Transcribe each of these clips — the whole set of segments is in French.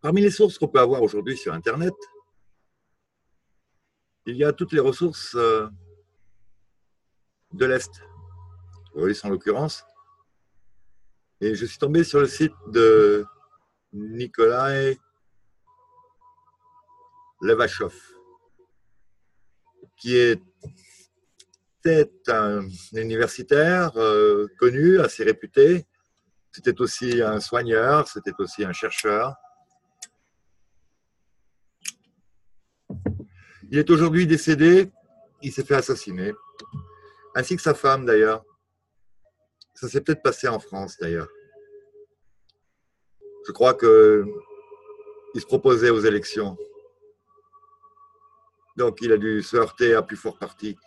Parmi les sources qu'on peut avoir aujourd'hui sur Internet, il y a toutes les ressources de l'Est, russe en l'occurrence. Et je suis tombé sur le site de Nikolai Levachov, qui était un universitaire connu, assez réputé. C'était aussi un soigneur, c'était aussi un chercheur. Il est aujourd'hui décédé, il s'est fait assassiner, ainsi que sa femme d'ailleurs. Ça s'est peut-être passé en France d'ailleurs. Je crois qu'il se proposait aux élections. Donc il a dû se heurter à plus fort parti.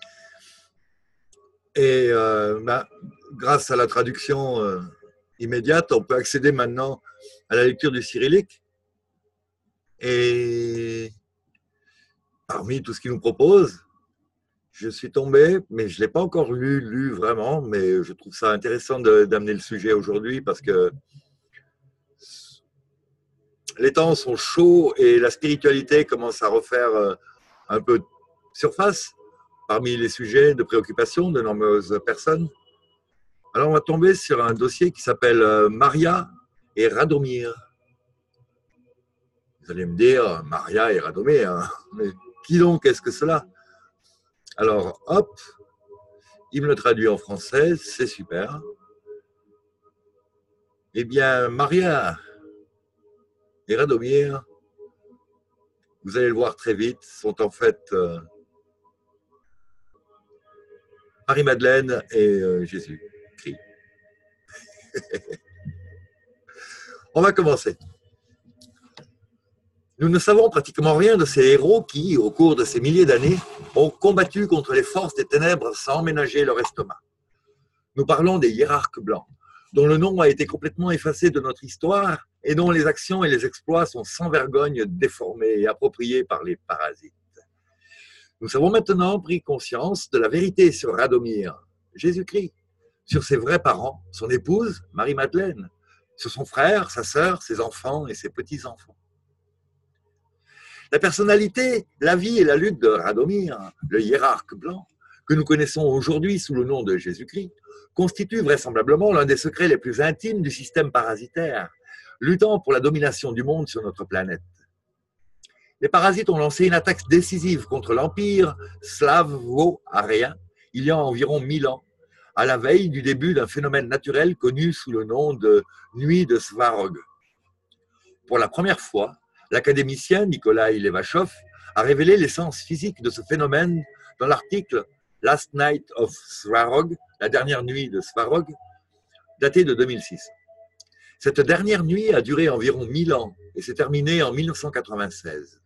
Et grâce à la traduction immédiate, on peut accéder maintenant à la lecture du cyrillique. Et parmi tout ce qu'il nous propose, je suis tombé, mais je ne l'ai pas encore lu vraiment, mais je trouve ça intéressant d'amener le sujet aujourd'hui parce que les temps sont chauds et la spiritualité commence à refaire un peu surface parmi les sujets de préoccupation de nombreuses personnes. Alors on va tomber sur un dossier qui s'appelle Maria et Radomir. Vous allez me dire, Maria et Radomir, hein, mais qui donc est-ce que cela? Alors hop, il me le traduit en français, c'est super. Eh bien, Maria et Radomir, vous allez le voir très vite, sont en fait Marie-Madeleine et Jésus-Christ. On va commencer. Nous ne savons pratiquement rien de ces héros qui, au cours de ces milliers d'années, ont combattu contre les forces des ténèbres sans ménager leur estomac. Nous parlons des hiérarques blancs, dont le nom a été complètement effacé de notre histoire et dont les actions et les exploits sont sans vergogne déformés et appropriés par les parasites. Nous avons maintenant pris conscience de la vérité sur Radomir, Jésus-Christ, sur ses vrais parents, son épouse, Marie-Madeleine, sur son frère, sa sœur, ses enfants et ses petits-enfants. La personnalité, la vie et la lutte de Radomir, le hiérarque blanc, que nous connaissons aujourd'hui sous le nom de Jésus-Christ, constitue vraisemblablement l'un des secrets les plus intimes du système parasitaire, luttant pour la domination du monde sur notre planète. Les parasites ont lancé une attaque décisive contre l'empire slavo-arien il y a environ 1000 ans, à la veille du début d'un phénomène naturel connu sous le nom de Nuit de Svarog. Pour la première fois, l'académicien Nikolai Levachov a révélé l'essence physique de ce phénomène dans l'article Last Night of Svarog, la dernière nuit de Svarog, daté de 2006. Cette dernière nuit a duré environ 1000 ans et s'est terminée en 1996.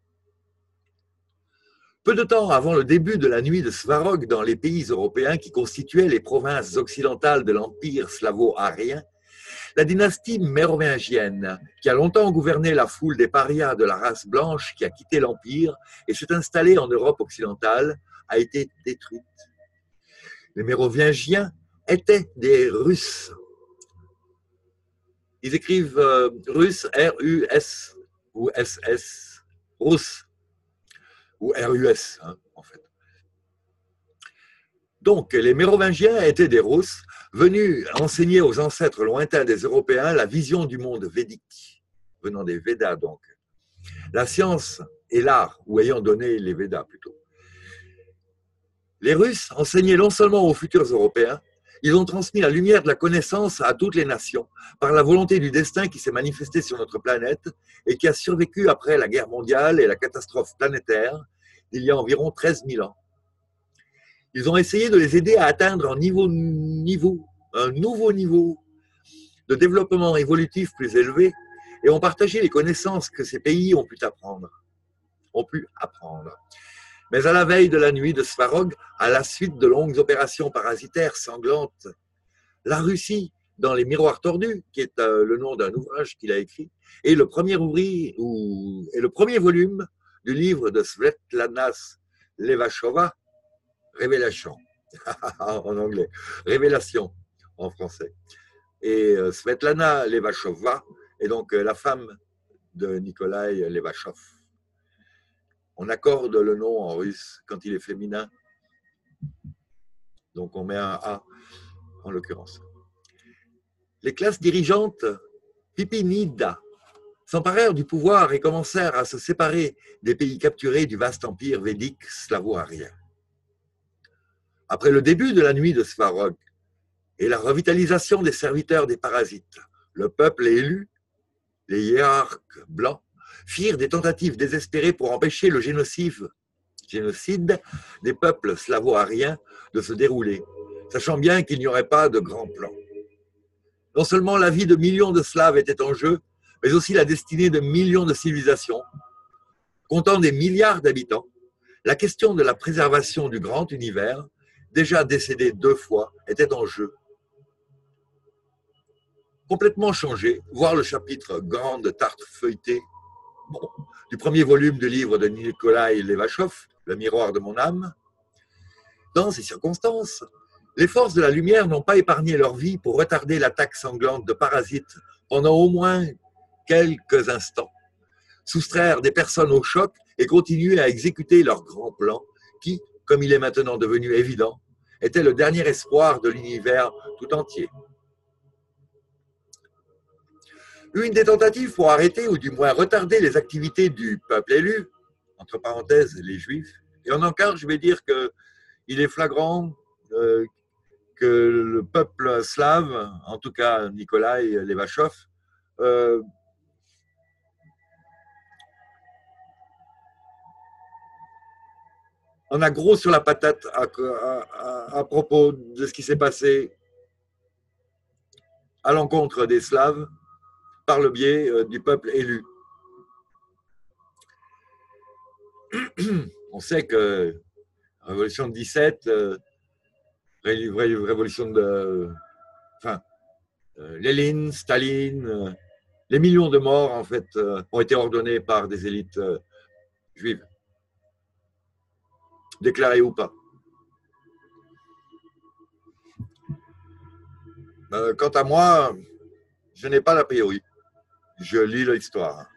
Peu de temps avant le début de la nuit de Svarog dans les pays européens qui constituaient les provinces occidentales de l'empire slavo-arien, la dynastie mérovingienne, qui a longtemps gouverné la foule des parias de la race blanche qui a quitté l'empire et s'est installée en Europe occidentale, a été détruite. Les mérovingiens étaient des Russes. Ils écrivent russe, R-U-S ou S-S, russe, ou R-U-S, hein, en fait. Donc, les mérovingiens étaient des Russes venus enseigner aux ancêtres lointains des Européens la vision du monde védique, venant des Védas donc. La science et l'art, ou ayant donné les Védas plutôt. Les Russes enseignaient non seulement aux futurs Européens, ils ont transmis la lumière de la connaissance à toutes les nations par la volonté du destin qui s'est manifesté sur notre planète et qui a survécu après la guerre mondiale et la catastrophe planétaire d'il y a environ 13 000 ans. Ils ont essayé de les aider à atteindre un nouveau niveau de développement évolutif plus élevé et ont partagé les connaissances que ces pays ont pu apprendre. Mais à la veille de la nuit de Svarog, à la suite de longues opérations parasitaires sanglantes, la Russie, dans les miroirs tordus, qui est le nom d'un ouvrage qu'il a écrit, est le premier volume du livre de Svetlana Levachova, Révélation, en anglais, Révélation en français. Et Svetlana Levachova est donc la femme de Nikolai Levachov. On accorde le nom en russe quand il est féminin. Donc on met un A en l'occurrence. Les classes dirigeantes Pipinida s'emparèrent du pouvoir et commencèrent à se séparer des pays capturés du vaste empire védique slavo-arien. Après le début de la nuit de Svarog et la revitalisation des serviteurs des parasites, le peuple élu, les hiérarques blancs, firent des tentatives désespérées pour empêcher le génocide des peuples slavo-ariens de se dérouler, sachant bien qu'il n'y aurait pas de grand plan. Non seulement la vie de millions de Slaves était en jeu, mais aussi la destinée de millions de civilisations. Comptant des milliards d'habitants, la question de la préservation du grand univers, déjà décédé 2 fois, était en jeu. Complètement changé, voir le chapitre Grande tarte feuilletée du premier volume du livre de Nikolai Levachov, Le miroir de mon âme. Dans ces circonstances, les forces de la lumière n'ont pas épargné leur vie pour retarder l'attaque sanglante de parasites pendant au moins quelques instants, soustraire des personnes au choc et continuer à exécuter leur grand plan qui, comme il est maintenant devenu évident, était le dernier espoir de l'univers tout entier. Une des tentatives pour arrêter ou du moins retarder les activités du peuple élu, entre parenthèses les Juifs, et en encart, je vais dire qu'il est flagrant que le peuple slave, en tout cas Nikolai Levachov, on a gros sur la patate à propos de ce qui s'est passé à l'encontre des Slaves par le biais du peuple élu. On sait que la révolution de 17, révolution de... Enfin, Lénine, Staline, les millions de morts, en fait, ont été ordonnés par des élites juives. Déclarées ou pas. Quant à moi, je n'ai pas d'a priori. Je lis l'histoire.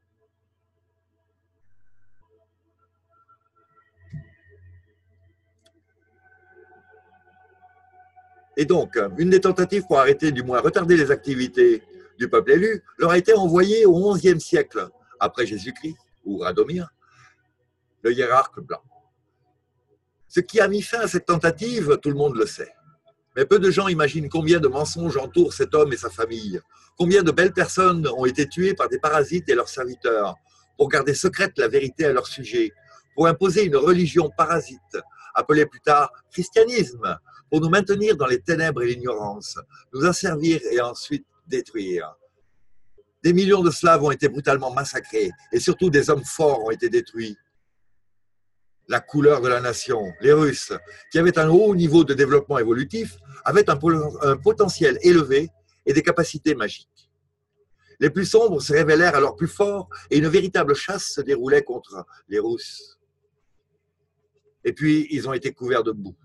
Et donc, une des tentatives pour arrêter, du moins retarder les activités du peuple élu, leur a été envoyée au XIe siècle, après Jésus-Christ, ou Radomir, le hiérarque blanc. Ce qui a mis fin à cette tentative, tout le monde le sait. Mais peu de gens imaginent combien de mensonges entourent cet homme et sa famille, combien de belles personnes ont été tuées par des parasites et leurs serviteurs, pour garder secrète la vérité à leur sujet, pour imposer une religion parasite, appelée plus tard christianisme, pour nous maintenir dans les ténèbres et l'ignorance, nous asservir et ensuite détruire. Des millions de Slaves ont été brutalement massacrés, et surtout des hommes forts ont été détruits. La couleur de la nation, les Russes, qui avaient un haut niveau de développement évolutif, avaient un potentiel élevé et des capacités magiques. Les plus sombres se révélèrent alors plus forts et une véritable chasse se déroulait contre les Russes. Et puis, ils ont été couverts de boue.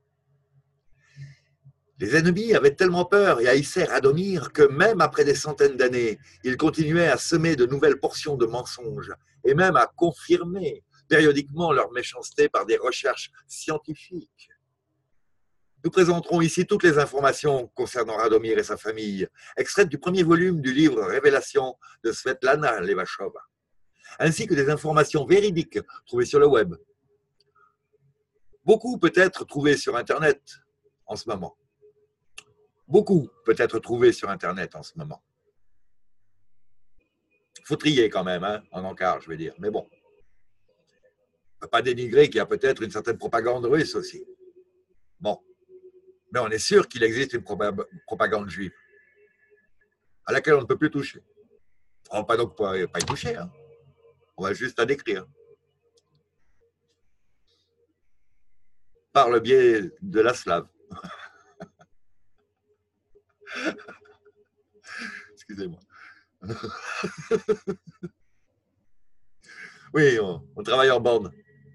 Les ennemis avaient tellement peur et haïssaient Radomir que même après des centaines d'années, ils continuaient à semer de nouvelles portions de mensonges et même à confirmer périodiquement leur méchanceté par des recherches scientifiques. Nous présenterons ici toutes les informations concernant Radomir et sa famille, extraites du premier volume du livre Révélation de Svetlana Levachova, ainsi que des informations véridiques trouvées sur le web. Beaucoup peut-être trouvées sur Internet en ce moment. Beaucoup peut-être trouvées sur Internet en ce moment. Il faut trier quand même, hein, en encart, je vais dire. Mais bon, on ne peut pas dénigrer qu'il y a peut-être une certaine propagande russe aussi. Bon, mais on est sûr qu'il existe une propagande juive à laquelle on ne peut plus toucher. On ne va donc pas y toucher, hein. On va juste la décrire. Par le biais de la slave. Excusez-moi. Oui, on travaille en bande.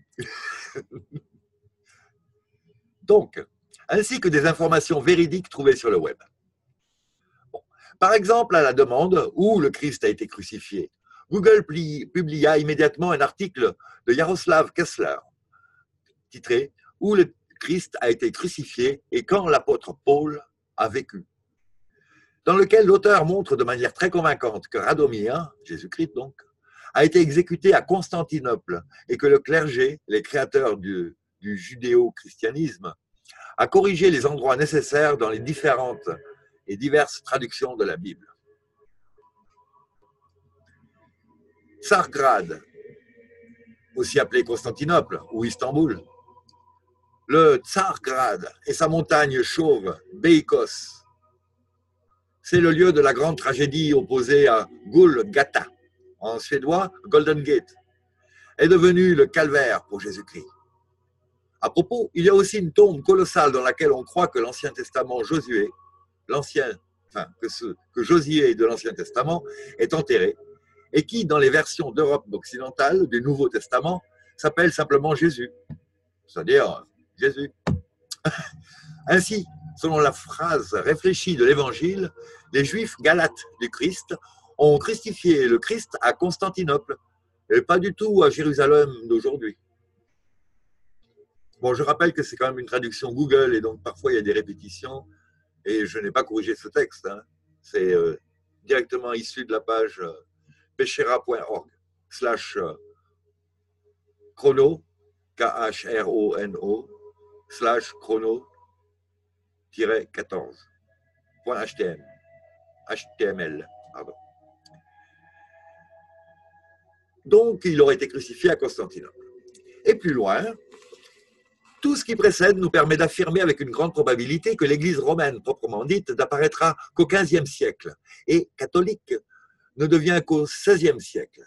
Donc, ainsi que des informations véridiques trouvées sur le web. Bon. Par exemple, à la demande où le Christ a été crucifié, Google publia immédiatement un article de Jaroslav Kessler, titré « Où le Christ a été crucifié et quand l'apôtre Paul a vécu », dans lequel l'auteur montre de manière très convaincante que Radomir, Jésus-Christ donc, a été exécuté à Constantinople et que le clergé, les créateurs du judéo-christianisme, a corrigé les endroits nécessaires dans les différentes et diverses traductions de la Bible. Tsargrad, aussi appelé Constantinople ou Istanbul, le Tsargrad et sa montagne chauve, Beikos, c'est le lieu de la grande tragédie opposée à Golgotha, en suédois Golden Gate, est devenu le calvaire pour Jésus-Christ. À propos, il y a aussi une tombe colossale dans laquelle on croit que l'Ancien Testament Josué, que Josué de l'Ancien Testament est enterré, et qui, dans les versions d'Europe occidentale du Nouveau Testament, s'appelle simplement Jésus, c'est-à-dire Jésus. Ainsi, selon la phrase réfléchie de l'Évangile, les Juifs galates du Christ ont crucifié le Christ à Constantinople, et pas du tout à Jérusalem d'aujourd'hui. Bon, je rappelle que c'est quand même une traduction Google, et donc parfois il y a des répétitions, et je n'ai pas corrigé ce texte. Hein. C'est directement issu de la page peshera.org/chrono, chrono-14.html. Pardon. Donc, il aurait été crucifié à Constantinople. Et plus loin, tout ce qui précède nous permet d'affirmer avec une grande probabilité que l'Église romaine proprement dite n'apparaîtra qu'au XVe siècle et catholique ne devient qu'au XVIe siècle.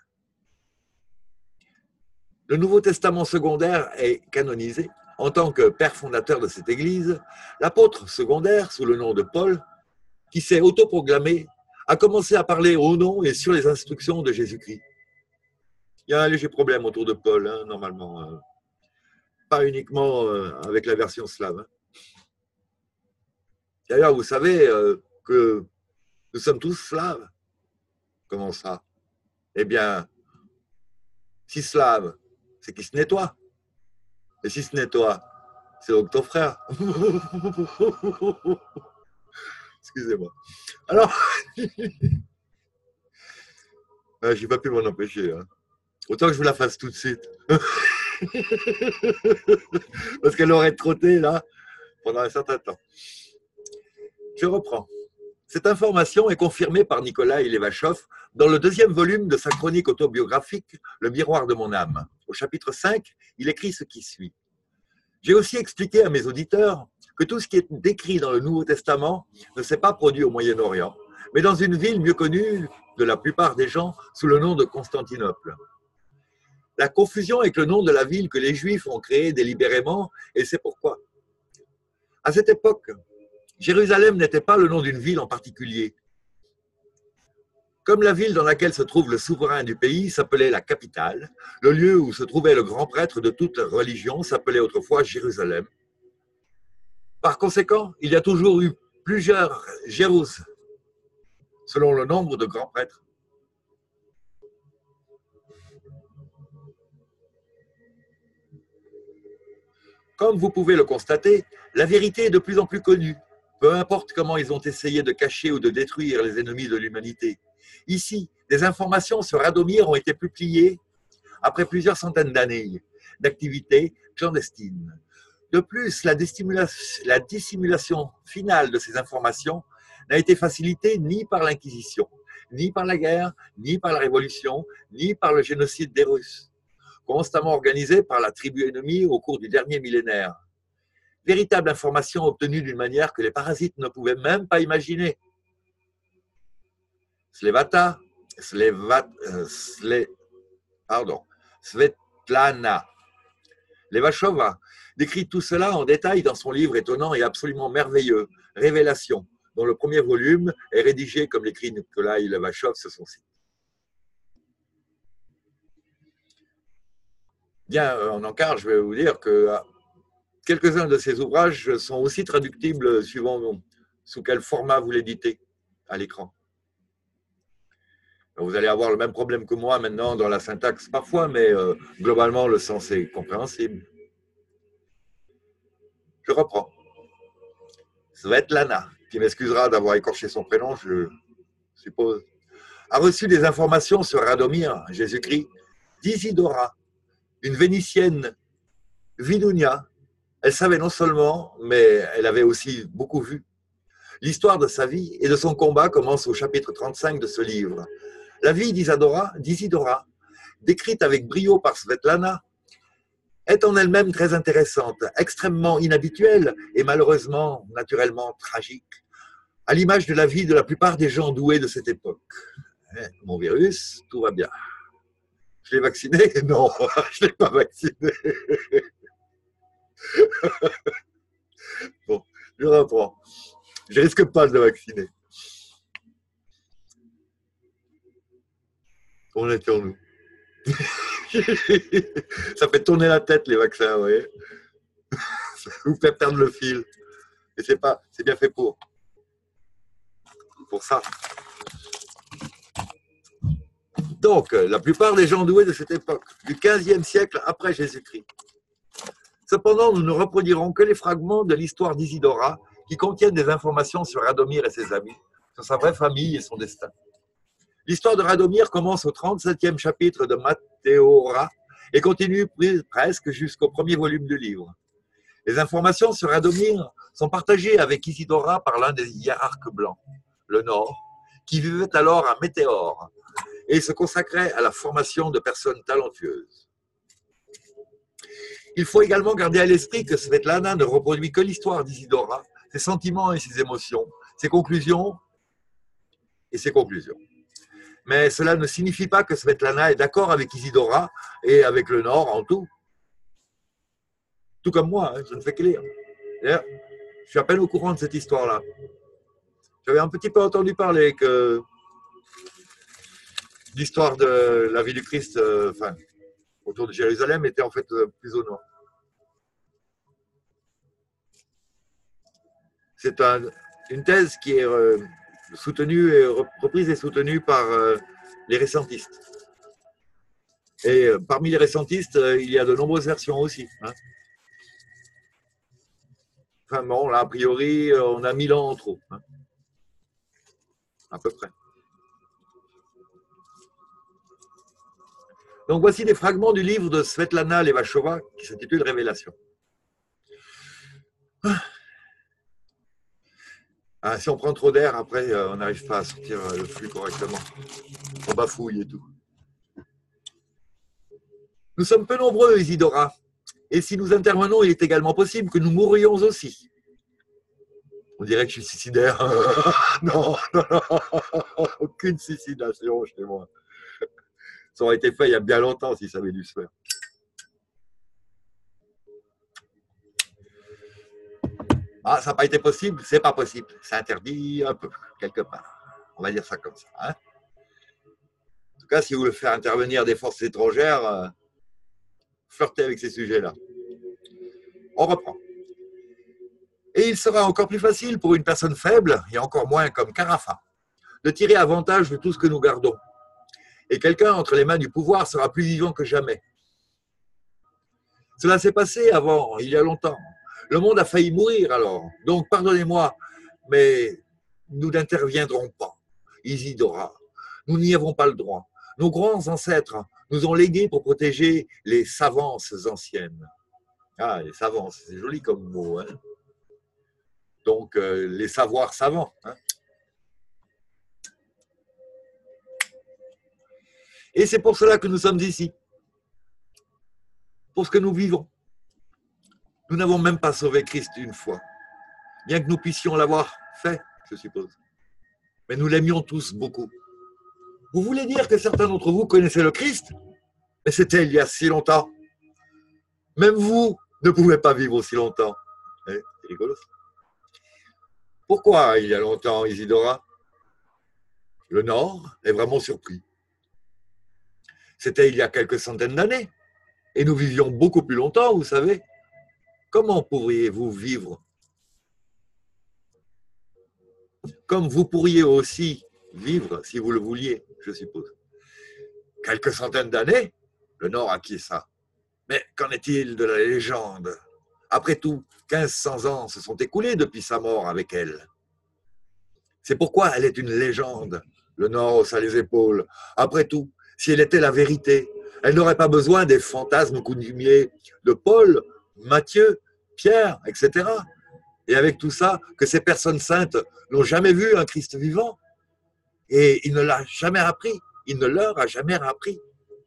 Le Nouveau Testament secondaire est canonisé en tant que père fondateur de cette Église. L'apôtre secondaire, sous le nom de Paul, qui s'est autoproclamé, a commencé à parler au nom et sur les instructions de Jésus-Christ. Il y a un léger problème autour de Paul, hein, normalement. Pas uniquement avec la version slave. Hein. D'ailleurs, vous savez que nous sommes tous slaves. Comment ça? Eh bien, si slave, c'est qu'il se nettoie. Et si se nettoie, c'est donc ton frère. Excusez-moi. Alors, j'ai pas pu m'en empêcher. Hein. Autant que je vous la fasse tout de suite. Parce qu'elle aurait trotté là pendant un certain temps. Je reprends. Cette information est confirmée par Nikolaï Levachov dans le deuxième volume de sa chronique autobiographique « Le miroir de mon âme ». Au chapitre 5, il écrit ce qui suit. J'ai aussi expliqué à mes auditeurs que tout ce qui est décrit dans le Nouveau Testament ne s'est pas produit au Moyen-Orient, mais dans une ville mieux connue de la plupart des gens sous le nom de Constantinople. La confusion avec le nom de la ville que les Juifs ont créée délibérément, et c'est pourquoi. À cette époque, Jérusalem n'était pas le nom d'une ville en particulier. Comme la ville dans laquelle se trouve le souverain du pays s'appelait la capitale, le lieu où se trouvait le grand prêtre de toute religion s'appelait autrefois Jérusalem. Par conséquent, il y a toujours eu plusieurs Jérus, selon le nombre de grands prêtres. Comme vous pouvez le constater, la vérité est de plus en plus connue, peu importe comment ils ont essayé de cacher ou de détruire les ennemis de l'humanité. Ici, des informations sur Radomir ont été publiées après plusieurs centaines d'années d'activités clandestines. De plus, la dissimulation finale de ces informations n'a été facilitée ni par l'Inquisition, ni par la guerre, ni par la Révolution, ni par le génocide des Russes, constamment organisé par la tribu ennemie au cours du dernier millénaire. Véritable information obtenue d'une manière que les parasites ne pouvaient même pas imaginer. Svetlana Levachova décrit tout cela en détail dans son livre étonnant et absolument merveilleux, Révélation, dont le premier volume est rédigé, comme l'écrit Nikolaï Levachov sur son site. Bien, en encart, je vais vous dire que quelques-uns de ces ouvrages sont aussi traductibles suivant sous quel format vous l'éditez à l'écran. Vous allez avoir le même problème que moi maintenant dans la syntaxe parfois, mais globalement, le sens est compréhensible. Je reprends. Svetlana, qui m'excusera d'avoir écorché son prénom, je suppose, a reçu des informations sur Radomir, Jésus-Christ, d'Isidora, une Vénitienne Vidounia. Elle savait non seulement, mais elle avait aussi beaucoup vu. L'histoire de sa vie et de son combat commence au chapitre 35 de ce livre. La vie d'Isidora, décrite avec brio par Svetlana, est en elle-même très intéressante, extrêmement inhabituelle et malheureusement, naturellement tragique, à l'image de la vie de la plupart des gens doués de cette époque. Mon virus, tout va bien. Je l'ai vacciné? Non, je ne l'ai pas vacciné. Bon, je reprends. Je risque pas de le vacciner. On est sur nous. Ça fait tourner la tête, les vaccins, vous voyez. Ça vous fait perdre le fil. Et c'est bien fait pour ça. Donc, la plupart des gens doués de cette époque, du 15e siècle après Jésus-Christ. Cependant, nous ne reproduirons que les fragments de l'histoire d'Isidora qui contiennent des informations sur Radomir et ses amis, sur sa vraie famille et son destin. L'histoire de Radomir commence au 37e chapitre de Mattheora et continue presque jusqu'au premier volume du livre. Les informations sur Radomir sont partagées avec Isidora par l'un des hiérarques blancs, le Nord, qui vivait alors à Météore et se consacrait à la formation de personnes talentueuses. Il faut également garder à l'esprit que Svetlana ne reproduit que l'histoire d'Isidora, ses sentiments et ses émotions, ses conclusions et ses conclusions. Mais cela ne signifie pas que Svetlana est d'accord avec Isidora et avec le Nord en tout. Tout comme moi, je ne fais que lire. D'ailleurs, je suis à peine au courant de cette histoire-là. J'avais un petit peu entendu parler que l'histoire de la vie du Christ, autour de Jérusalem, était en fait plus au nord. C'est une thèse qui est soutenue et reprise et soutenue par les récentistes. Et parmi les récentistes, il y a de nombreuses versions aussi. Enfin bon, là, a priori, on a 1000 ans en trop. À peu près. Donc voici des fragments du livre de Svetlana Levachova qui s'intitule Révélation. Si on prend trop d'air, après, on n'arrive pas à sortir le flux correctement. On bafouille et tout. Nous sommes peu nombreux, Isidora. Et si nous intervenons, il est également possible que nous mourions aussi. On dirait que je suis suicidaire. Non, aucune suicidation chez moi. Ça aurait été fait il y a bien longtemps si ça avait dû se faire. Ça n'a pas été possible, c'est pas possible. C'est interdit un peu, quelque part. On va dire ça comme ça. En tout cas, si vous voulez faire intervenir des forces étrangères, flirtez avec ces sujets-là. On reprend. Et il sera encore plus facile pour une personne faible, et encore moins comme Carafa, de tirer avantage de tout ce que nous gardons. Et quelqu'un entre les mains du pouvoir sera plus vivant que jamais. Cela s'est passé avant, il y a longtemps. Le monde a failli mourir alors. Donc, pardonnez-moi, mais nous n'interviendrons pas. Isidora, nous n'y avons pas le droit. Nos grands ancêtres nous ont légué pour protéger les savances anciennes. Les savances, c'est joli comme mot. Donc, les savoirs savants. Et c'est pour cela que nous sommes ici. Pour ce que nous vivons. Nous n'avons même pas sauvé Christ une fois. Bien que nous puissions l'avoir fait, je suppose. Mais nous l'aimions tous beaucoup. Vous voulez dire que certains d'entre vous connaissaient le Christ? Mais c'était il y a si longtemps. Même vous ne pouvez pas vivre aussi longtemps. C'est rigolo. Pourquoi il y a longtemps, Isidora? Le Nord est vraiment surpris. C'était il y a quelques centaines d'années. Et nous vivions beaucoup plus longtemps, vous savez. Comment pourriez-vous vivre? Comme vous pourriez aussi vivre, si vous le vouliez, je suppose. Quelques centaines d'années, le Nord acquiesça. Mais qu'en est-il de la légende? Après tout, 1500 ans se sont écoulés depuis sa mort avec elle. C'est pourquoi elle est une légende. Le Nord haussa les épaules. Après tout, si elle était la vérité, elle n'aurait pas besoin des fantasmes coutumiers de Paul, Matthieu, Pierre, etc. Et avec tout ça, que ces personnes saintes n'ont jamais vu un Christ vivant. Et il ne l'a jamais appris. Il ne leur a jamais appris.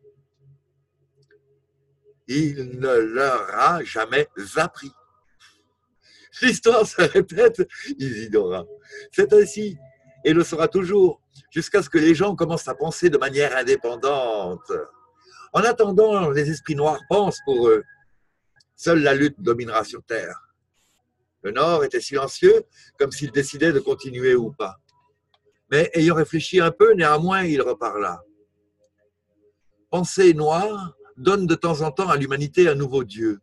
Il ne leur a jamais appris. L'histoire se répète, Isidora. C'est ainsi, et le sera toujours, jusqu'à ce que les gens commencent à penser de manière indépendante. En attendant, les esprits noirs pensent pour eux. Seule la lutte dominera sur Terre. Le Nord était silencieux, comme s'il décidait de continuer ou pas. Mais ayant réfléchi un peu, néanmoins, il reparla. Pensée noire donne de temps en temps à l'humanité un nouveau Dieu.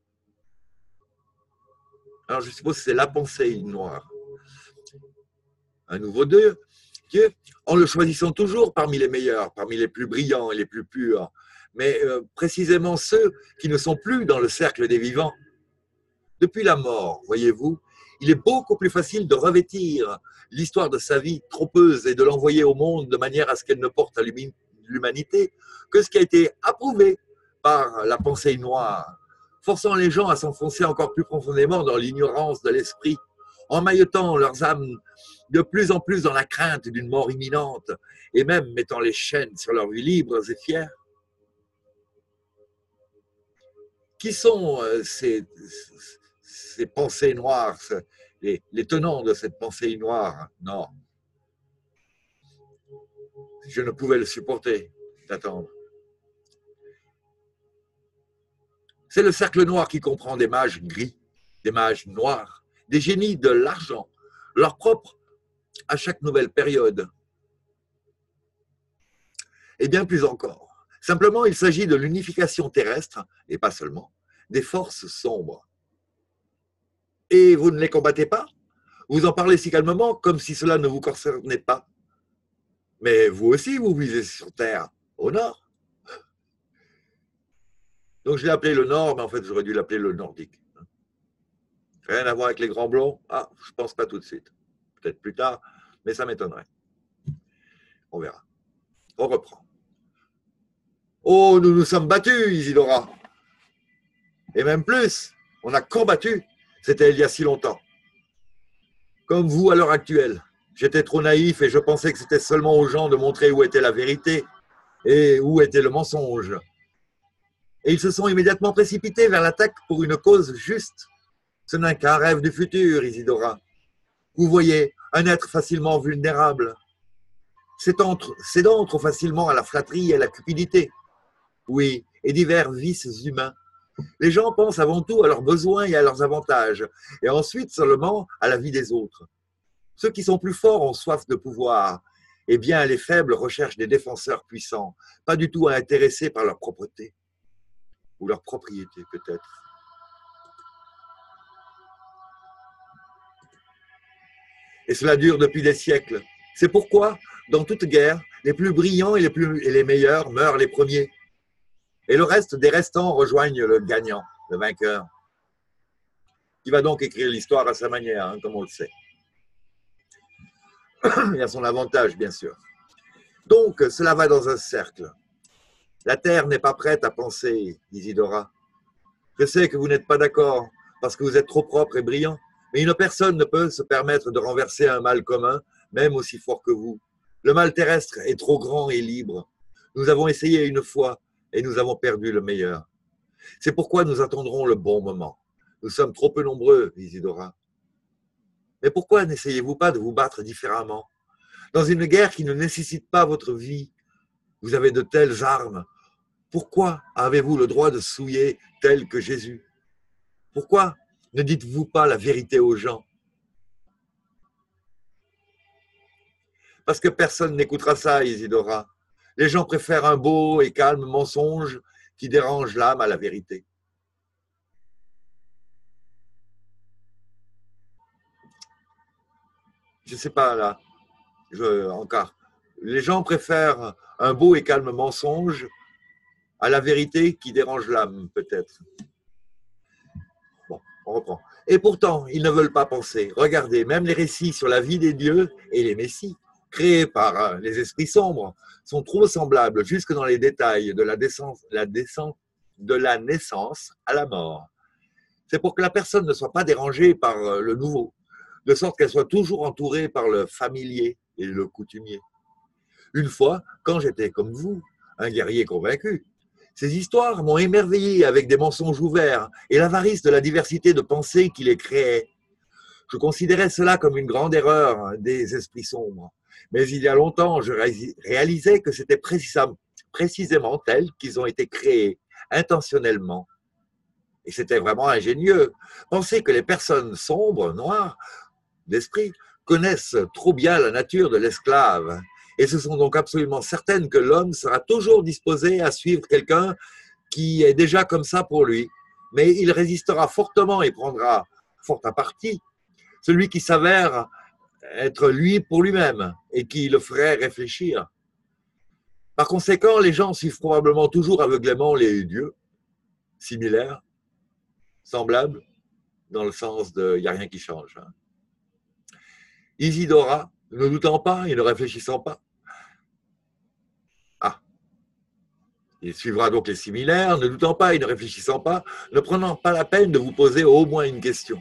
Alors je suppose que c'est la pensée noire. Un nouveau Dieu, en le choisissant toujours parmi les meilleurs, parmi les plus brillants et les plus purs, mais précisément ceux qui ne sont plus dans le cercle des vivants. Depuis la mort, voyez-vous, il est beaucoup plus facile de revêtir l'histoire de sa vie trompeuse et de l'envoyer au monde de manière à ce qu'elle ne porte à l'humanité que ce qui a été approuvé par la pensée noire, forçant les gens à s'enfoncer encore plus profondément dans l'ignorance de l'esprit, emmaillotant leurs âmes de plus en plus dans la crainte d'une mort imminente et même mettant les chaînes sur leurs vies libres et fières. Qui sont ces pensées noires, les tenants de cette pensée noire? Non. Je ne pouvais le supporter d'attendre. C'est le cercle noir qui comprend des mages gris, des mages noirs, des génies de l'argent, leur propre à chaque nouvelle période. Et bien plus encore. Simplement, il s'agit de l'unification terrestre, et pas seulement, des forces sombres. Et vous ne les combattez pas? Vous en parlez si calmement, comme si cela ne vous concernait pas. Mais vous aussi, vous vivez sur Terre, au nord. Donc je l'ai appelé le nord, mais en fait, j'aurais dû l'appeler le nordique. Rien à voir avec les grands blonds? Ah, je pense pas tout de suite. Peut-être plus tard, mais ça m'étonnerait. On verra. On reprend. Oh, nous nous sommes battus, Isidora. Et même plus, on a combattu. C'était il y a si longtemps. Comme vous à l'heure actuelle. J'étais trop naïf et je pensais que c'était seulement aux gens de montrer où était la vérité et où était le mensonge. Et ils se sont immédiatement précipités vers l'attaque pour une cause juste. Ce n'est qu'un rêve du futur, Isidora. Vous voyez, un être facilement vulnérable, cédant trop facilement à la flatterie et à la cupidité. Oui, et divers vices humains. Les gens pensent avant tout à leurs besoins et à leurs avantages, et ensuite seulement à la vie des autres. Ceux qui sont plus forts ont soif de pouvoir, et bien les faibles recherchent des défenseurs puissants, pas du tout intéressés par leur propreté, ou leur propriété peut-être. Et cela dure depuis des siècles. C'est pourquoi, dans toute guerre, les plus brillants et les meilleurs meurent les premiers. Et le reste des restants rejoignent le gagnant, le vainqueur, qui va donc écrire l'histoire à sa manière, hein, comme on le sait. Il a son avantage, bien sûr. Donc, cela va dans un cercle. La Terre n'est pas prête à penser, Isidora. Je sais que vous n'êtes pas d'accord, parce que vous êtes trop propre et brillant, mais une personne ne peut se permettre de renverser un mal commun, même aussi fort que vous. Le mal terrestre est trop grand et libre. Nous avons essayé une fois, et nous avons perdu le meilleur. C'est pourquoi nous attendrons le bon moment. Nous sommes trop peu nombreux, Isidora. Mais pourquoi n'essayez-vous pas de vous battre différemment? Dans une guerre qui ne nécessite pas votre vie, vous avez de telles armes. Pourquoi avez-vous le droit de souiller tel que Jésus? Pourquoi ne dites-vous pas la vérité aux gens? Parce que personne n'écoutera ça, Isidora. Les gens préfèrent un beau et calme mensonge qui dérange l'âme à la vérité. Je ne sais pas là, encore. Les gens préfèrent un beau et calme mensonge à la vérité qui dérange l'âme, peut-être. Bon, on reprend. Et pourtant, ils ne veulent pas penser. Regardez, même les récits sur la vie des dieux et les messies, créés par les esprits sombres, sont trop semblables jusque dans les détails de de la naissance à la mort. C'est pour que la personne ne soit pas dérangée par le nouveau, de sorte qu'elle soit toujours entourée par le familier et le coutumier. Une fois, quand j'étais comme vous, un guerrier convaincu, ces histoires m'ont émerveillé avec des mensonges ouverts et l'avarice de la diversité de pensées qui les créait. Je considérais cela comme une grande erreur des esprits sombres. Mais il y a longtemps, je réalisais que c'était précisément tels qu'ils ont été créés intentionnellement. Et c'était vraiment ingénieux. Penser que les personnes sombres, noires, d'esprit, connaissent trop bien la nature de l'esclave et se sont donc absolument certaines que l'homme sera toujours disposé à suivre quelqu'un qui est déjà comme ça pour lui, mais il résistera fortement et prendra fort à partie celui qui s'avère être lui pour lui-même et qui le ferait réfléchir. Par conséquent, les gens suivent probablement toujours aveuglément les dieux, similaires, semblables, dans le sens de « il n'y a rien qui change ». Isidora, ne doutant pas et ne réfléchissant pas. Ah, il suivra donc les similaires, ne doutant pas et ne réfléchissant pas, ne prenant pas la peine de vous poser au moins une question.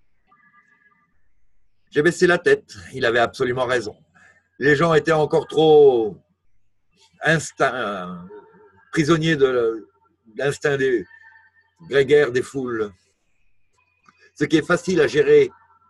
J'ai baissé la tête, il avait absolument raison. Les gens étaient encore trop prisonniers de l'instinct grégaire des foules. Ce qui est facile à gérer,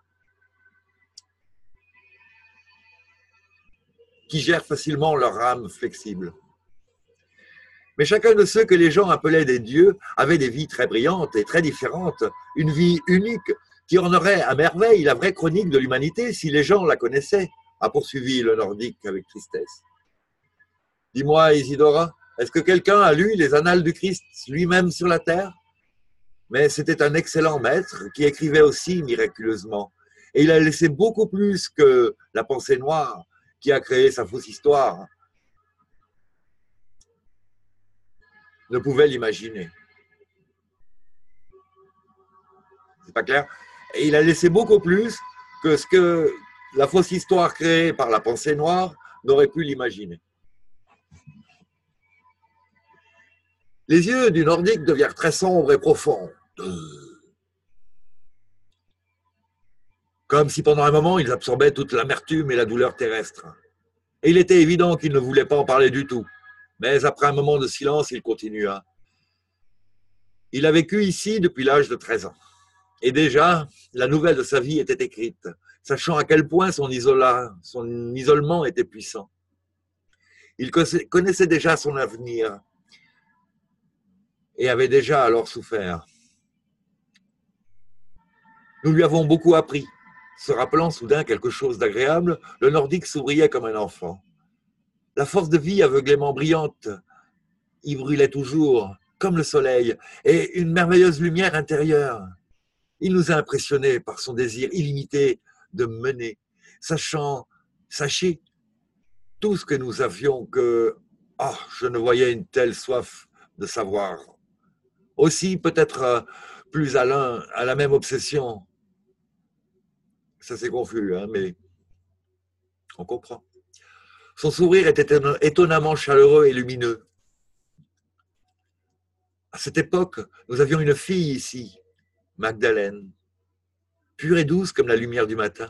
qui gèrent facilement leur âme flexible. Mais chacun de ceux que les gens appelaient des dieux avait des vies très brillantes et très différentes, une vie unique qui ornerait à merveille la vraie chronique de l'humanité si les gens la connaissaient, a poursuivi le Nordique avec tristesse. Dis-moi, Isidora, est-ce que quelqu'un a lu les annales du Christ lui-même sur la terre? Mais c'était un excellent maître qui écrivait aussi miraculeusement. Et il a laissé beaucoup plus que la pensée noire qui a créé sa fausse histoire ne pouvait l'imaginer. C'est pas clair? Et il a laissé beaucoup plus que ce que la fausse histoire créée par la pensée noire n'aurait pu l'imaginer. Les yeux du Nordique devinrent très sombres et profonds, comme si pendant un moment ils absorbaient toute l'amertume et la douleur terrestre. Et il était évident qu'il ne voulait pas en parler du tout. Mais après un moment de silence, il continua. Il a vécu ici depuis l'âge de 13 ans. Et déjà, la nouvelle de sa vie était écrite, sachant à quel point son isolement était puissant. Il connaissait déjà son avenir et avait déjà alors souffert. Nous lui avons beaucoup appris. Se rappelant soudain quelque chose d'agréable, le Nordique souriait comme un enfant. La force de vie aveuglément brillante y brûlait toujours, comme le soleil, et une merveilleuse lumière intérieure. Il nous a impressionnés par son désir illimité de mener, sachez tout ce que nous avions que, je ne voyais une telle soif de savoir. Aussi, peut-être plus à la même obsession. Ça c'est confus, hein, mais on comprend. Son sourire était étonnamment chaleureux et lumineux. À cette époque, nous avions une fille ici, Magdalène, pure et douce comme la lumière du matin,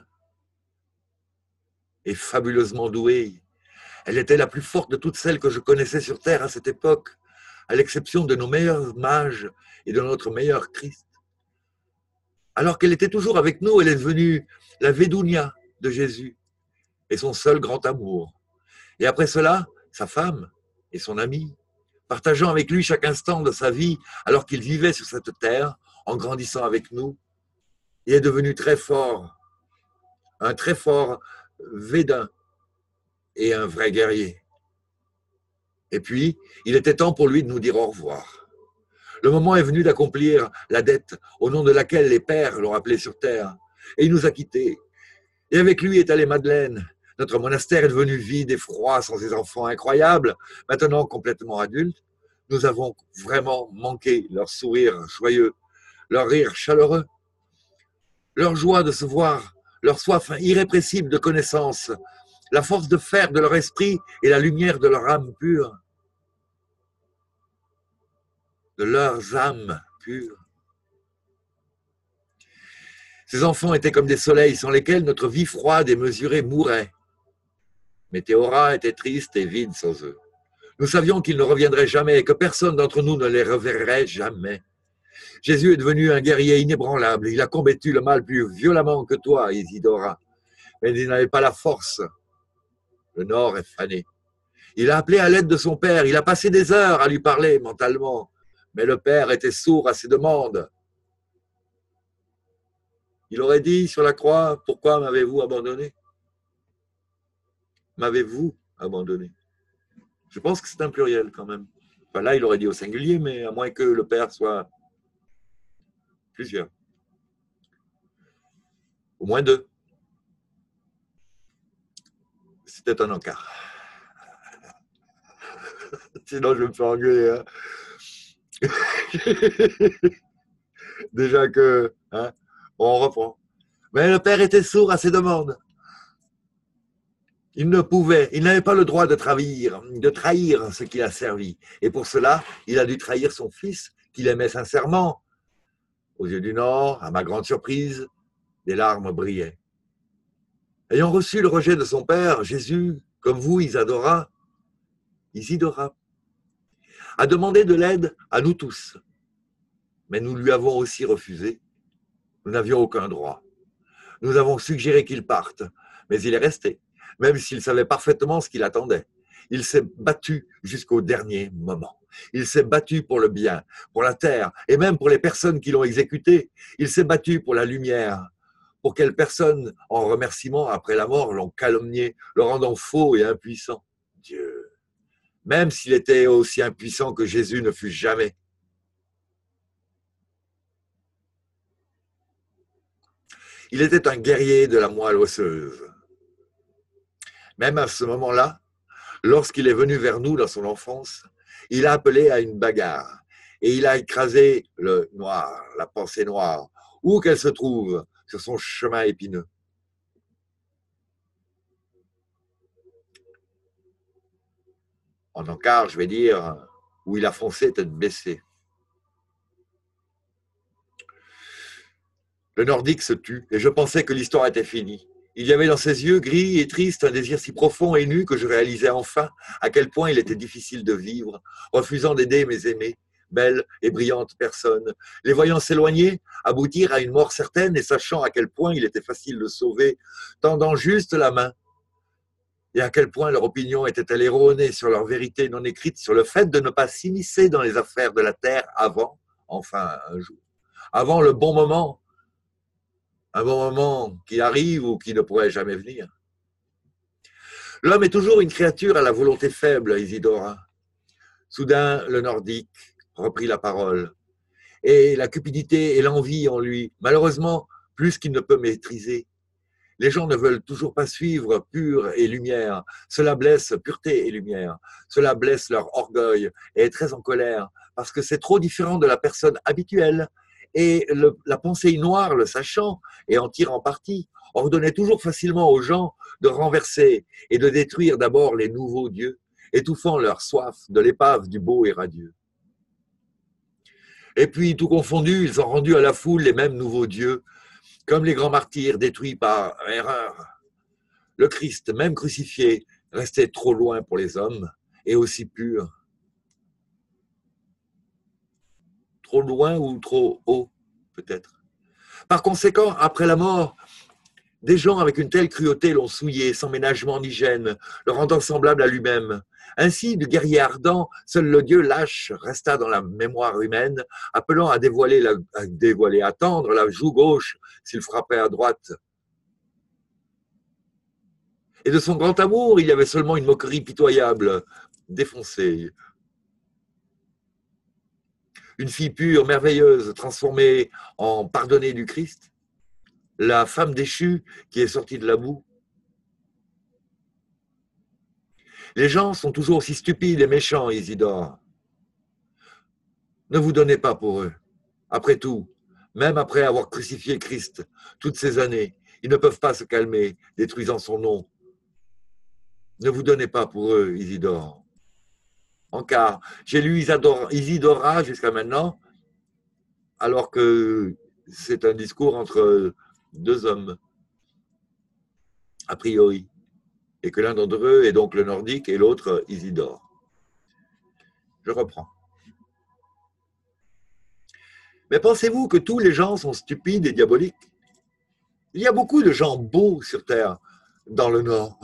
et fabuleusement douée. Elle était la plus forte de toutes celles que je connaissais sur terre à cette époque, à l'exception de nos meilleurs mages et de notre meilleur Christ. Alors qu'elle était toujours avec nous, elle est devenue la Védounia de Jésus et son seul grand amour. Et après cela, sa femme et son ami, partageant avec lui chaque instant de sa vie alors qu'il vivait sur cette terre, en grandissant avec nous, il est devenu très fort, un très fort Védin et un vrai guerrier. Et puis, il était temps pour lui de nous dire au revoir. Le moment est venu d'accomplir la dette au nom de laquelle les pères l'ont appelé sur terre. Et il nous a quittés. Et avec lui est allée Madeleine, Notre monastère est devenu vide et froid sans ces enfants incroyables. Maintenant complètement adultes, nous avons vraiment manqué leur sourire joyeux, leur rire chaleureux, leur joie de se voir, leur soif irrépressible de connaissance, la force de fer de leur esprit et la lumière de leur âme pure, de leurs âmes pures. Ces enfants étaient comme des soleils sans lesquels notre vie froide et mesurée mourrait. Météora était triste et vide sans eux. Nous savions qu'ils ne reviendraient jamais et que personne d'entre nous ne les reverrait jamais. Jésus est devenu un guerrier inébranlable. Il a combattu le mal plus violemment que toi, Isidora. Mais il n'avait pas la force. Le nord est fané. Il a appelé à l'aide de son père. Il a passé des heures à lui parler mentalement. Mais le père était sourd à ses demandes. Il aurait dit sur la croix, « Pourquoi m'avez-vous abandonné ?» M'avez-vous abandonné? Je pense que c'est un pluriel quand même. Enfin, là, il aurait dit au singulier, mais à moins que le père soit plusieurs. Au moins deux. C'était un encart. Sinon, je vais me faire engueuler. Hein. Déjà que... Hein, on reprend. Mais le père était sourd à ses demandes. Il n'avait pas le droit de trahir ce qu'il a servi. Et pour cela, il a dû trahir son fils, qu'il aimait sincèrement. Aux yeux du Nord, à ma grande surprise, des larmes brillaient. Ayant reçu le rejet de son père, Jésus, comme vous, Isidora, a demandé de l'aide à nous tous. Mais nous lui avons aussi refusé. Nous n'avions aucun droit. Nous avons suggéré qu'il parte, mais il est resté, même s'il savait parfaitement ce qu'il attendait. Il s'est battu jusqu'au dernier moment. Il s'est battu pour le bien, pour la terre, et même pour les personnes qui l'ont exécuté. Il s'est battu pour la lumière. Pour quelles personnes, en remerciement après la mort, l'ont calomnié, le rendant faux et impuissant. Dieu, même s'il était aussi impuissant que Jésus ne fut jamais. Il était un guerrier de la moelle osseuse. Même à ce moment-là, lorsqu'il est venu vers nous dans son enfance, il a appelé à une bagarre et il a écrasé le noir, la pensée noire, où qu'elle se trouve sur son chemin épineux. En encart, je vais dire, où il a foncé tête baissée. Le Nordique se tut et je pensais que l'histoire était finie. Il y avait dans ses yeux gris et tristes un désir si profond et nu que je réalisais enfin à quel point il était difficile de vivre, refusant d'aider mes aimés, belles et brillantes personnes, les voyant s'éloigner, aboutir à une mort certaine et sachant à quel point il était facile de sauver, tendant juste la main, et à quel point leur opinion était-elle erronée sur leur vérité non écrite, sur le fait de ne pas s'immiscer dans les affaires de la terre avant, enfin un jour, avant le bon moment, un bon moment qui arrive ou qui ne pourrait jamais venir. L'homme est toujours une créature à la volonté faible, Isidora. Soudain, le Nordique reprit la parole. Et la cupidité et l'envie en lui, malheureusement, plus qu'il ne peut maîtriser. Les gens ne veulent toujours pas suivre pure et lumière. Cela blesse pureté et lumière. Cela blesse leur orgueil et est très en colère parce que c'est trop différent de la personne habituelle. Et la pensée noire, le sachant et en tirant parti, ordonnait toujours facilement aux gens de renverser et de détruire d'abord les nouveaux dieux, étouffant leur soif de l'épave du beau et radieux. Et puis, tout confondu, ils ont rendu à la foule les mêmes nouveaux dieux, comme les grands martyrs détruits par erreur. Le Christ, même crucifié, restait trop loin pour les hommes et aussi pur. Trop loin ou trop haut, peut-être. Par conséquent, après la mort, des gens avec une telle cruauté l'ont souillé, sans ménagement ni gêne, le rendant semblable à lui-même. Ainsi, du guerrier ardent, seul le Dieu lâche resta dans la mémoire humaine, appelant à dévoiler, à tendre la joue gauche s'il frappait à droite. Et de son grand amour, il y avait seulement une moquerie pitoyable, défoncée. Une fille pure, merveilleuse, transformée en pardonnée du Christ, la femme déchue qui est sortie de la boue. Les gens sont toujours aussi stupides et méchants, Isidore. Ne vous donnez pas pour eux. Après tout, même après avoir crucifié Christ toutes ces années, ils ne peuvent pas se calmer, détruisant son nom. Ne vous donnez pas pour eux, Isidore. En car, j'ai lu Isidora jusqu'à maintenant, alors que c'est un discours entre deux hommes, a priori, et que l'un d'entre eux est donc le nordique et l'autre Isidore. Je reprends. Mais pensez-vous que tous les gens sont stupides et diaboliques? Il y a beaucoup de gens beaux sur Terre, dans le Nord.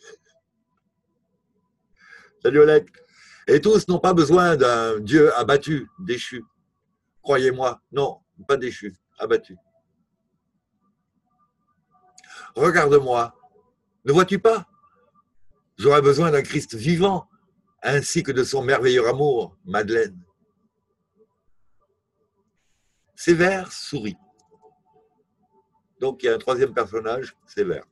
Salut Olek. Et tous n'ont pas besoin d'un Dieu abattu, déchu. Croyez-moi, non, pas déchu, abattu. Regarde-moi, ne vois-tu pas? J'aurais besoin d'un Christ vivant, ainsi que de son merveilleux amour, Madeleine. Sévère sourit. Donc il y a un troisième personnage, Sévère.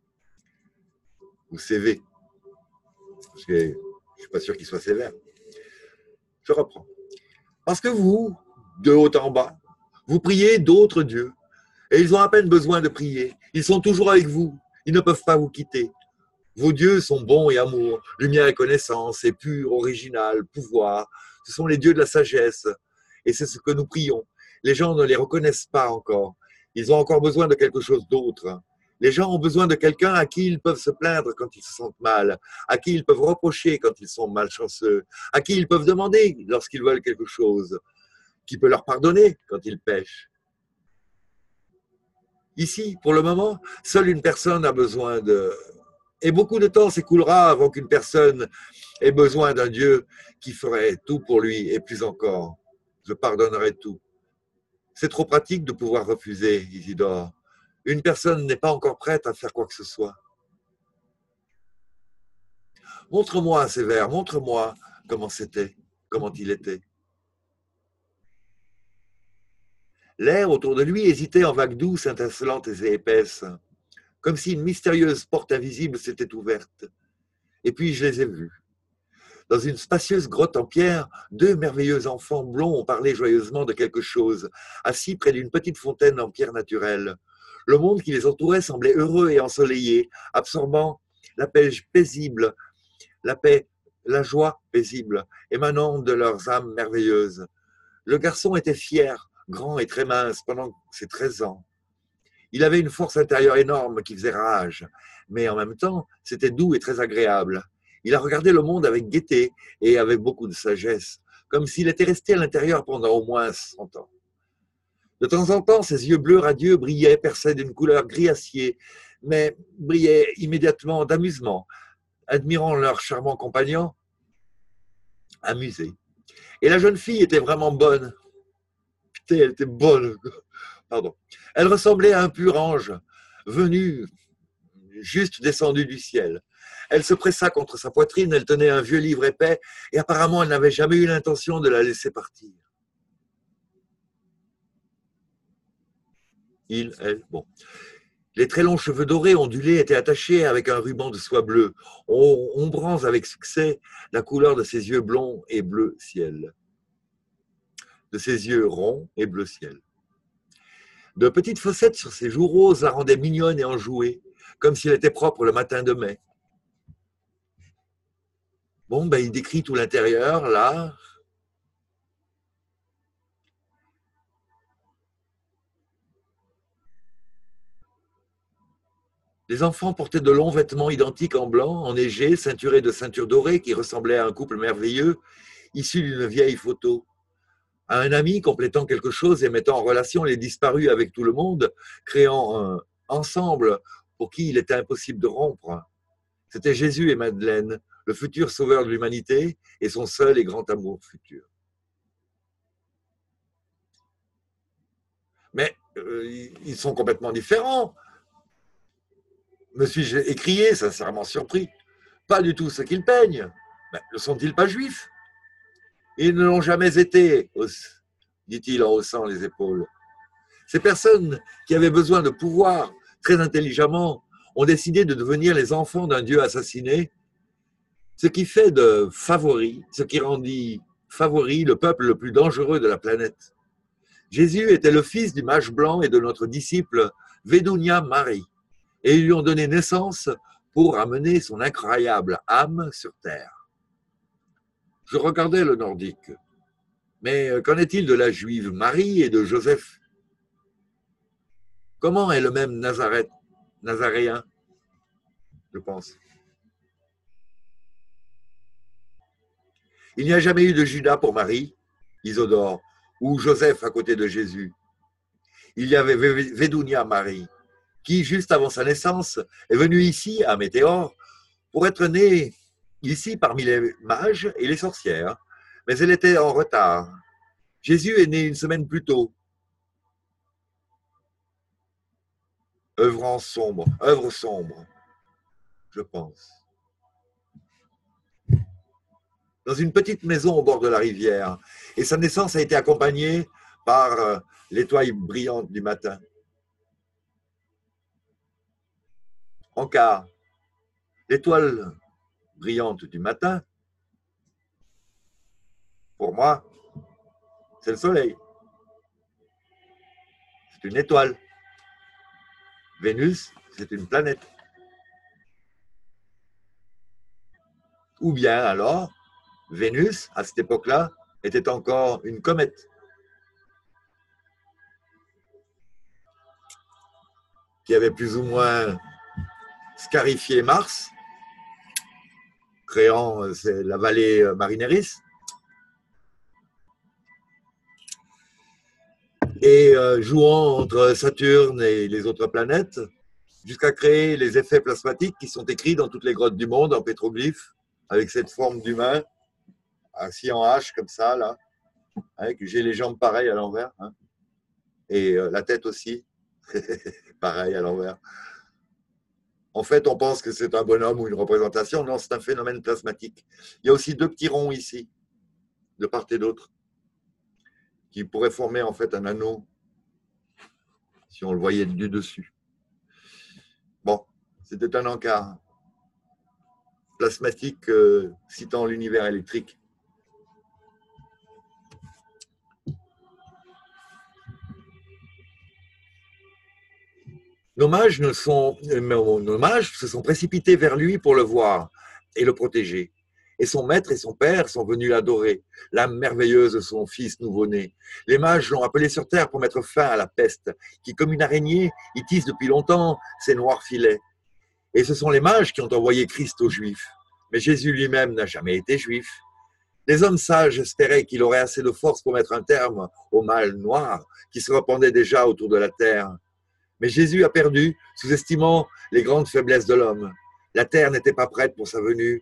Ou CV. Parce que je ne suis pas sûr qu'il soit sévère. Je reprends. Parce que vous, de haut en bas, vous priez d'autres dieux. Et ils ont à peine besoin de prier. Ils sont toujours avec vous. Ils ne peuvent pas vous quitter. Vos dieux sont bons et amour, lumière et connaissance, et pur, original, pouvoir. Ce sont les dieux de la sagesse. Et c'est ce que nous prions. Les gens ne les reconnaissent pas encore. Ils ont encore besoin de quelque chose d'autre. Les gens ont besoin de quelqu'un à qui ils peuvent se plaindre quand ils se sentent mal, à qui ils peuvent reprocher quand ils sont malchanceux, à qui ils peuvent demander lorsqu'ils veulent quelque chose, qui peut leur pardonner quand ils pêchent. Ici, pour le moment, seule une personne a besoin de... Et beaucoup de temps s'écoulera avant qu'une personne ait besoin d'un Dieu qui ferait tout pour lui et plus encore. Je pardonnerai tout. C'est trop pratique de pouvoir refuser, Isidore. Une personne n'est pas encore prête à faire quoi que ce soit. Montre-moi, Sévère, montre-moi comment c'était, comment il était. L'air autour de lui hésitait en vagues douces, étincelantes et épaisses, comme si une mystérieuse porte invisible s'était ouverte. Et puis je les ai vus. Dans une spacieuse grotte en pierre, deux merveilleux enfants blonds ont parlé joyeusement de quelque chose, assis près d'une petite fontaine en pierre naturelle. Le monde qui les entourait semblait heureux et ensoleillé, absorbant la paix paisible, la paix, la joie paisible, émanant de leurs âmes merveilleuses. Le garçon était fier, grand et très mince pendant ses 13 ans. Il avait une force intérieure énorme qui faisait rage, mais en même temps, c'était doux et très agréable. Il a regardé le monde avec gaieté et avec beaucoup de sagesse, comme s'il était resté à l'intérieur pendant au moins 100 ans. De temps en temps, ses yeux bleus radieux brillaient, percés d'une couleur gris acier, mais brillaient immédiatement d'amusement, admirant leur charmant compagnon, amusé. Et la jeune fille était vraiment bonne. Putain, elle était bonne. Pardon. Elle ressemblait à un pur ange, venu, juste descendu du ciel. Elle se pressa contre sa poitrine, elle tenait un vieux livre épais, et apparemment elle n'avait jamais eu l'intention de la laisser partir. Elle, bon. Les très longs cheveux dorés ondulés étaient attachés avec un ruban de soie bleue, ombrant avec succès la couleur de ses yeux blonds et bleu ciel. De ses yeux ronds et bleu ciel. De petites fossettes sur ses joues roses la rendaient mignonne et enjouée, comme s'il était propre le matin de mai. Bon, ben, il décrit tout l'intérieur, là. Les enfants portaient de longs vêtements identiques en blanc, enneigés, ceinturés de ceintures dorées qui ressemblaient à un couple merveilleux, issu d'une vieille photo. À un ami complétant quelque chose et mettant en relation les disparus avec tout le monde, créant un ensemble pour qui il était impossible de rompre. C'était Jésus et Madeleine, le futur sauveur de l'humanité et son seul et grand amour futur. Mais ils sont complètement différents. Me suis-je écrié, sincèrement surpris. Pas du tout ce qu'ils peignent. Mais ne sont-ils pas juifs? Ils ne l'ont jamais été, dit-il en haussant les épaules. Ces personnes qui avaient besoin de pouvoir très intelligemment ont décidé de devenir les enfants d'un Dieu assassiné Ce qui fait de Favori, ce qui rendit Favori le peuple le plus dangereux de la planète. Jésus était le fils du mage blanc et de notre disciple Vedunia Marie, et ils lui ont donné naissance pour amener son incroyable âme sur terre. Je regardais le nordique, mais qu'en est-il de la juive Marie et de Joseph? Comment est le même nazaréen, je pense. Il n'y a jamais eu de Judas pour Marie, Isodore, ou Joseph à côté de Jésus. Il y avait Vedunia Marie, qui, juste avant sa naissance, est venue ici, à Météor, pour être née ici parmi les mages et les sorcières. Mais elle était en retard. Jésus est né une semaine plus tôt. Œuvre sombre, je pense. Dans une petite maison au bord de la rivière. Et sa naissance a été accompagnée par l'étoile brillante du matin. En cas, l'étoile brillante du matin, pour moi, c'est le soleil. C'est une étoile. Vénus, c'est une planète. Ou bien alors, Vénus, à cette époque-là, était encore une comète qui avait plus ou moins scarifié Mars, créant la vallée Marineris, et jouant entre Saturne et les autres planètes, jusqu'à créer les effets plasmatiques qui sont écrits dans toutes les grottes du monde en pétroglyphes, avec cette forme d'humain, assis en H comme ça, là, avec j'ai les jambes pareilles à l'envers, hein, et la tête aussi, pareil à l'envers. En fait, on pense que c'est un bonhomme ou une représentation. Non, c'est un phénomène plasmatique. Il y a aussi deux petits ronds ici, de part et d'autre, qui pourraient former en fait un anneau, si on le voyait du dessus. Bon, c'était un encart plasmatique citant l'univers électrique. Nos mages se sont précipités vers lui pour le voir et le protéger. Et son maître et son père sont venus l'adorer, l'âme merveilleuse de son fils nouveau-né. Les mages l'ont appelé sur terre pour mettre fin à la peste, qui, comme une araignée, y tisse depuis longtemps ses noirs filets. Et ce sont les mages qui ont envoyé Christ aux Juifs. Mais Jésus lui-même n'a jamais été juif. Les hommes sages espéraient qu'il aurait assez de force pour mettre un terme au mal noir qui se répandait déjà autour de la terre. Mais Jésus a perdu, sous-estimant les grandes faiblesses de l'homme. La terre n'était pas prête pour sa venue.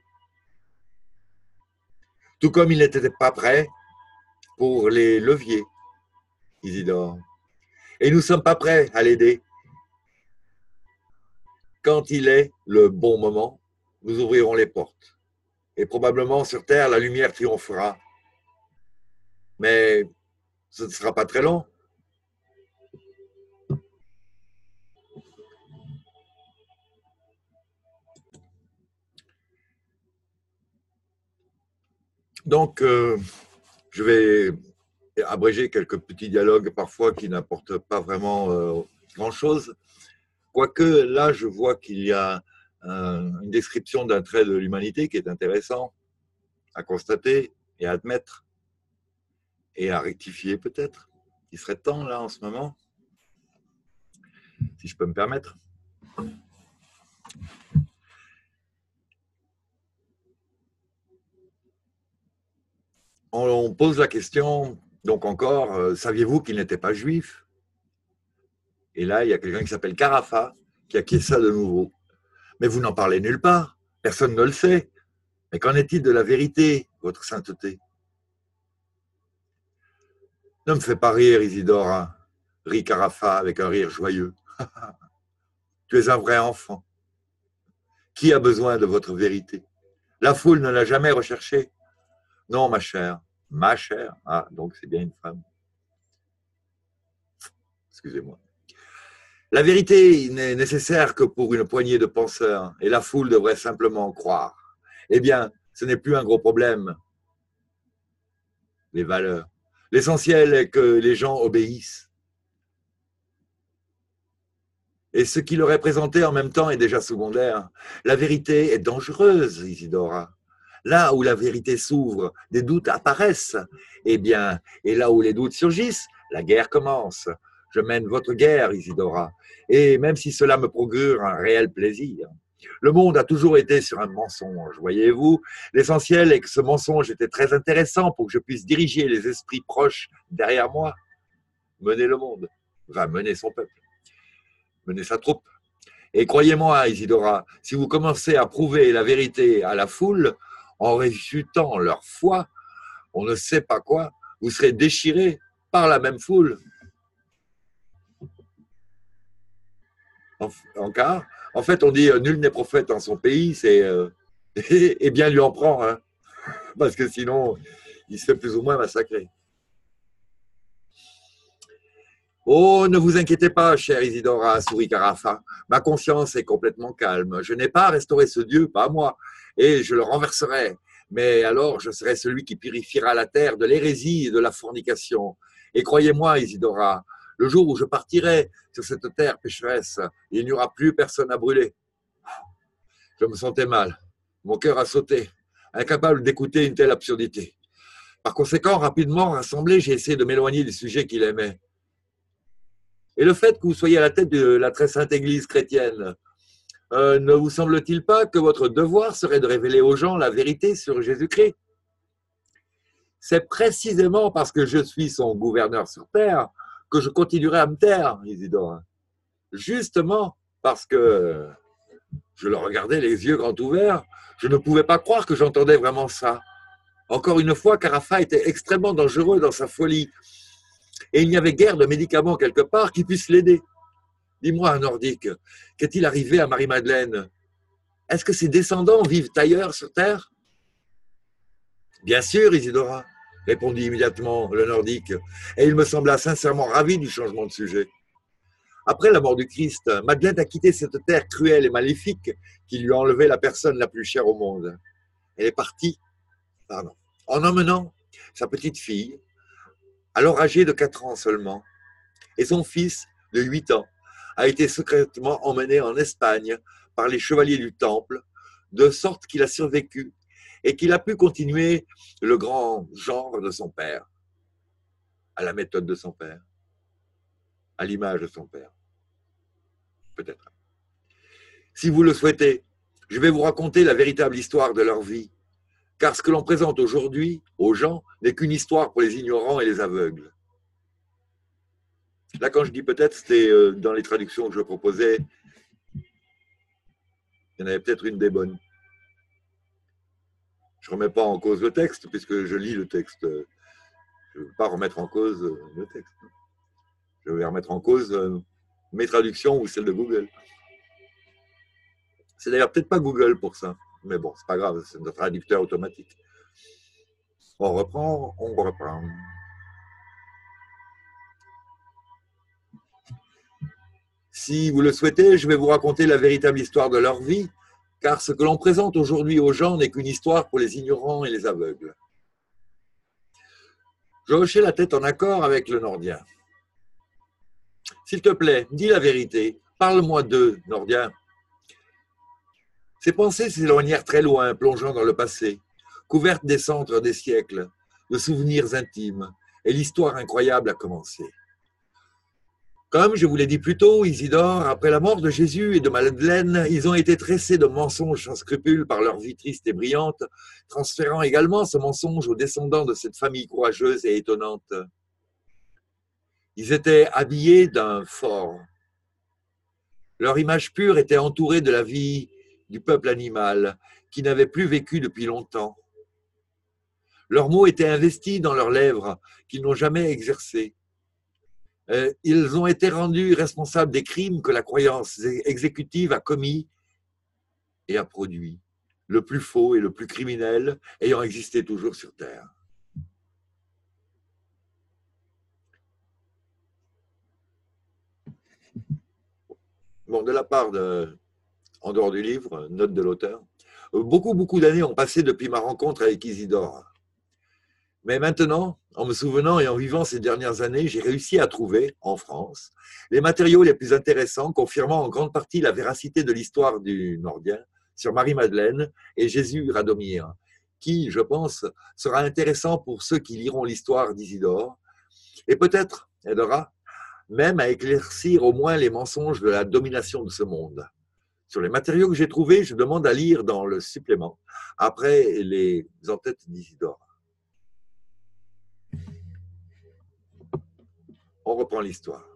Tout comme il n'était pas prêt pour les leviers, Isidore. Et nous ne sommes pas prêts à l'aider. Quand il est le bon moment, nous ouvrirons les portes. Et probablement sur terre, la lumière triomphera. Mais ce ne sera pas très long. Donc, je vais abréger quelques petits dialogues parfois qui n'apportent pas vraiment grand-chose. Quoique là, je vois qu'il y a une description d'un trait de l'humanité qui est intéressant à constater et à admettre et à rectifier peut-être. Il serait temps là en ce moment, si je peux me permettre. On pose la question, donc encore, saviez-vous qu'il n'était pas juif? Et là, il y a quelqu'un qui s'appelle Carafa qui acquiesça de nouveau. Mais vous n'en parlez nulle part, personne ne le sait. Mais qu'en est-il de la vérité, votre sainteté? Ne me fais pas rire, Isidore, hein, rit Carafa avec un rire joyeux. Tu es un vrai enfant. Qui a besoin de votre vérité? La foule ne l'a jamais recherchée. Non, ma chère. Ma chère. Ah, donc c'est bien une femme. Excusez-moi. La vérité n'est nécessaire que pour une poignée de penseurs, et la foule devrait simplement croire. Eh bien, Ce n'est plus un gros problème, les valeurs. L'essentiel est que les gens obéissent. Et ce qui leur est présenté en même temps est déjà secondaire. La vérité est dangereuse, Isidora. Là où la vérité s'ouvre, des doutes apparaissent. Eh bien, et là où les doutes surgissent, la guerre commence. Je mène votre guerre, Isidora. Et même si cela me procure un réel plaisir, le monde a toujours été sur un mensonge, voyez-vous. L'essentiel est que ce mensonge était très intéressant pour que je puisse diriger les esprits proches derrière moi. Mener le monde, va mener son peuple, mener sa troupe. Et croyez-moi, Isidora, si vous commencez à prouver la vérité à la foule, en réfutant leur foi, on ne sait pas quoi, vous serez déchirés par la même foule. En fait, on dit nul n'est prophète en son pays, c'est et bien lui en prend, hein, parce que sinon, il se fait plus ou moins massacrer. Oh, ne vous inquiétez pas, chère Isidora, sourit Carafa. Ma conscience est complètement calme. Je n'ai pas à restaurer ce Dieu, pas moi, et je le renverserai. Mais alors, je serai celui qui purifiera la terre de l'hérésie et de la fornication. Et croyez-moi, Isidora, le jour où je partirai sur cette terre pécheresse, il n'y aura plus personne à brûler. Je me sentais mal. Mon cœur a sauté, incapable d'écouter une telle absurdité. Par conséquent, rapidement rassemblé, j'ai essayé de m'éloigner du sujet qu'il aimait. Et le fait que vous soyez à la tête de la très sainte Église chrétienne, ne vous semble-t-il pas que votre devoir serait de révéler aux gens la vérité sur Jésus-Christ? C'est précisément parce que je suis son gouverneur sur terre que je continuerai à me taire, Isidore. Justement parce que je le regardais les yeux grands ouverts, je ne pouvais pas croire que j'entendais vraiment ça. Encore une fois, Carafa était extrêmement dangereux dans sa folie. Et il n'y avait guère de médicaments quelque part qui puissent l'aider. Dis-moi, Nordique, qu'est-il arrivé à Marie-Madeleine? Est-ce que ses descendants vivent ailleurs sur Terre? Bien sûr, Isidora, répondit immédiatement le Nordique, et il me sembla sincèrement ravi du changement de sujet. Après la mort du Christ, Madeleine a quitté cette terre cruelle et maléfique qui lui a enlevé la personne la plus chère au monde. Elle est partie, en emmenant sa petite fille, alors âgée de 4 ans seulement, et son fils de 8 ans, a été secrètement emmené en Espagne par les chevaliers du Temple, de sorte qu'il a survécu et qu'il a pu continuer le grand genre de son père, à la méthode de son père, à l'image de son père, peut-être. Si vous le souhaitez, je vais vous raconter la véritable histoire de leur vie, car ce que l'on présente aujourd'hui aux gens n'est qu'une histoire pour les ignorants et les aveugles. Là, quand je dis peut-être, c'était dans les traductions que je proposais, il y en avait peut-être une des bonnes. Je ne remets pas en cause le texte, puisque je lis le texte. Je ne veux pas remettre en cause le texte. Je vais remettre en cause mes traductions ou celles de Google. C'est d'ailleurs peut-être pas Google pour ça, mais bon, c'est pas grave, c'est notre traducteur automatique. On reprend. Si vous le souhaitez, je vais vous raconter la véritable histoire de leur vie, car ce que l'on présente aujourd'hui aux gens n'est qu'une histoire pour les ignorants et les aveugles. Je hochai la tête en accord avec le Nordien. S'il te plaît, dis la vérité, parle-moi d'eux, Nordien. Ses pensées s'éloignèrent très loin, plongeant dans le passé, couvertes des cendres des siècles, de souvenirs intimes, et l'histoire incroyable a commencé. Comme je vous l'ai dit plus tôt, Isidore, après la mort de Jésus et de Madeleine, ils ont été tressés de mensonges sans scrupules par leur vie triste et brillante, transférant également ce mensonge aux descendants de cette famille courageuse et étonnante. Ils étaient habillés d'un fort. Leur image pure était entourée de la vie du peuple animal, qui n'avait plus vécu depuis longtemps. Leurs mots étaient investis dans leurs lèvres, qu'ils n'ont jamais exercés. Ils ont été rendus responsables des crimes que la croyance exécutive a commis et a produit, le plus faux et le plus criminel ayant existé toujours sur Terre. Bon, de la part de, en dehors du livre, note de l'auteur, Beaucoup d'années ont passé depuis ma rencontre avec Isidore. Mais maintenant, en me souvenant et en vivant ces dernières années, j'ai réussi à trouver, en France, les matériaux les plus intéressants, confirmant en grande partie la véracité de l'histoire du Nordien sur Marie-Madeleine et Jésus Radomir, qui, je pense, sera intéressant pour ceux qui liront l'histoire d'Isidore, et peut-être aidera même à éclaircir au moins les mensonges de la domination de ce monde. Sur les matériaux que j'ai trouvés, je demande à lire dans le supplément, après les entêtes d'Isidore. On reprend l'histoire.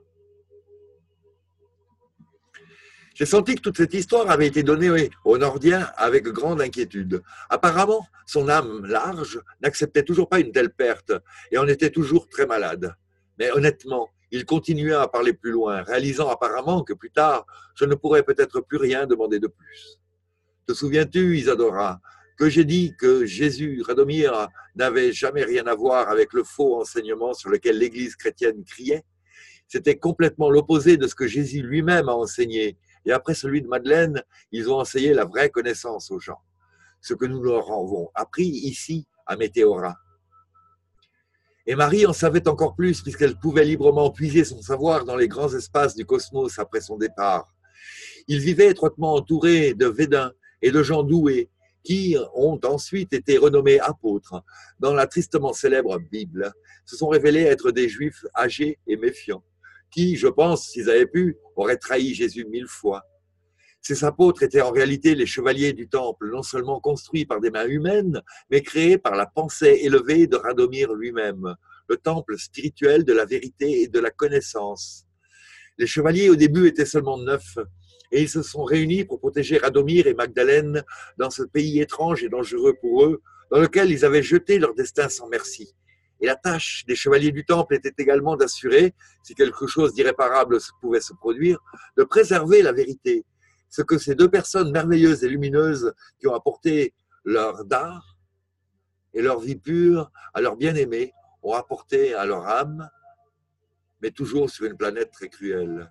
J'ai senti que toute cette histoire avait été donnée au Nordien avec grande inquiétude. Apparemment, son âme large n'acceptait toujours pas une telle perte et en était toujours très malade. Mais honnêtement, il continuait à parler plus loin, réalisant apparemment que plus tard, je ne pourrais peut-être plus rien demander de plus. Te souviens-tu, Isadora, que j'ai dit que Jésus, Radomir, n'avait jamais rien à voir avec le faux enseignement sur lequel l'Église chrétienne criait? C'était complètement l'opposé de ce que Jésus lui-même a enseigné. Et après celui de Madeleine, ils ont enseigné la vraie connaissance aux gens. Ce que nous leur avons appris ici à Météora. Et Marie en savait encore plus puisqu'elle pouvait librement puiser son savoir dans les grands espaces du cosmos après son départ. Il vivait étroitement entouré de Védins et de gens doués qui ont ensuite été renommés apôtres dans la tristement célèbre Bible, se sont révélés être des Juifs âgés et méfiants, qui, je pense, s'ils avaient pu, auraient trahi Jésus 1000 fois. Ces apôtres étaient en réalité les chevaliers du temple, non seulement construits par des mains humaines, mais créés par la pensée élevée de Radomir lui-même, le temple spirituel de la vérité et de la connaissance. Les chevaliers au début étaient seulement 9, et ils se sont réunis pour protéger Radomir et Magdalène dans ce pays étrange et dangereux pour eux, dans lequel ils avaient jeté leur destin sans merci. Et la tâche des chevaliers du temple était également d'assurer, si quelque chose d'irréparable pouvait se produire, de préserver la vérité. Ce que ces deux personnes merveilleuses et lumineuses qui ont apporté leur dard et leur vie pure à leurs bien-aimés ont apporté à leur âme, mais toujours sur une planète très cruelle.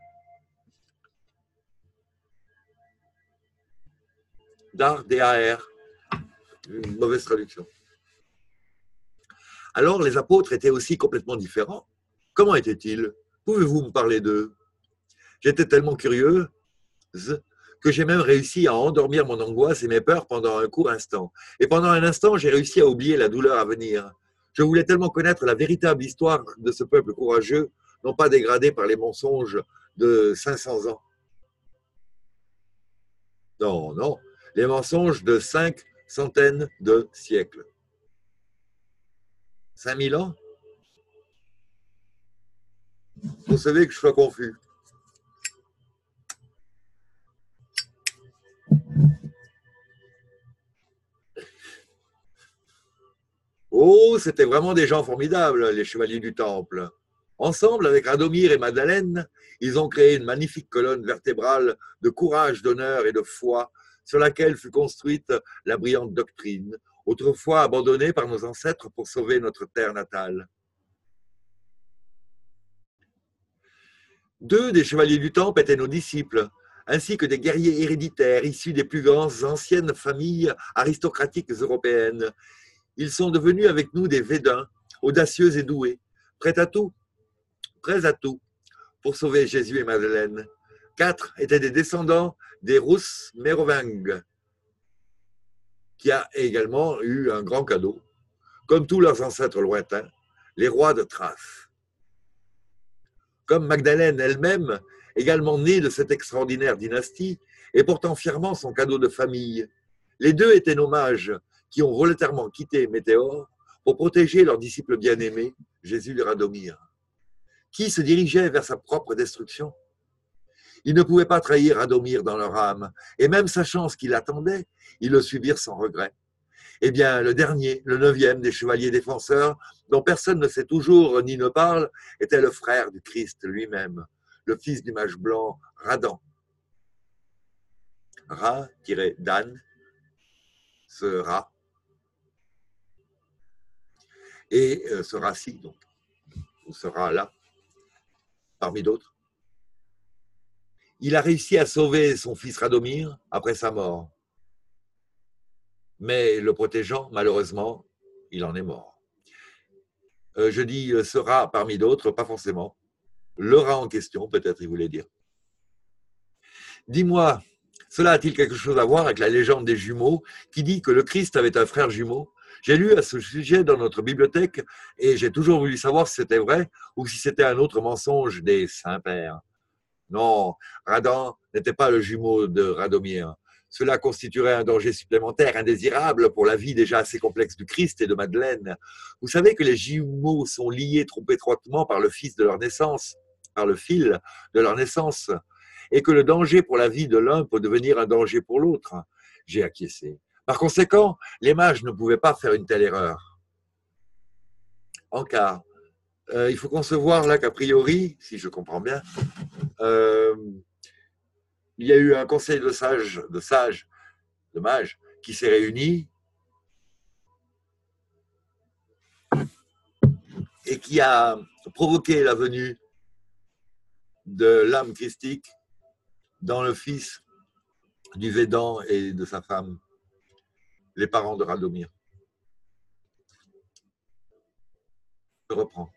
Dar, D-A-R, une mauvaise traduction. Alors, les apôtres étaient aussi complètement différents. Comment étaient-ils? Pouvez-vous me parler d'eux? J'étais tellement curieuse que j'ai même réussi à endormir mon angoisse et mes peurs pendant un court instant. Et pendant un instant, j'ai réussi à oublier la douleur à venir. Je voulais tellement connaître la véritable histoire de ce peuple courageux, non pas dégradé par les mensonges de 500 ans. Non, non, les mensonges de 5 centaines de siècles. 5000 ans? Vous savez que je sois confus. Oh, c'était vraiment des gens formidables, les chevaliers du temple. Ensemble, avec Radomir et Madeleine, ils ont créé une magnifique colonne vertébrale de courage, d'honneur et de foi sur laquelle fut construite la brillante doctrine, autrefois abandonnée par nos ancêtres pour sauver notre terre natale. 2 des chevaliers du temple étaient nos disciples, ainsi que des guerriers héréditaires issus des plus grandes anciennes familles aristocratiques européennes. Ils sont devenus avec nous des Védins, audacieux et doués, prêts à tout, pour sauver Jésus et Madeleine. 4 étaient des descendants des Rus Mérovingues, qui a également eu un grand cadeau, comme tous leurs ancêtres lointains, les rois de Thrace. Comme Magdalène elle-même, également née de cette extraordinaire dynastie, et portant fièrement son cadeau de famille. Les deux étaient nos mages, qui ont volontairement quitté Météore pour protéger leur disciple bien-aimé, Jésus de Radomir, qui se dirigeait vers sa propre destruction. Ils ne pouvaient pas trahir Radomir dans leur âme, et même sachant ce qui l'attendait, ils le suivirent sans regret. Eh bien, le dernier, le 9e des chevaliers défenseurs, dont personne ne sait toujours ni ne parle, était le frère du Christ lui-même, le fils du mage blanc, Radan. Ra-Dan, ce rat, et ce rat-ci, donc, ou ce rat-là, parmi d'autres. Il a réussi à sauver son fils Radomir après sa mort. mais le protégeant, malheureusement, il en est mort. Je dis ce rat parmi d'autres, pas forcément. Le rat en question, peut-être il voulait dire. Dis-moi, cela a-t-il quelque chose à voir avec la légende des jumeaux qui dit que le Christ avait un frère jumeau? J'ai lu à ce sujet dans notre bibliothèque et j'ai toujours voulu savoir si c'était vrai ou si c'était un autre mensonge des saints-pères. Non, Radan n'était pas le jumeau de Radomir. Cela constituerait un danger supplémentaire indésirable pour la vie déjà assez complexe du Christ et de Madeleine. Vous savez que les jumeaux sont liés trop étroitement par le fils de leur naissance, par le fil de leur naissance, et que le danger pour la vie de l'un peut devenir un danger pour l'autre. J'ai acquiescé. Par conséquent, les mages ne pouvaient pas faire une telle erreur. En cas, il faut concevoir là qu'a priori, si je comprends bien, il y a eu un conseil de mages, qui s'est réuni et qui a provoqué la venue de l'âme christique dans le fils du Védan et de sa femme, les parents de Radomir. Je reprends.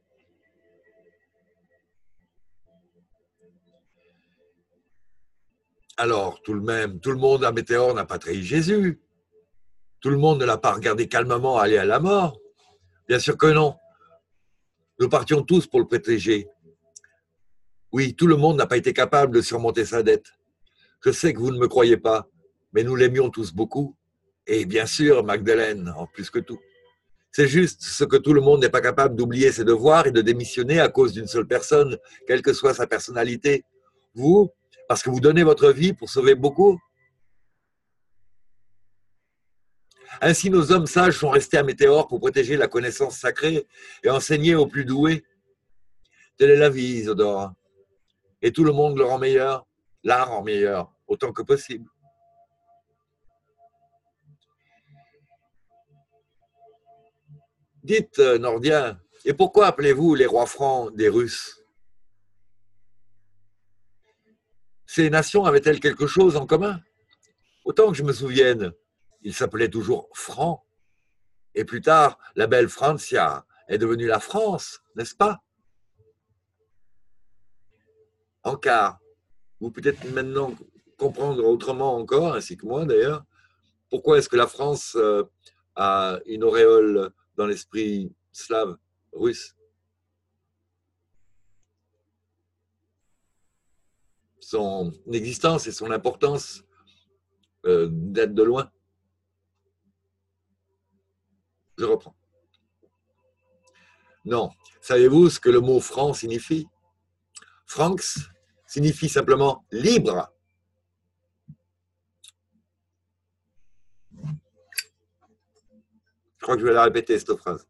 Alors, tout le monde à Météor n'a pas trahi Jésus. Tout le monde ne l'a pas regardé calmement aller à la mort. Bien sûr que non. Nous partions tous pour le protéger. Oui, tout le monde n'a pas été capable de surmonter sa dette. Je sais que vous ne me croyez pas, mais nous l'aimions tous beaucoup. Et bien sûr, Magdeleine, en plus que tout. C'est juste ce que tout le monde n'est pas capable d'oublier ses devoirs et de démissionner à cause d'une seule personne, quelle que soit sa personnalité. Vous, parce que vous donnez votre vie pour sauver beaucoup. Ainsi, nos hommes sages sont restés à Météor pour protéger la connaissance sacrée et enseigner aux plus doués. Telle est la vie, Isidore. Et tout le monde le rend meilleur, la rend meilleure, autant que possible. Dites, Nordien, et pourquoi appelez-vous les rois francs des Russes? Ces nations avaient-elles quelque chose en commun? Autant que je me souvienne, ils s'appelaient toujours francs. Et plus tard, la belle Francia est devenue la France, n'est-ce pas? En quart, vous peut-être maintenant comprendre autrement encore, ainsi que moi d'ailleurs, pourquoi est-ce que la France a une auréole dans l'esprit slave, russe? Son existence et son importance datent de loin. Je reprends. Non. Savez-vous ce que le mot franc signifie? Francs signifie simplement libre. Je crois que je vais la répéter, cette phrase.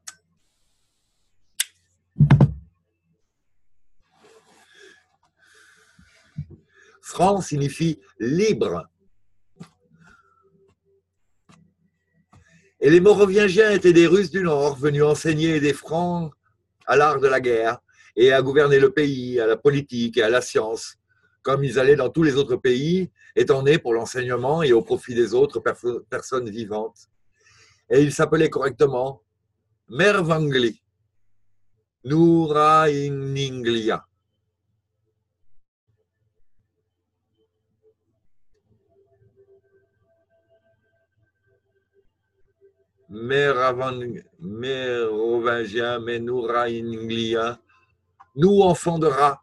Franc signifie libre. Et les Mérovingiens étaient des Russes du Nord, venus enseigner des Francs à l'art de la guerre et à gouverner le pays, à la politique et à la science, comme ils allaient dans tous les autres pays, étant nés pour l'enseignement et au profit des autres personnes vivantes. Et ils s'appelaient correctement Mervangli, Nouraininglia. Mérovingien, Ménouraininglia, nous enfants de rats,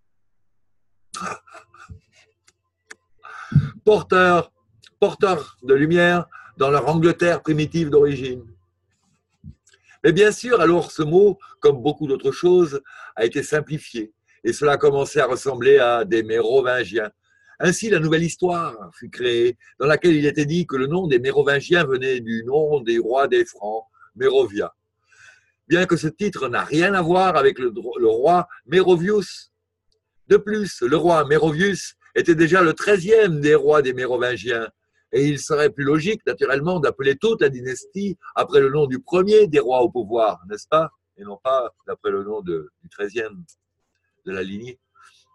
porteurs de lumière dans leur Angleterre primitive d'origine. Mais bien sûr, alors ce mot, comme beaucoup d'autres choses, a été simplifié et cela a commencé à ressembler à des Mérovingiens. Ainsi, la nouvelle histoire fut créée, dans laquelle il était dit que le nom des Mérovingiens venait du nom des rois des Francs, Mérovia. Bien que ce titre n'a rien à voir avec le roi Mérovius. De plus, le roi Mérovius était déjà le 13e des rois des Mérovingiens, et il serait plus logique, naturellement, d'appeler toute la dynastie après le nom du premier des rois au pouvoir, n'est-ce pas? Et non pas d'après le nom du 13e de la lignée.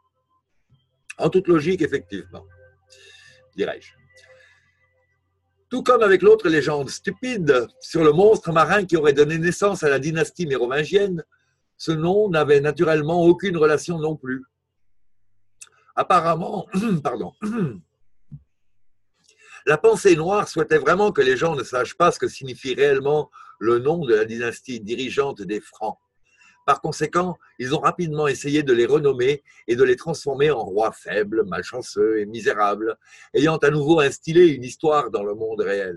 En toute logique, effectivement, dirais-je. Tout comme avec l'autre légende stupide sur le monstre marin qui aurait donné naissance à la dynastie mérovingienne, ce nom n'avait naturellement aucune relation non plus. Apparemment, pardon, la pensée noire souhaitait vraiment que les gens ne sachent pas ce que signifie réellement le nom de la dynastie dirigeante des Francs. Par conséquent, ils ont rapidement essayé de les renommer et de les transformer en rois faibles, malchanceux et misérables, ayant à nouveau instillé une histoire dans le monde réel.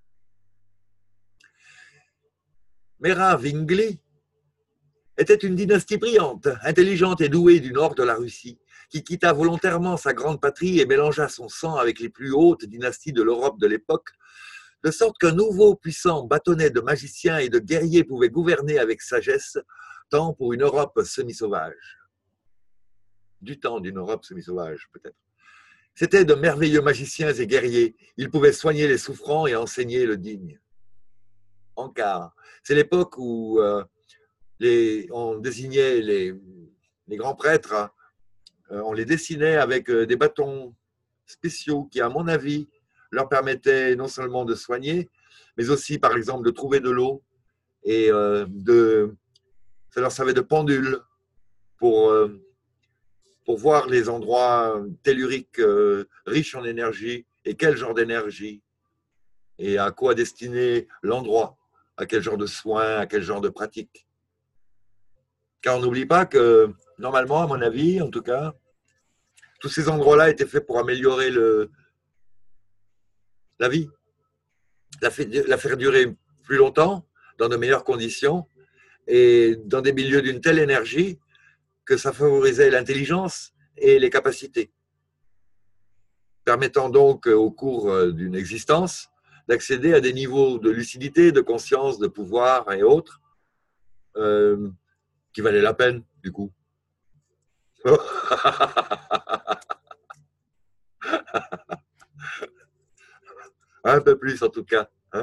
Mérovingli était une dynastie brillante, intelligente et douée du nord de la Russie, qui quitta volontairement sa grande patrie et mélangea son sang avec les plus hautes dynasties de l'Europe de l'époque, de sorte qu'un nouveau puissant bâtonnet de magiciens et de guerriers pouvait gouverner avec sagesse, tant pour une Europe semi-sauvage. Du temps d'une Europe semi-sauvage, peut-être. C'étaient de merveilleux magiciens et guerriers. Ils pouvaient soigner les souffrants et enseigner le digne. Ankar, c'est l'époque où on désignait les grands prêtres, on les dessinait avec des bâtons spéciaux qui, à mon avis, leur permettaient non seulement de soigner, mais aussi, par exemple, de trouver de l'eau et ça leur servait de pendule pour voir les endroits telluriques riches en énergie et quel genre d'énergie et à quoi destiner l'endroit, à quel genre de soins, à quel genre de pratique. Car on n'oublie pas que, normalement, à mon avis, en tout cas, tous ces endroits-là étaient faits pour améliorer la vie, la faire durer plus longtemps, dans de meilleures conditions et dans des milieux d'une telle énergie que ça favorisait l'intelligence et les capacités, permettant donc au cours d'une existence d'accéder à des niveaux de lucidité, de conscience, de pouvoir et autres qui valaient la peine, du coup. Un peu plus, en tout cas. Hein.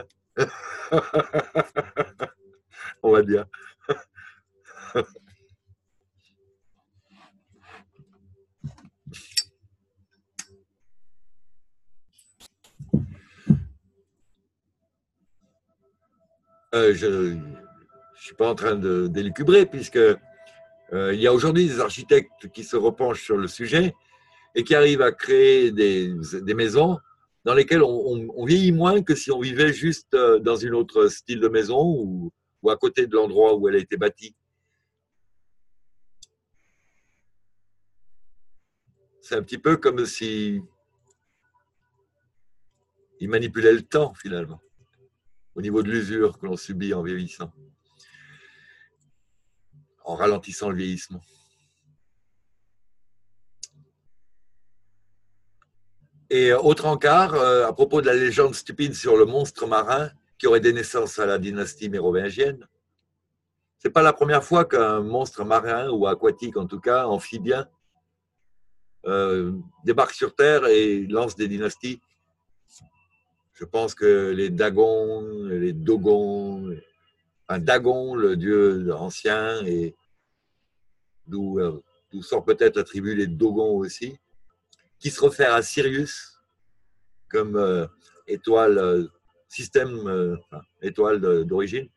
On va dire. Je ne suis pas en train d'élucubrer, puisque il y a aujourd'hui des architectes qui se repenchent sur le sujet et qui arrivent à créer des maisons dans lesquelles on vieillit moins que si on vivait juste dans une autre style de maison ou à côté de l'endroit où elle a été bâtie. C'est un petit peu comme si ils manipulaient le temps, finalement, au niveau de l'usure que l'on subit en vieillissant, en ralentissant le vieillissement. Et autre encart, à propos de la légende stupide sur le monstre marin qui aurait des naissances à la dynastie mérovingienne, c'est pas la première fois qu'un monstre marin, ou aquatique en tout cas, amphibien, débarque sur Terre et lance des dynasties. Je pense que les Dagons, les Dogons, Dagon, le dieu ancien, et d'où sort peut-être la tribu les Dogons aussi, qui se réfère à Sirius comme étoile, système, étoile d'origine.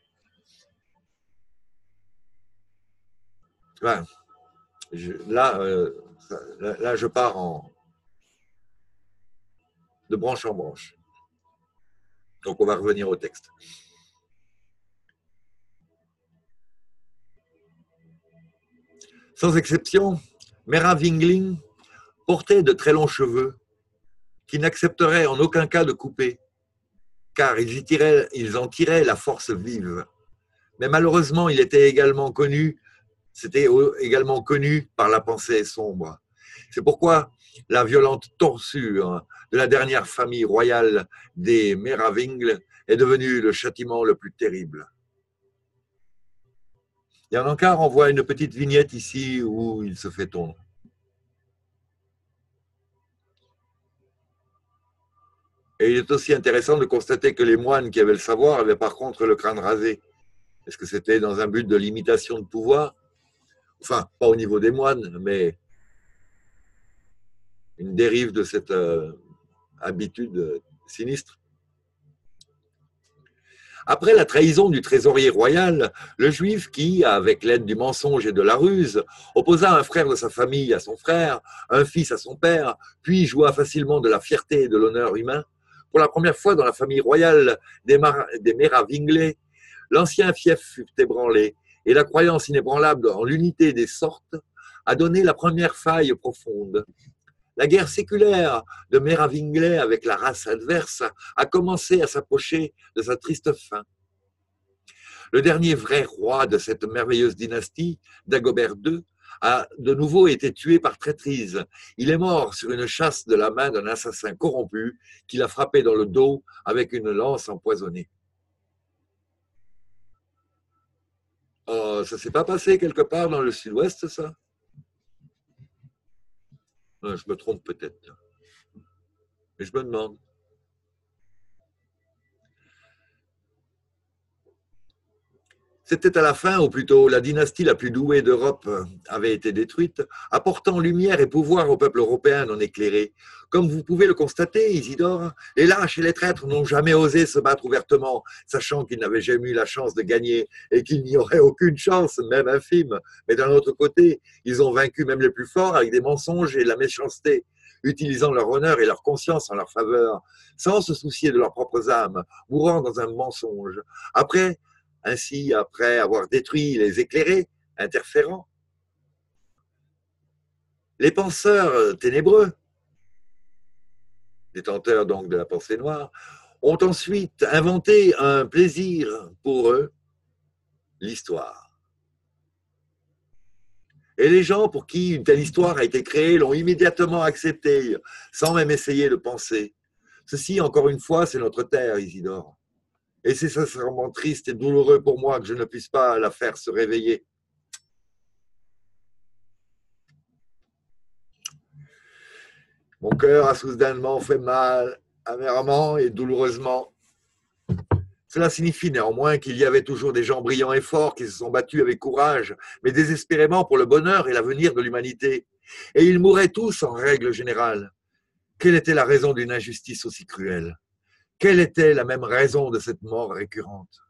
Enfin, là, je pars de branche en branche. Donc, on va revenir au texte. Sans exception, Mérovingli portait de très longs cheveux qu'il n'accepterait en aucun cas de couper, car ils en tiraient la force vive. Mais malheureusement, c'était également connu par la pensée sombre. C'est pourquoi la violente torsure de la dernière famille royale des Mérovingli est devenue le châtiment le plus terrible. Et en encart, on voit une petite vignette ici où il se fait tondre. Et il est aussi intéressant de constater que les moines qui avaient le savoir avaient par contre le crâne rasé. Est-ce que c'était dans un but de limitation de pouvoir? Enfin, pas au niveau des moines, mais une dérive de cette habitude sinistre. Après la trahison du trésorier royal, le juif qui, avec l'aide du mensonge et de la ruse, opposa un frère de sa famille à son frère, un fils à son père, puis joua facilement de la fierté et de l'honneur humain, pour la première fois dans la famille royale des Méravinglais, l'ancien fief fut ébranlé, et la croyance inébranlable en l'unité des sortes a donné la première faille profonde. La guerre séculaire de Méravinglais avec la race adverse a commencé à s'approcher de sa triste fin. Le dernier vrai roi de cette merveilleuse dynastie, Dagobert II, a de nouveau été tué par traîtrise. Il est mort sur une chasse de la main d'un assassin corrompu qui l'a frappé dans le dos avec une lance empoisonnée. Oh, ça ne s'est pas passé quelque part dans le sud-ouest, ça? Je me trompe peut-être. Mais je me demande. C'était à la fin, ou plutôt la dynastie la plus douée d'Europe avait été détruite, apportant lumière et pouvoir au peuple européen non éclairé. Comme vous pouvez le constater, Isidore, les lâches et les traîtres n'ont jamais osé se battre ouvertement, sachant qu'ils n'avaient jamais eu la chance de gagner et qu'il n'y aurait aucune chance, même infime. Mais d'un autre côté, ils ont vaincu même les plus forts avec des mensonges et de la méchanceté, utilisant leur honneur et leur conscience en leur faveur, sans se soucier de leurs propres âmes, mourant dans un mensonge. Ainsi, après avoir détruit les éclairés, interférents, les penseurs ténébreux, détenteurs donc de la pensée noire, ont ensuite inventé un plaisir pour eux, l'histoire. Et les gens pour qui une telle histoire a été créée l'ont immédiatement acceptée, sans même essayer de penser. Ceci, encore une fois, c'est notre terre, Isidore. Et c'est sincèrement triste et douloureux pour moi que je ne puisse pas la faire se réveiller. Mon cœur a soudainement fait mal, amèrement et douloureusement. Cela signifie néanmoins qu'il y avait toujours des gens brillants et forts qui se sont battus avec courage, mais désespérément pour le bonheur et l'avenir de l'humanité. Et ils mouraient tous en règle générale. Quelle était la raison d'une injustice aussi cruelle? Quelle était la même raison de cette mort récurrente?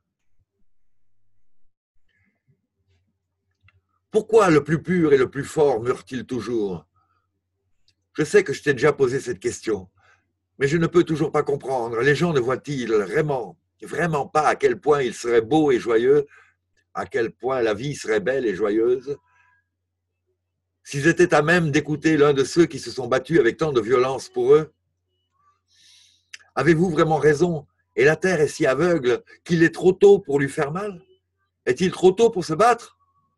Pourquoi le plus pur et le plus fort meurent-ils toujours? Je sais que je t'ai déjà posé cette question, mais je ne peux toujours pas comprendre. Les gens ne voient-ils vraiment pas à quel point il serait beau et joyeux, à quel point la vie serait belle et joyeuse, s'ils étaient à même d'écouter l'un de ceux qui se sont battus avec tant de violence pour eux? Avez-vous vraiment raison? Et la terre est si aveugle qu'il est trop tôt pour lui faire mal? Est-il trop tôt pour se battre?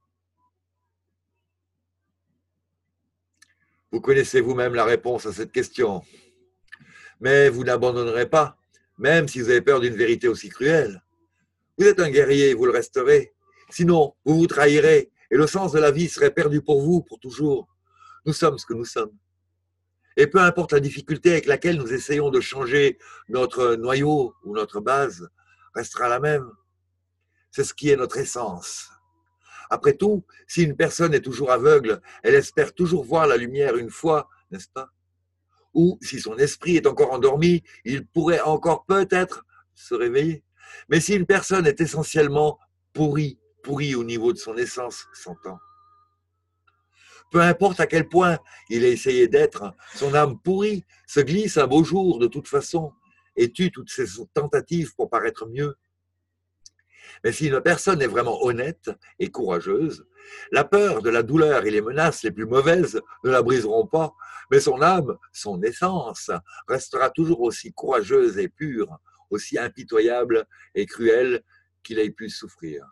Vous connaissez vous-même la réponse à cette question. Mais vous n'abandonnerez pas, même si vous avez peur d'une vérité aussi cruelle. Vous êtes un guerrier, vous le resterez. Sinon, vous vous trahirez et le sens de la vie serait perdu pour vous, pour toujours. Nous sommes ce que nous sommes. Et peu importe la difficulté avec laquelle nous essayons de changer notre noyau ou notre base, restera la même. C'est ce qui est notre essence. Après tout, si une personne est toujours aveugle, elle espère toujours voir la lumière une fois, n'est-ce pas? Ou si son esprit est encore endormi, il pourrait encore peut-être se réveiller. Mais si une personne est essentiellement pourrie au niveau de son essence, s'entend. Peu importe à quel point il a essayé d'être, son âme pourrie se glisse un beau jour de toute façon et tue toutes ses tentatives pour paraître mieux. Mais si une personne est vraiment honnête et courageuse, la peur de la douleur et les menaces les plus mauvaises ne la briseront pas, mais son âme, son essence, restera toujours aussi courageuse et pure, aussi impitoyable et cruelle qu'il ait pu souffrir.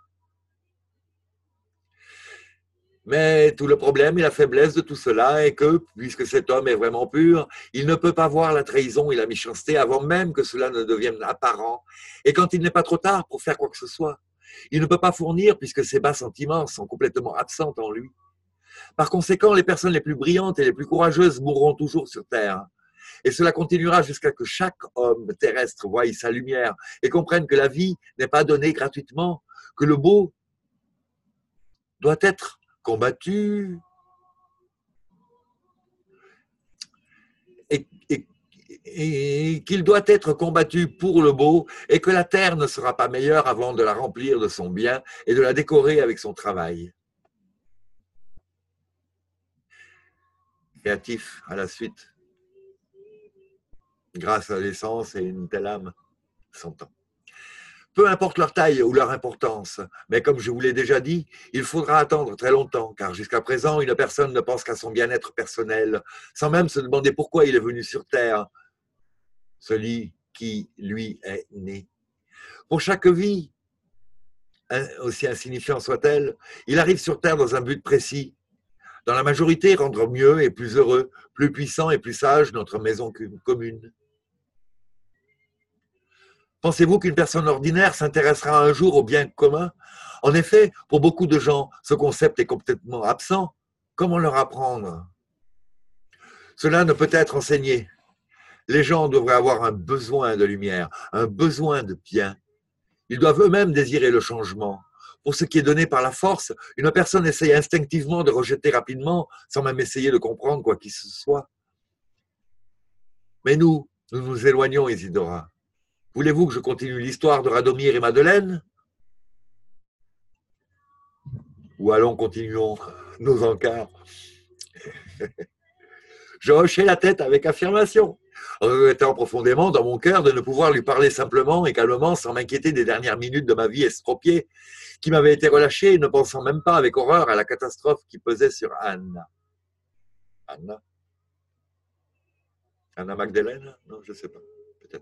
Mais tout le problème et la faiblesse de tout cela est que, puisque cet homme est vraiment pur, il ne peut pas voir la trahison et la méchanceté avant même que cela ne devienne apparent, et quand il n'est pas trop tard pour faire quoi que ce soit. Il ne peut pas fournir puisque ses bas sentiments sont complètement absents en lui. Par conséquent, les personnes les plus brillantes et les plus courageuses mourront toujours sur Terre. Et cela continuera jusqu'à que chaque homme terrestre voie sa lumière et comprenne que la vie n'est pas donnée gratuitement, que le beau doit être combattu et et qu'il doit être combattu pour le beau et que la terre ne sera pas meilleure avant de la remplir de son bien et de la décorer avec son travail. Créatif à la suite, grâce à l'essence et une telle âme, s'entend. Peu importe leur taille ou leur importance, mais comme je vous l'ai déjà dit, il faudra attendre très longtemps, car jusqu'à présent, une personne ne pense qu'à son bien-être personnel, sans même se demander pourquoi il est venu sur Terre, celui qui, lui, est né. Pour chaque vie, aussi insignifiante soit-elle, il arrive sur Terre dans un but précis. Dans la majorité, rendre mieux et plus heureux, plus puissant et plus sage notre maison commune. Pensez-vous qu'une personne ordinaire s'intéressera un jour au bien commun? En effet, pour beaucoup de gens, ce concept est complètement absent. Comment leur apprendre? Cela ne peut être enseigné. Les gens devraient avoir un besoin de lumière, un besoin de bien. Ils doivent eux-mêmes désirer le changement. Pour ce qui est donné par la force, une personne essaye instinctivement de rejeter rapidement, sans même essayer de comprendre quoi qu'il se soit. Mais nous nous éloignons, Isidora. Voulez-vous que je continue l'histoire de Radomir et Madeleine? Ou allons, continuons nos encarts. Je hochai la tête avec affirmation, regrettant profondément dans mon cœur de ne pouvoir lui parler simplement et calmement sans m'inquiéter des dernières minutes de ma vie estropiée qui m'avait été relâchée, ne pensant même pas avec horreur à la catastrophe qui pesait sur Anna. Anna? Anna Magdeleine? Non, je ne sais pas. Peut-être.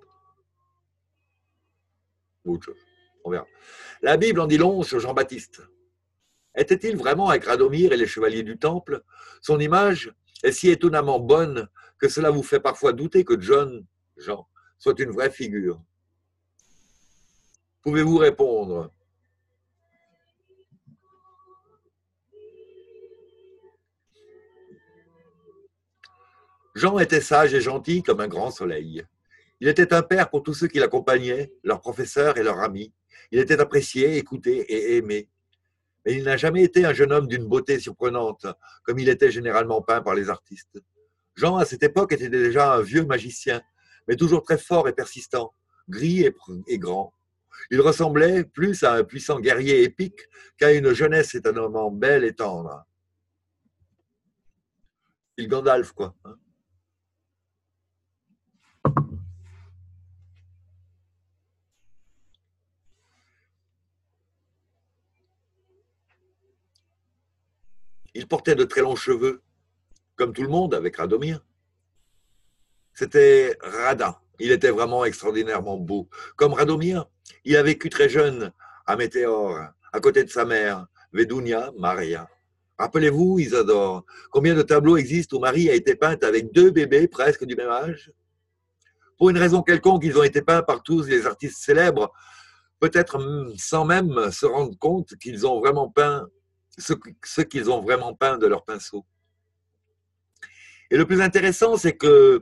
Ou autre chose. On verra. La Bible en dit long sur Jean-Baptiste. Était-il vraiment avec Radomir et les chevaliers du Temple? Son image est si étonnamment bonne que cela vous fait parfois douter que Jean, soit une vraie figure. Pouvez-vous répondre? Jean était sage et gentil comme un grand soleil. Il était un père pour tous ceux qui l'accompagnaient, leurs professeurs et leurs amis. Il était apprécié, écouté et aimé. Mais il n'a jamais été un jeune homme d'une beauté surprenante, comme il était généralement peint par les artistes. Jean, à cette époque, était déjà un vieux magicien, mais toujours très fort et persistant, gris et grand. Il ressemblait plus à un puissant guerrier épique qu'à une jeunesse étonnamment belle et tendre. Il Gandalf, quoi. Il portait de très longs cheveux, comme tout le monde avec Radomir. C'était Radin. Il était vraiment extraordinairement beau. Comme Radomir, il a vécu très jeune à Météore, à côté de sa mère, Vedunia Maria. Rappelez-vous, Isadore, combien de tableaux existent où Marie a été peinte avec 2 bébés presque du même âge? Pour une raison quelconque, ils ont été peints par tous les artistes célèbres, peut-être sans même se rendre compte qu'ils ont vraiment peint ce qu'ils ont vraiment peint de leur pinceau. Et le plus intéressant, c'est que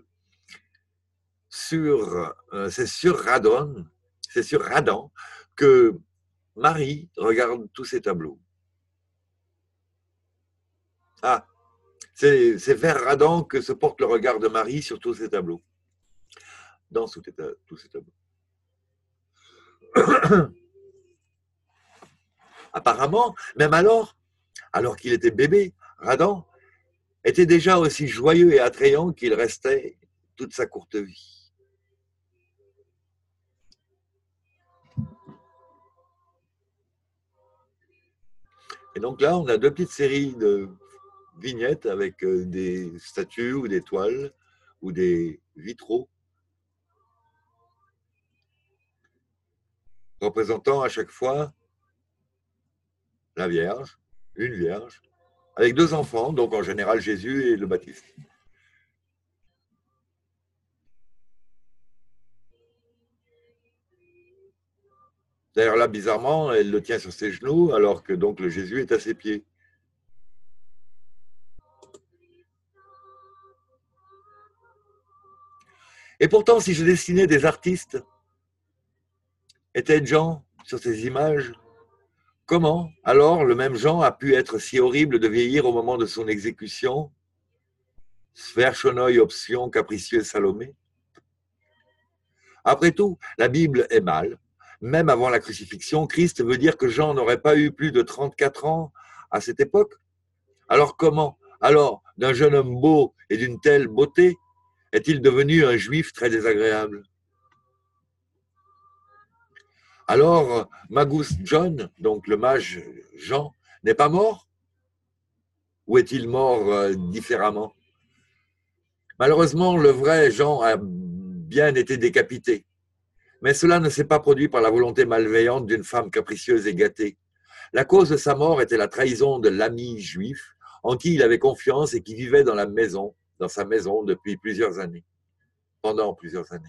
c'est sur Radan que Marie regarde tous ces tableaux. Ah, c'est vers Radan que se porte le regard de Marie sur tous ces tableaux. Dans tous ces tableaux. Apparemment, même alors qu'il était bébé, Radan était déjà aussi joyeux et attrayant qu'il restait toute sa courte vie. Et donc là, on a 2 petites séries de vignettes avec des statues ou des toiles ou des vitraux représentant à chaque fois la Vierge, une Vierge, avec 2 enfants, donc en général Jésus et le Baptiste. D'ailleurs là, bizarrement, elle le tient sur ses genoux, alors que donc le Jésus est à ses pieds. Et pourtant, si je dessinais des artistes, étaient Jean sur ces images, comment alors le même Jean a pu être si horrible de vieillir au moment de son exécution? Sphère, Chonoï, Option, Capricieux et Salomé. Après tout, la Bible est mal. Même avant la crucifixion, Christ veut dire que Jean n'aurait pas eu plus de 34 ans à cette époque. Alors comment? Alors, d'un jeune homme beau et d'une telle beauté, est-il devenu un juif très désagréable? Alors, Magus John, donc le mage Jean, n'est pas mort? Ou est-il mort différemment? Malheureusement, le vrai Jean a bien été décapité. Mais cela ne s'est pas produit par la volonté malveillante d'une femme capricieuse et gâtée. La cause de sa mort était la trahison de l'ami juif en qui il avait confiance et qui vivait dans sa maison depuis plusieurs années, pendant plusieurs années.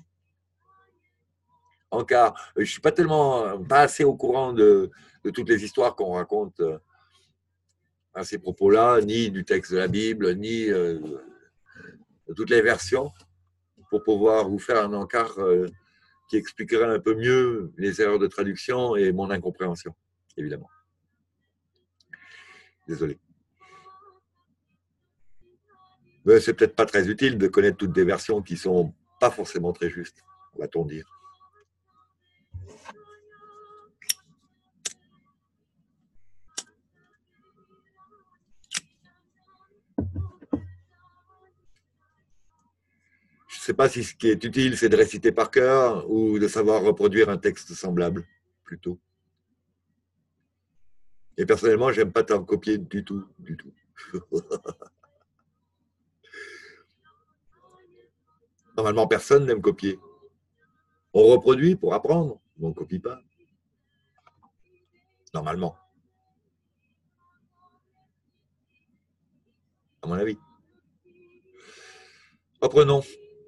En cas, je ne suis pas assez au courant de toutes les histoires qu'on raconte à ces propos-là, ni du texte de la Bible, ni de toutes les versions, pour pouvoir vous faire un encart qui expliquerait un peu mieux les erreurs de traduction et mon incompréhension, évidemment. Désolé. Mais c'est peut-être pas très utile de connaître toutes des versions qui sont pas forcément très justes, va-t-on dire. Je ne sais pas si ce qui est utile, c'est de réciter par cœur ou de savoir reproduire un texte semblable, plutôt. Et personnellement, j'aime pas t'en copier du tout, du tout. Normalement, personne n'aime copier. On reproduit pour apprendre, mais on ne copie pas. Normalement, à mon avis. Reprenons.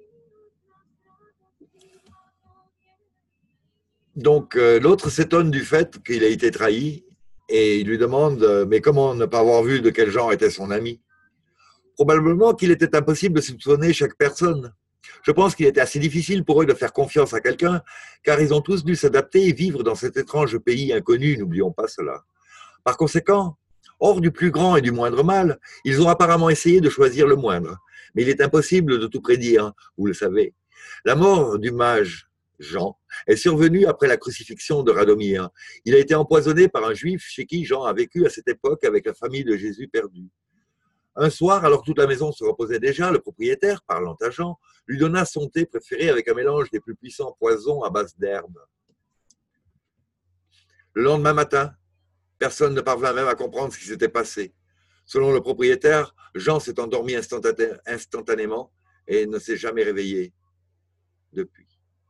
Donc, l'autre s'étonne du fait qu'il a été trahi et il lui demande mais comment ne pas avoir vu de quel genre était son ami? Probablement qu'il était impossible de soupçonner chaque personne. Je pense qu'il était assez difficile pour eux de faire confiance à quelqu'un, car ils ont tous dû s'adapter et vivre dans cet étrange pays inconnu, n'oublions pas cela. Par conséquent, hors du plus grand et du moindre mal, ils ont apparemment essayé de choisir le moindre. Mais il est impossible de tout prédire, vous le savez. La mort du mage Jean est survenue après la crucifixion de Radomir. Il a été empoisonné par un juif chez qui Jean a vécu à cette époque avec la famille de Jésus perdu. Un soir, alors que toute la maison se reposait déjà, le propriétaire, parlant à Jean, lui donna son thé préféré avec un mélange des plus puissants poisons à base d'herbes. Le lendemain matin, personne ne parvint même à comprendre ce qui s'était passé. Selon le propriétaire, Jean s'est endormi instantanément et ne s'est jamais réveillé depuis.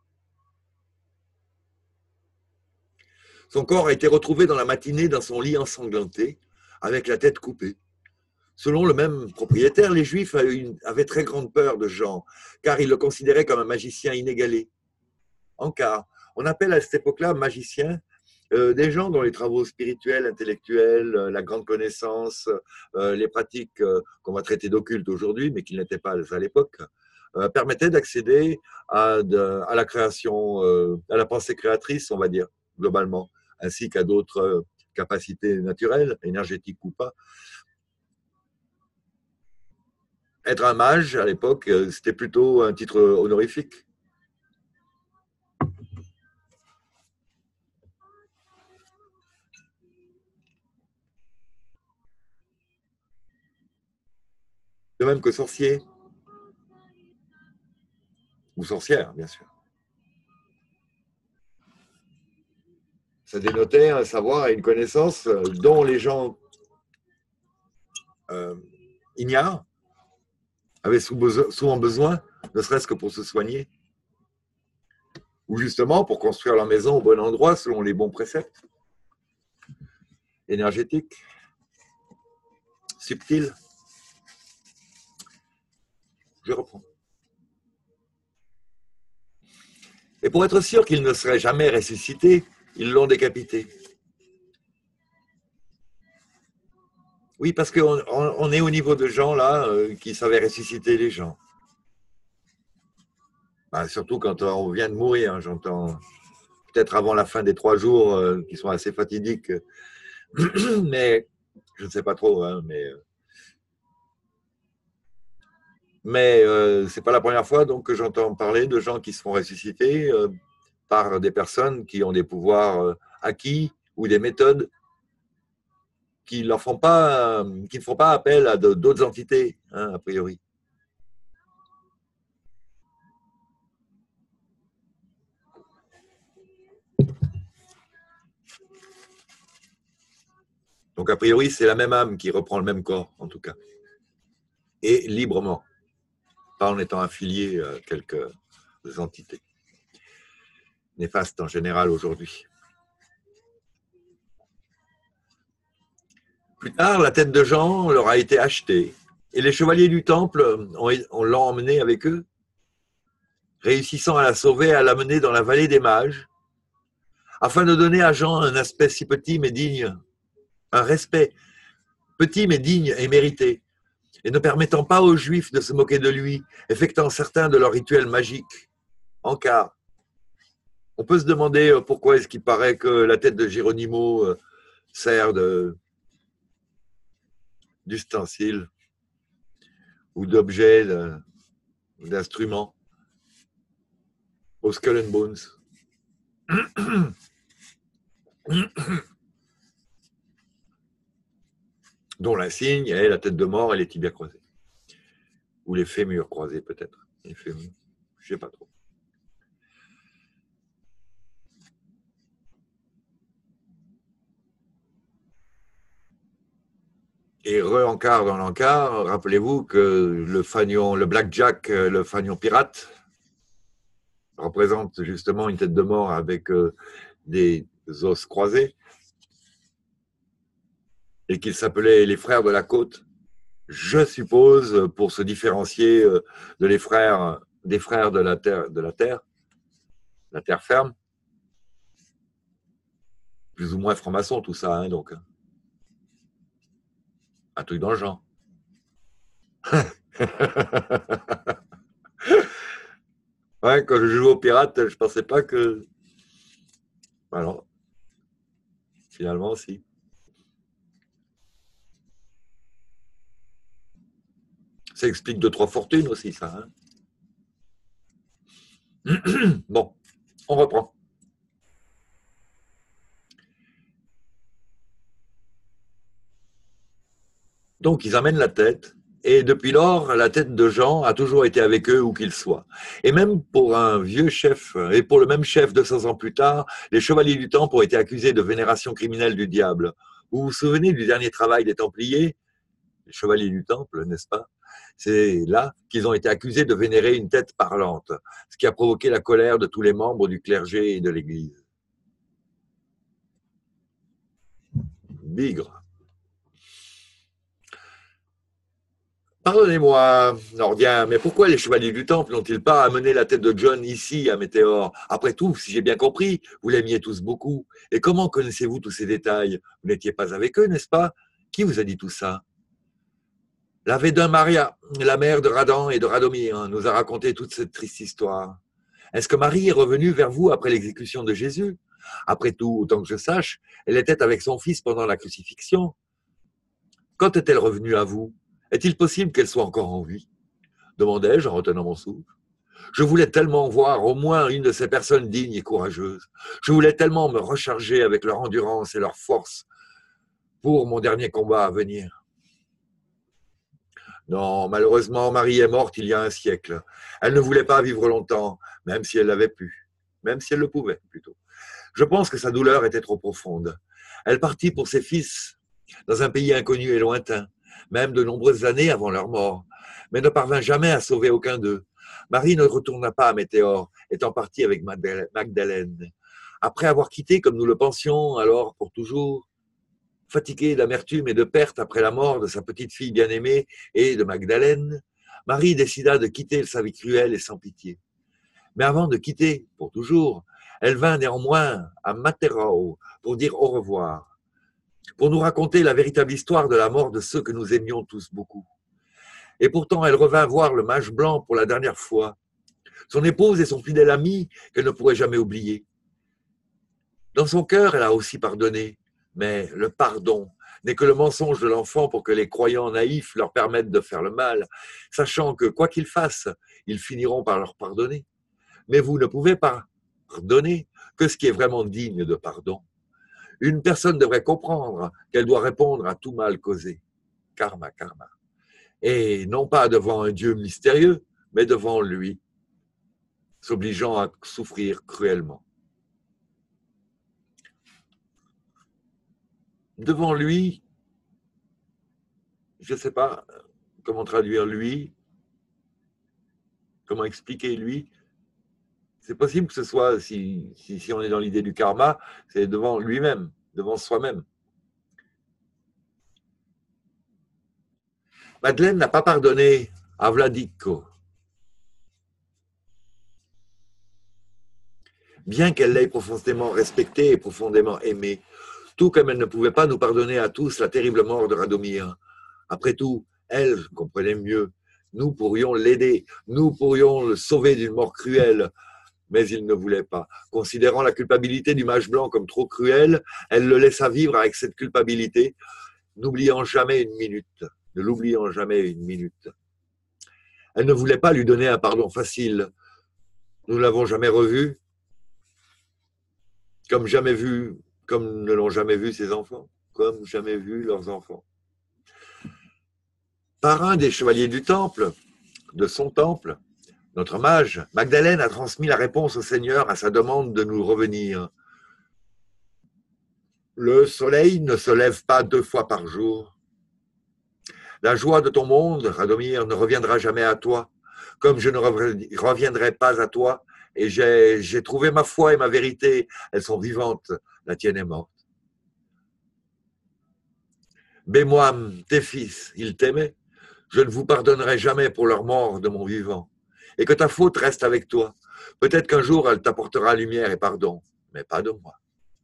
Son corps a été retrouvé dans la matinée dans son lit ensanglanté, avec la tête coupée. Selon le même propriétaire, les Juifs avaient très grande peur de Jean, car ils le considéraient comme un magicien inégalé. En cas, on appelle à cette époque-là magicien des gens dont les travaux spirituels, intellectuels, la grande connaissance, les pratiques qu'on va traiter d'occultes aujourd'hui, mais qui n'étaient pas à l'époque, permettaient d'accéder à la création, à la pensée créatrice, on va dire, globalement, ainsi qu'à d'autres capacités naturelles, énergétiques ou pas. Être un mage, à l'époque, c'était plutôt un titre honorifique. De même que sorcier. Ou sorcière, bien sûr. Ça dénotait un savoir et une connaissance dont les gens ignares avaient souvent besoin, ne serait-ce que pour se soigner, ou justement pour construire leur maison au bon endroit selon les bons préceptes énergétiques, subtils. Je reprends. Et pour être sûr qu'il ne serait jamais ressuscité, ils l'ont décapité. Oui, parce qu'on est au niveau de gens là qui savaient ressusciter les gens. Ben, surtout quand on vient de mourir, hein, j'entends. Peut-être avant la fin des 3 jours qui sont assez fatidiques. Mais je ne sais pas trop. Hein, mais Mais ce n'est pas la première fois donc, que j'entends parler de gens qui se font ressusciter par des personnes qui ont des pouvoirs acquis ou des méthodes qui ne font pas appel à d'autres entités, hein, a priori. Donc, a priori, c'est la même âme qui reprend le même corps, en tout cas. Et librement, pas en étant affilié à quelques entités néfastes en général aujourd'hui. Plus tard, la tête de Jean leur a été achetée et les chevaliers du temple l'ont emmenée avec eux, réussissant à la sauver et à l'amener dans la vallée des mages, afin de donner à Jean un aspect si petit mais digne, un respect petit mais digne et mérité, et ne permettant pas aux Juifs de se moquer de lui, effectuant certains de leurs rituels magiques. En cas, on peut se demander pourquoi est-ce qu'il paraît que la tête de Géronimo sert d'ustensile ou d'objet, d'instrument au Skull and Bones. Dont l'insigne est la tête de mort et les tibias croisés. Ou les fémurs croisés, peut-être. Les fémurs, je ne sais pas trop. Et re-encart dans l'encart, rappelez-vous que le fanion, le blackjack, le fanion pirate, représente justement une tête de mort avec des os croisés, et qu'ils s'appelaient les frères de la côte, je suppose, pour se différencier des frères de la terre ferme, plus ou moins franc-maçon tout ça, hein, donc. Un truc dans le genre. Ouais, quand je jouais au pirate, je pensais pas que... Alors, finalement, si. Ça explique 2-3 fortunes aussi, ça. Hein. Bon, on reprend. Donc, ils amènent la tête. Et depuis lors, la tête de Jean a toujours été avec eux où qu'ils soient. Et même pour un vieux chef, et pour le même chef 200 ans plus tard, les chevaliers du Temple ont été accusés de vénération criminelle du diable. Vous vous souvenez du dernier travail des Templiers, les chevaliers du Temple, n'est-ce pas? C'est là qu'ils ont été accusés de vénérer une tête parlante, ce qui a provoqué la colère de tous les membres du clergé et de l'Église. Bigre. Pardonnez-moi, Nordien, mais pourquoi les chevaliers du Temple n'ont-ils pas amené la tête de John ici, à Météor? Après tout, si j'ai bien compris, vous l'aimiez tous beaucoup. Et comment connaissez-vous tous ces détails? Vous n'étiez pas avec eux, n'est-ce pas? Qui vous a dit tout ça? La Védun Maria, la mère de Radan et de Radomir, nous a raconté toute cette triste histoire. Est-ce que Marie est revenue vers vous après l'exécution de Jésus? Après tout, autant que je sache, elle était avec son fils pendant la crucifixion. Quand est-elle revenue à vous? Est-il possible qu'elle soit encore en vie? Demandai-je en retenant mon souffle. Je voulais tellement voir au moins une de ces personnes dignes et courageuses. Je voulais tellement me recharger avec leur endurance et leur force pour mon dernier combat à venir. Non, malheureusement, Marie est morte il y a un siècle. Elle ne voulait pas vivre longtemps, même si elle l'avait pu. Même si elle le pouvait, plutôt. Je pense que sa douleur était trop profonde. Elle partit pour ses fils, dans un pays inconnu et lointain, même de nombreuses années avant leur mort, mais ne parvint jamais à sauver aucun d'eux. Marie ne retourna pas à Météor, étant partie avec Magdalène. Après avoir quitté, comme nous le pensions, alors pour toujours, fatiguée d'amertume et de perte après la mort de sa petite fille bien-aimée et de Magdalène, Marie décida de quitter sa vie cruelle et sans pitié. Mais avant de quitter, pour toujours, elle vint néanmoins à Materao pour dire au revoir, pour nous raconter la véritable histoire de la mort de ceux que nous aimions tous beaucoup. Et pourtant, elle revint voir le mage blanc pour la dernière fois, son épouse et son fidèle ami qu'elle ne pourrait jamais oublier. Dans son cœur, elle a aussi pardonné, Mais le pardon n'est que le mensonge de l'enfant pour que les croyants naïfs leur permettent de faire le mal, sachant que quoi qu'ils fassent, ils finiront par leur pardonner. Mais vous ne pouvez pas pardonner que ce qui est vraiment digne de pardon. Une personne devrait comprendre qu'elle doit répondre à tout mal causé. Karma, karma. Et non pas devant un Dieu mystérieux, mais devant lui, s'obligeant à souffrir cruellement. Devant lui, je ne sais pas comment traduire lui, comment expliquer lui. C'est possible que ce soit, si on est dans l'idée du karma, c'est devant lui-même, devant soi-même. Madeleine n'a pas pardonné à Vladiko, bien qu'elle l'ait profondément respecté et profondément aimé, tout comme elle ne pouvait pas nous pardonner à tous la terrible mort de Radomir. Après tout, elle comprenait mieux. Nous pourrions l'aider, nous pourrions le sauver d'une mort cruelle, mais il ne voulait pas. Considérant la culpabilité du mage blanc comme trop cruelle, elle le laissa vivre avec cette culpabilité, n'oubliant jamais une minute, ne l'oubliant jamais une minute. Elle ne voulait pas lui donner un pardon facile. Nous ne l'avons jamais revu, comme ne l'ont jamais vu ses enfants, comme jamais vu leurs enfants. Par un des chevaliers du temple, de son temple, notre mage, Magdalène, a transmis la réponse au Seigneur à sa demande de nous revenir. Le soleil ne se lève pas 2 fois par jour. La joie de ton monde, Radomir, ne reviendra jamais à toi, comme je ne reviendrai pas à toi, et j'ai trouvé ma foi et ma vérité, elles sont vivantes, la tienne est morte. Bémoam, tes fils, ils t'aimaient, je ne vous pardonnerai jamais pour leur mort de mon vivant, et que ta faute reste avec toi. Peut-être qu'un jour elle t'apportera lumière et pardon, mais pas de moi.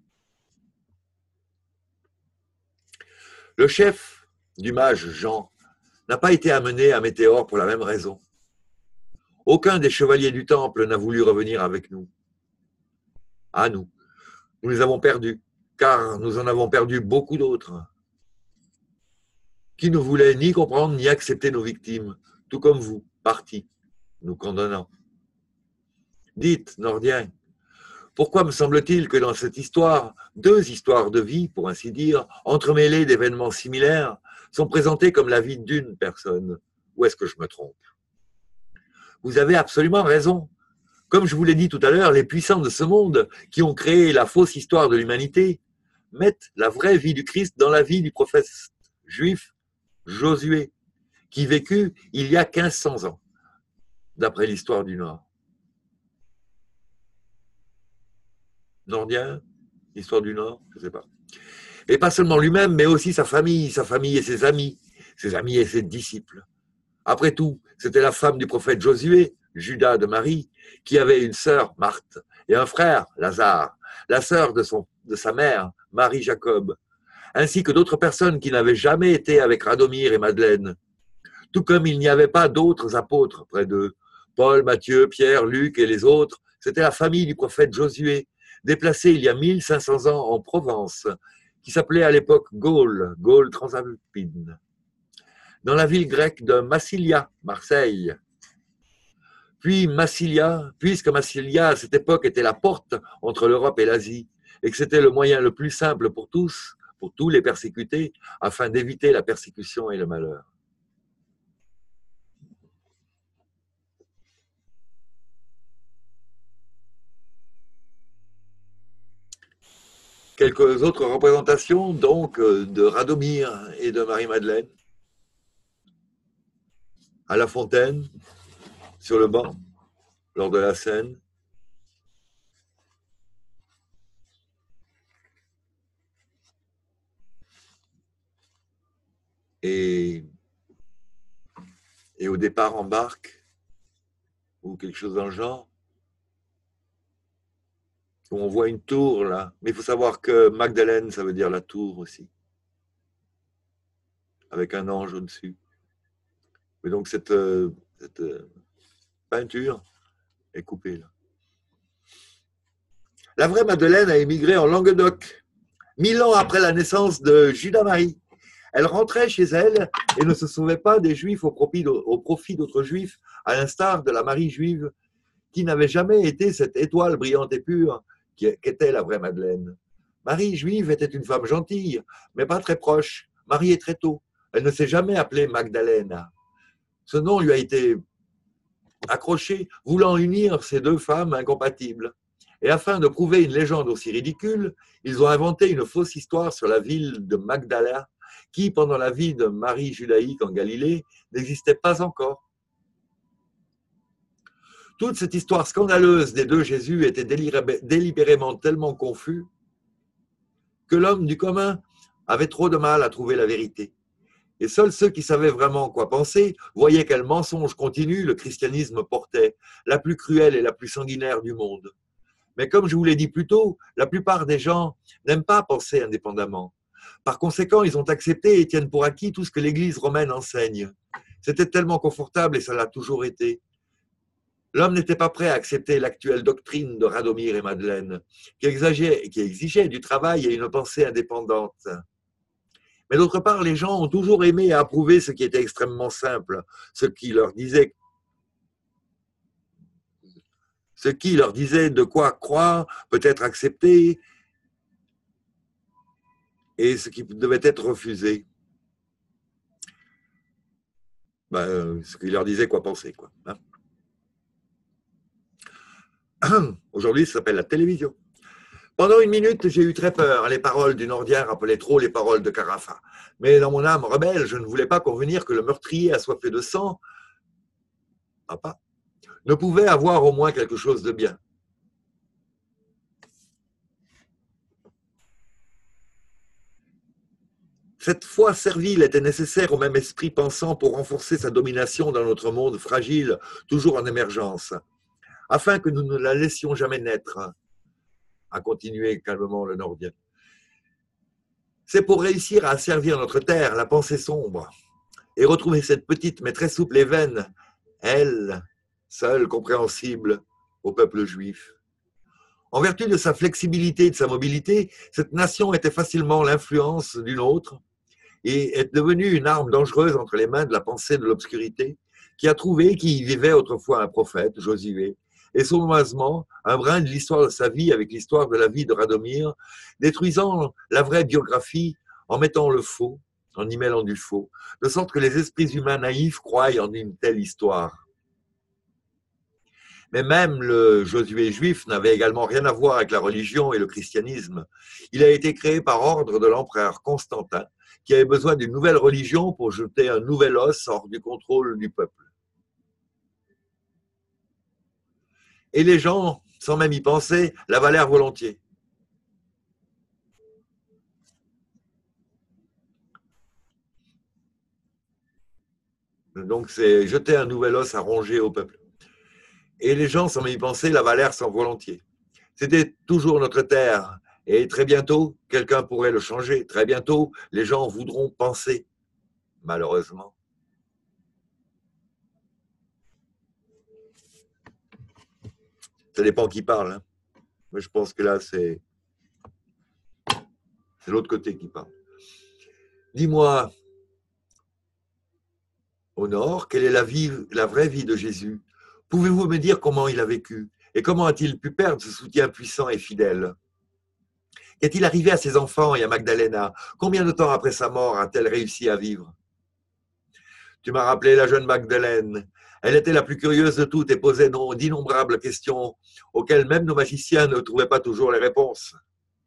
Le chef du mage Jean n'a pas été amené à Météore pour la même raison. Aucun des chevaliers du temple n'a voulu revenir avec nous. À nous. Nous les avons perdus, car nous en avons perdu beaucoup d'autres, qui ne voulaient ni comprendre ni accepter nos victimes, tout comme vous, partis, nous condamnant. Dites, Nordiens, pourquoi me semble-t-il que dans cette histoire, 2 histoires de vie, pour ainsi dire, entremêlées d'événements similaires, sont présentées comme la vie d'une personne? Ou est-ce que je me trompe? Vous avez absolument raison. Comme je vous l'ai dit tout à l'heure, les puissants de ce monde, qui ont créé la fausse histoire de l'humanité, mettent la vraie vie du Christ dans la vie du prophète juif Josué, qui vécut il y a 1500 ans, d'après l'histoire du Nord. Nordien, l'histoire du Nord, je ne sais pas. Et pas seulement lui-même, mais aussi sa famille et ses amis et ses disciples. Après tout, c'était la femme du prophète Josué, Judas de Marie, qui avait une sœur, Marthe, et un frère, Lazare, la sœur de sa mère, Marie-Jacob, ainsi que d'autres personnes qui n'avaient jamais été avec Radomir et Madeleine. Tout comme il n'y avait pas d'autres apôtres près d'eux. Paul, Matthieu, Pierre, Luc et les autres, c'était la famille du prophète Josué, déplacée il y a 1500 ans en Provence, qui s'appelait à l'époque Gaule transalpine, dans la ville grecque de Massilia, Marseille. Puis puisque Massilia à cette époque était la porte entre l'Europe et l'Asie, et que c'était le moyen le plus simple pour tous les persécutés, afin d'éviter la persécution et le malheur. Quelques autres représentations, donc, de Radomir et de Marie-Madeleine. À la fontaine, sur le banc, lors de la scène. Et au départ en barque, ou quelque chose dans le genre. Où on voit une tour là. Mais il faut savoir que Magdalène, ça veut dire la tour aussi. Avec un ange au-dessus. Et donc cette peinture est coupée là. La vraie Madeleine a émigré en Languedoc. 1000 ans après la naissance de Judas-Marie. Elle rentrait chez elle et ne se sauvait pas des Juifs au profit d'autres Juifs, à l'instar de la Marie juive qui n'avait jamais été cette étoile brillante et pure qu'était la vraie Madeleine. Marie juive était une femme gentille, mais pas très proche, mariée très tôt. Elle ne s'est jamais appelée Magdalena. Ce nom lui a été accroché, voulant unir ces deux femmes incompatibles. Et afin de prouver une légende aussi ridicule, ils ont inventé une fausse histoire sur la ville de Magdala, qui, pendant la vie de Marie judaïque en Galilée, n'existait pas encore. Toute cette histoire scandaleuse des deux Jésus était délibérément tellement confus que l'homme du commun avait trop de mal à trouver la vérité. Et seuls ceux qui savaient vraiment quoi penser voyaient quel mensonge continu le christianisme portait, la plus cruelle et la plus sanguinaire du monde. Mais comme je vous l'ai dit plus tôt, la plupart des gens n'aiment pas penser indépendamment. Par conséquent, ils ont accepté et tiennent pour acquis tout ce que l'Église romaine enseigne. C'était tellement confortable et ça l'a toujours été. L'homme n'était pas prêt à accepter l'actuelle doctrine de Radomir et Madeleine, qui exigeait du travail et une pensée indépendante. Mais d'autre part, les gens ont toujours aimé et approuvé ce qui était extrêmement simple, ce qui leur disait de quoi croire, peut-être accepter, et ce qui devait être refusé. Ce qui leur disait quoi penser, quoi. Aujourd'hui, ça s'appelle la télévision. Pendant une minute, j'ai eu très peur. Les paroles du Nordien rappelaient trop les paroles de Carafa. Mais dans mon âme rebelle, je ne voulais pas convenir que le meurtrier assoiffé de sang, papa, ne pouvait avoir au moins quelque chose de bien. Cette foi servile était nécessaire au même esprit pensant pour renforcer sa domination dans notre monde fragile, toujours en émergence, afin que nous ne la laissions jamais naître, a continué calmement le Nordien. C'est pour réussir à asservir notre terre, la pensée sombre, et retrouver cette petite mais très souple et vaine, elle, seule compréhensible au peuple juif. En vertu de sa flexibilité et de sa mobilité, cette nation était facilement l'influence d'une autre et est devenue une arme dangereuse entre les mains de la pensée de l'obscurité qui a trouvé qu'il y vivait autrefois un prophète, Josué, et sournoisement un brin de l'histoire de sa vie avec l'histoire de la vie de Radomir, détruisant la vraie biographie en mettant le faux, en y mêlant du faux, de sorte que les esprits humains naïfs croient en une telle histoire. Mais même le Josué juif n'avait également rien à voir avec la religion et le christianisme. Il a été créé par ordre de l'empereur Constantin, qui avait besoin d'une nouvelle religion pour jeter un nouvel os hors du contrôle du peuple. Et les gens, sans même y penser, l'avalèrent volontiers. Donc c'est jeter un nouvel os à ronger au peuple. Et les gens, sans même y penser, l'avalèrent sans volontiers. C'était toujours notre terre. Et très bientôt, quelqu'un pourrait le changer. Très bientôt, les gens voudront penser, malheureusement. Ça dépend qui parle. Hein. Moi, je pense que là, c'est l'autre côté qui parle. Dis-moi, au nord, quelle est la vraie vie de Jésus? Pouvez-vous me dire comment il a vécu? Et comment a-t-il pu perdre ce soutien puissant et fidèle? Qu'est-il arrivé à ses enfants et à Magdalena? Combien de temps après sa mort a-t-elle réussi à vivre? Tu m'as rappelé la jeune Magdeleine. Elle était la plus curieuse de toutes et posait d'innombrables questions auxquelles même nos magiciens ne trouvaient pas toujours les réponses.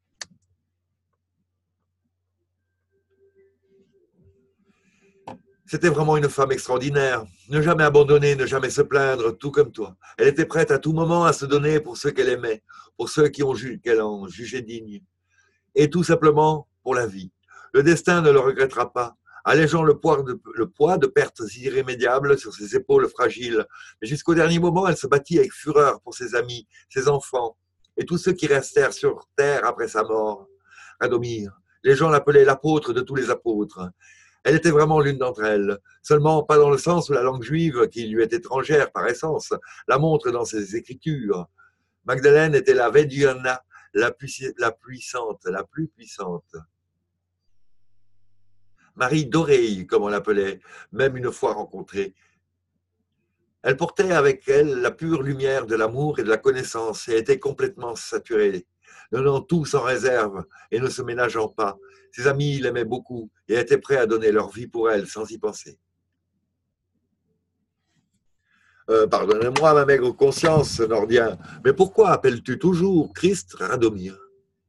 C'était vraiment une femme extraordinaire. Ne jamais abandonner, ne jamais se plaindre, tout comme toi. Elle était prête à tout moment à se donner pour ceux qu'elle aimait, pour ceux qu'elle en jugeait dignes. Et tout simplement pour la vie. Le destin ne le regrettera pas, allégeant le poids de pertes irrémédiables sur ses épaules fragiles. Mais jusqu'au dernier moment, elle se battit avec fureur pour ses amis, ses enfants et tous ceux qui restèrent sur terre après sa mort. Radomir, les gens l'appelaient l'apôtre de tous les apôtres. Elle était vraiment l'une d'entre elles, seulement pas dans le sens où la langue juive, qui lui est étrangère par essence, la montre dans ses écritures. Magdalène était la Vediana, la puissante, la plus puissante. Marie d'Oreille, comme on l'appelait, même une fois rencontrée. Elle portait avec elle la pure lumière de l'amour et de la connaissance et était complètement saturée, donnant tout sans réserve et ne se ménageant pas. Ses amis l'aimaient beaucoup et étaient prêts à donner leur vie pour elle sans y penser. Pardonnez-moi, ma maigre conscience, Nordien, mais pourquoi appelles-tu toujours Christ Radomir?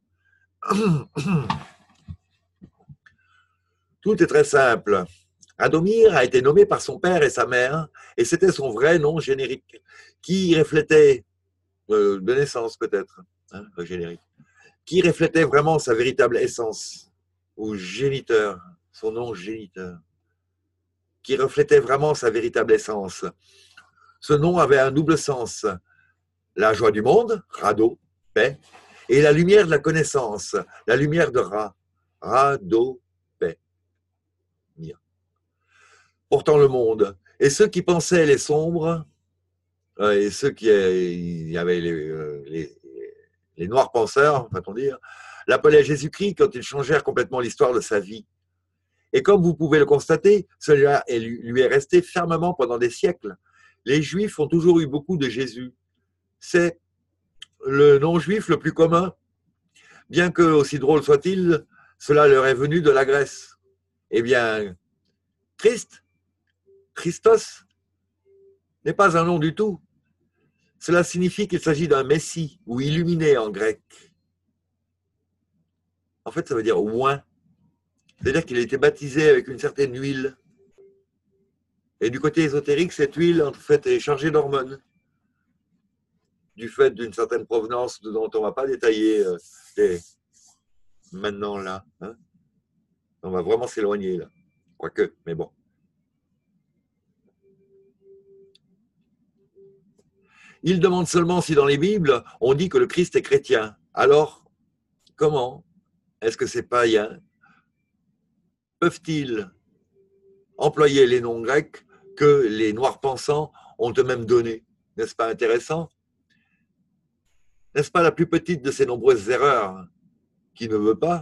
Tout est très simple. Radomir a été nommé par son père et sa mère, et c'était son vrai nom générique, qui reflétait, de naissance peut-être, hein, le générique, qui reflétait vraiment sa véritable essence, ou géniteur, son nom géniteur, qui reflétait vraiment sa véritable essence. Ce nom avait un double sens, la joie du monde, Rado, paix, et la lumière de la connaissance, la lumière de Ra, Rado, paix, Mia. Portant le monde. Et ceux qui pensaient les sombres, et ceux qui il y avait les noirs penseurs, va-t-on dire, l'appelaient Jésus-Christ quand ils changèrent complètement l'histoire de sa vie. Et comme vous pouvez le constater, cela lui est resté fermement pendant des siècles. Les Juifs ont toujours eu beaucoup de Jésus. C'est le nom juif le plus commun. Bien que, aussi drôle soit-il, cela leur est venu de la Grèce. Eh bien, Christ, Christos, n'est pas un nom du tout. Cela signifie qu'il s'agit d'un messie ou illuminé en grec. En fait, ça veut dire oint. C'est-à-dire qu'il a été baptisé avec une certaine huile. Et du côté ésotérique, cette huile, en fait, est chargée d'hormones. Du fait d'une certaine provenance dont on ne va pas détailler maintenant là. Hein. On va vraiment s'éloigner là. Quoique, mais bon. Il demande seulement si dans les Bibles, on dit que le Christ est chrétien. Alors, comment est-ce que ces païens peuvent-ils employer les noms grecs que les noirs pensants ont eux-mêmes donnés? N'est-ce pas intéressant? N'est-ce pas la plus petite de ces nombreuses erreurs qui ne veut pas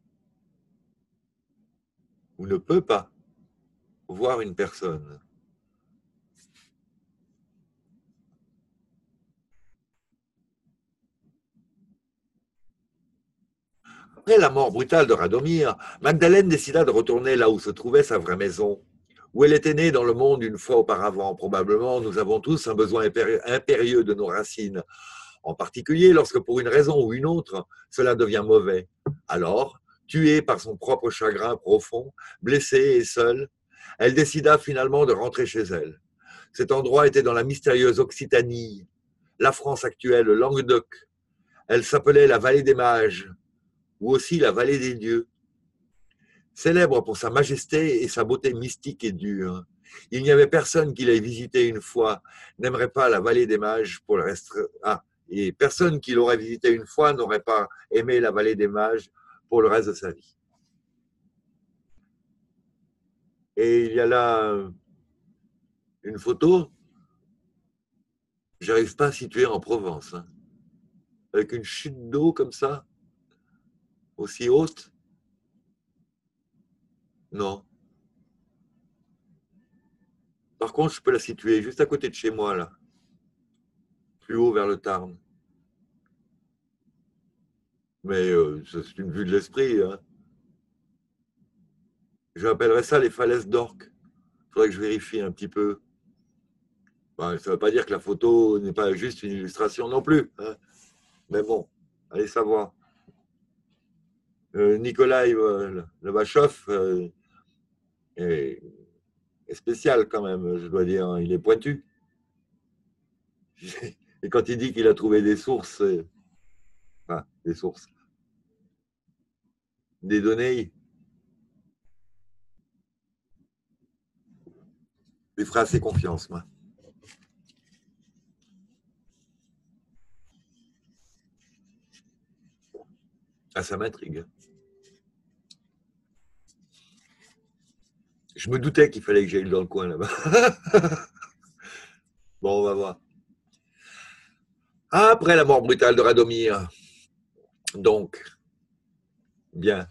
ou ne peut pas voir une personne? Après la mort brutale de Radomir, Magdalène décida de retourner là où se trouvait sa vraie maison, où elle était née dans le monde une fois auparavant. Probablement, nous avons tous un besoin impérieux de nos racines, en particulier lorsque pour une raison ou une autre, cela devient mauvais. Alors, tuée par son propre chagrin profond, blessée et seule, elle décida finalement de rentrer chez elle. Cet endroit était dans la mystérieuse Occitanie, la France actuelle, le Languedoc. Elle s'appelait la Vallée des Mages, ou aussi la Vallée des Dieux. Célèbre pour sa majesté et sa beauté mystique et dure, il n'y avait personne qui l'ait visité une fois n'aimerait pas la Vallée des Mages pour le reste. Et personne qui l'aurait visité une fois n'aurait pas aimé la Vallée des Mages pour le reste de sa vie. Et il y a là une photo, j'arrive pas à situer en Provence, hein, avec une chute d'eau comme ça, aussi haute. Non. Par contre, je peux la situer juste à côté de chez moi, là, plus haut vers le Tarn. Mais c'est une vue de l'esprit. Hein. J'appellerais ça les falaises d'Orque. Il faudrait que je vérifie un petit peu. Ben, ça ne veut pas dire que la photo n'est pas juste une illustration non plus. Hein. Mais bon, allez savoir. Nikolai Levachov est spécial quand même, je dois dire. Il est pointu. Et quand il dit qu'il a trouvé des sources, enfin, des sources, des données, il fera assez confiance, moi. Ah, ça m'intrigue. Je me doutais qu'il fallait que j'aille dans le coin là-bas. Bon, on va voir. Après la mort brutale de Radomir, Donc, bien.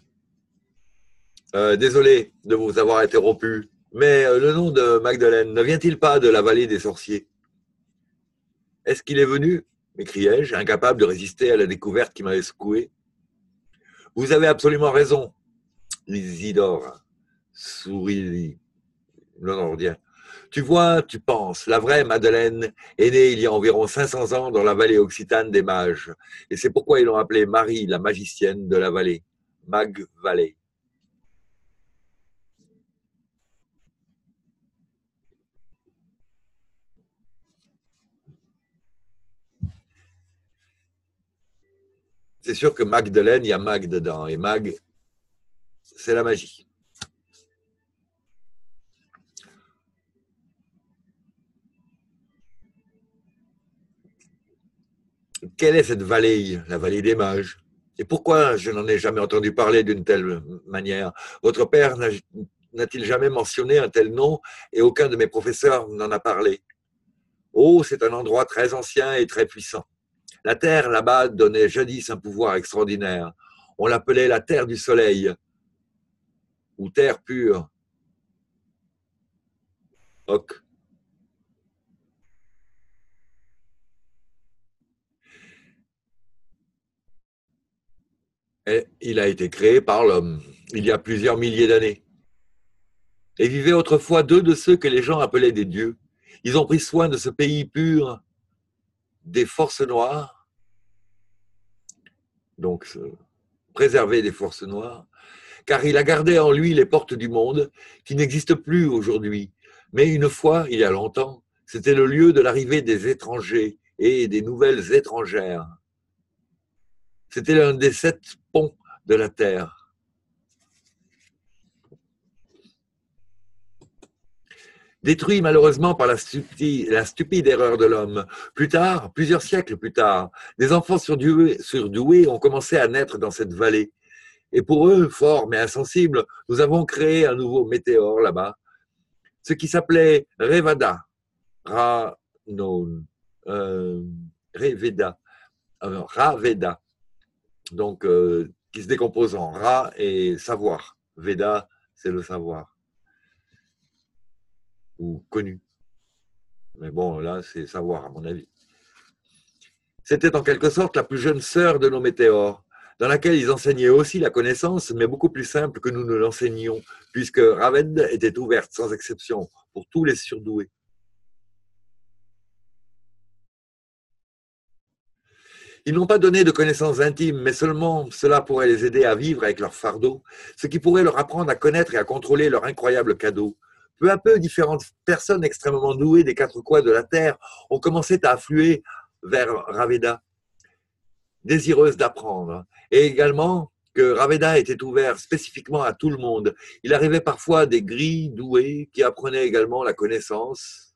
Désolé de vous avoir interrompu, mais le nom de Magdeleine ne vient-il pas de la vallée des sorciers? Est-ce qu'il est venu? M'écriai-je, incapable de résister à la découverte qui m'avait secoué. Vous avez absolument raison, Isidore, sourit le Nordien. Tu vois, tu penses, la vraie Madeleine est née il y a environ 500 ans dans la vallée occitane des mages, et c'est pourquoi ils l'ont appelée Marie, la magicienne de la vallée, Mag Valley. C'est sûr que Magdeleine, il y a Mag dedans, et Mag, c'est la magie. Quelle est cette vallée, la vallée des mages? Et pourquoi je n'en ai jamais entendu parler d'une telle manière? Votre père n'a-t-il jamais mentionné un tel nom et aucun de mes professeurs n'en a parlé? Oh, c'est un endroit très ancien et très puissant. La terre là-bas donnait jadis un pouvoir extraordinaire. On l'appelait la terre du soleil ou terre pure. Hoc. Et il a été créé par l'homme il y a plusieurs milliers d'années. Et vivaient autrefois deux de ceux que les gens appelaient des dieux. Ils ont pris soin de ce pays pur des forces noires, donc préserver des forces noires, car il a gardé en lui les portes du monde qui n'existent plus aujourd'hui. Mais une fois, il y a longtemps, c'était le lieu de l'arrivée des étrangers et des nouvelles étrangères. C'était l'un des 7 ponts de la terre. Détruit malheureusement par la stupide erreur de l'homme. Plus tard, plusieurs siècles plus tard, des enfants surdoués ont commencé à naître dans cette vallée. Et pour eux, forts mais insensibles, nous avons créé un nouveau météore là-bas, ce qui s'appelait Revada, Reveda, Raveda, donc qui se décompose en Ra et savoir. Veda, c'est le savoir, ou connu. Mais bon, là, c'est savoir, à mon avis. C'était en quelque sorte la plus jeune sœur de nos météores, dans laquelle ils enseignaient aussi la connaissance, mais beaucoup plus simple que nous ne l'enseignions, puisque Raved était ouverte sans exception pour tous les surdoués. Ils n'ont pas donné de connaissances intimes, mais seulement cela pourrait les aider à vivre avec leur fardeau, ce qui pourrait leur apprendre à connaître et à contrôler leur incroyable cadeau. Peu à peu, différentes personnes extrêmement douées des 4 coins de la Terre ont commencé à affluer vers Raveda, désireuses d'apprendre, et également que Raveda était ouvert spécifiquement à tout le monde. Il arrivait parfois des gris doués qui apprenaient également la connaissance,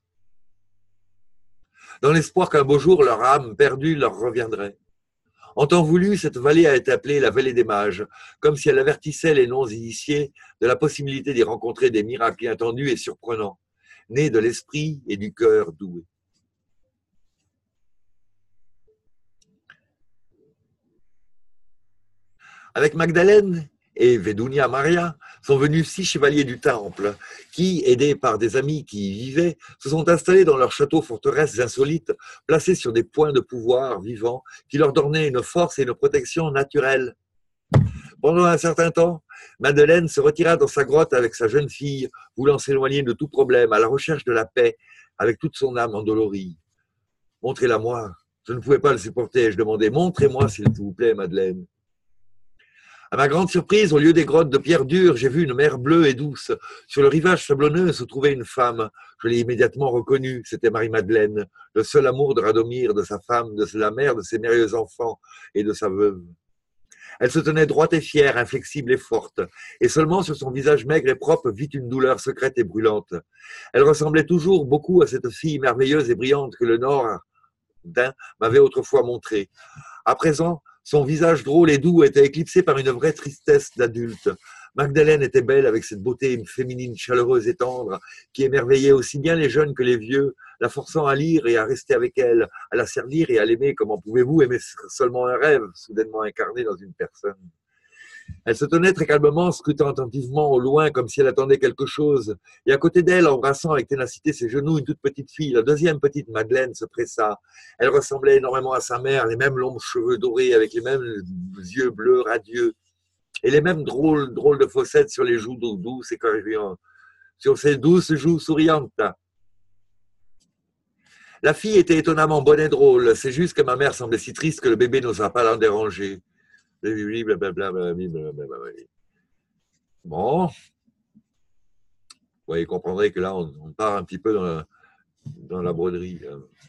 dans l'espoir qu'un beau jour leur âme perdue leur reviendrait. En temps voulu, cette vallée a été appelée la vallée des mages, comme si elle avertissait les non-initiés de la possibilité d'y rencontrer des miracles inattendus et surprenants, nés de l'esprit et du cœur doué. Avec Magdalene et Vedunia Maria sont venus 6 chevaliers du Temple qui, aidés par des amis qui y vivaient, se sont installés dans leurs châteaux-forteresses insolites, placés sur des points de pouvoir vivants qui leur donnaient une force et une protection naturelles. Pendant un certain temps, Madeleine se retira dans sa grotte avec sa jeune fille, voulant s'éloigner de tout problème, à la recherche de la paix, avec toute son âme endolorie. « Montrez-la-moi. » Je ne pouvais pas le supporter. Je demandais « Montrez-moi, s'il vous plaît, Madeleine. » À ma grande surprise, au lieu des grottes de pierre dure, j'ai vu une mer bleue et douce. Sur le rivage sablonneux se trouvait une femme. Je l'ai immédiatement reconnue. C'était Marie-Madeleine, le seul amour de Radomir, de sa femme, de la mère de ses merveilleux enfants et de sa veuve. Elle se tenait droite et fière, inflexible et forte, et seulement sur son visage maigre et propre vit une douleur secrète et brûlante. Elle ressemblait toujours beaucoup à cette fille merveilleuse et brillante que le Nord m'avait autrefois montrée. À présent, son visage drôle et doux était éclipsé par une vraie tristesse d'adulte. Magdalene était belle avec cette beauté féminine chaleureuse et tendre qui émerveillait aussi bien les jeunes que les vieux, la forçant à lire et à rester avec elle, à la servir et à l'aimer. Comment pouvez-vous aimer seulement un rêve, soudainement incarné dans une personne? Elle se tenait très calmement, scrutant attentivement au loin, comme si elle attendait quelque chose. Et à côté d'elle, embrassant avec ténacité ses genoux, une toute petite fille, la deuxième petite Madeleine, se pressa. Elle ressemblait énormément à sa mère, les mêmes longs cheveux dorés, avec les mêmes yeux bleus radieux, et les mêmes drôles de fossettes sur les joues douces et curviantes, sur ses douces joues souriantes. La fille était étonnamment bonne et drôle. C'est juste que ma mère semblait si triste que le bébé n'osa pas l'en déranger. Bon, vous comprendrez que là, on part un petit peu dans la broderie.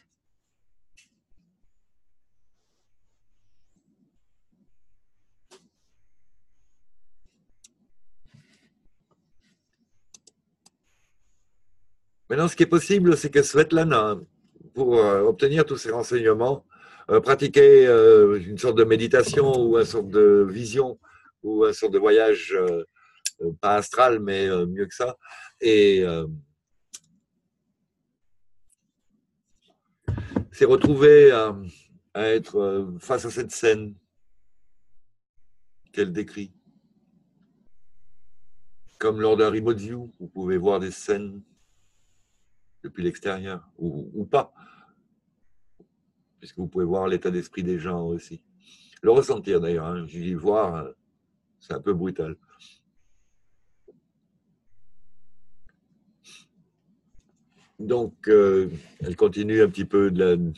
Maintenant, ce qui est possible, c'est que Svetlana, pour obtenir tous ces renseignements, pratiquait une sorte de méditation ou une sorte de vision ou une sorte de voyage, pas astral, mais mieux que ça. Et s'est retrouvée à être face à cette scène qu'elle décrit. Comme lors d'un remote view, vous pouvez voir des scènes depuis l'extérieur, ou pas, puisque vous pouvez voir l'état d'esprit des gens aussi. Le ressentir d'ailleurs, hein. Je dis voir, c'est un peu brutal. Donc, elle continue un petit peu de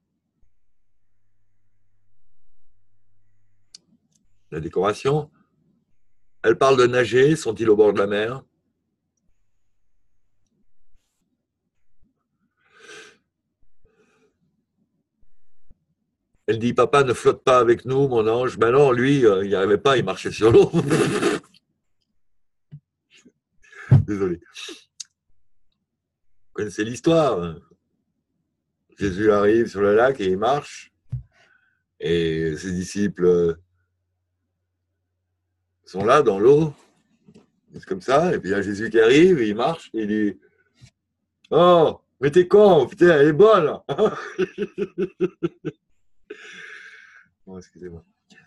la décoration. Elle parle de nager, sont-ils au bord de la mer? Elle dit, papa ne flotte pas avec nous, mon ange. Ben non, lui, il n'y arrivait pas, il marchait sur l'eau. Désolé. Vous connaissez l'histoire. Jésus arrive sur le lac et il marche. Et ses disciples sont là dans l'eau. C'est comme ça. Et puis il y a Jésus qui arrive, il marche, et il dit, oh, mais t'es con, putain, elle est bonne. Bon, excusez-moi.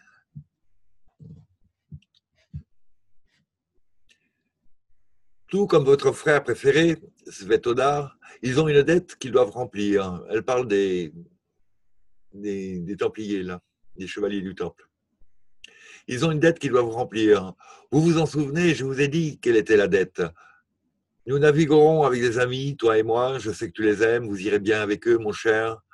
Tout comme votre frère préféré, Svetodar, ils ont une dette qu'ils doivent remplir. Elle parle des Templiers, là, des chevaliers du Temple. Ils ont une dette qu'ils doivent remplir. Vous vous en souvenez, je vous ai dit quelle était la dette. Nous naviguerons avec des amis, toi et moi. Je sais que tu les aimes, vous irez bien avec eux, mon cher.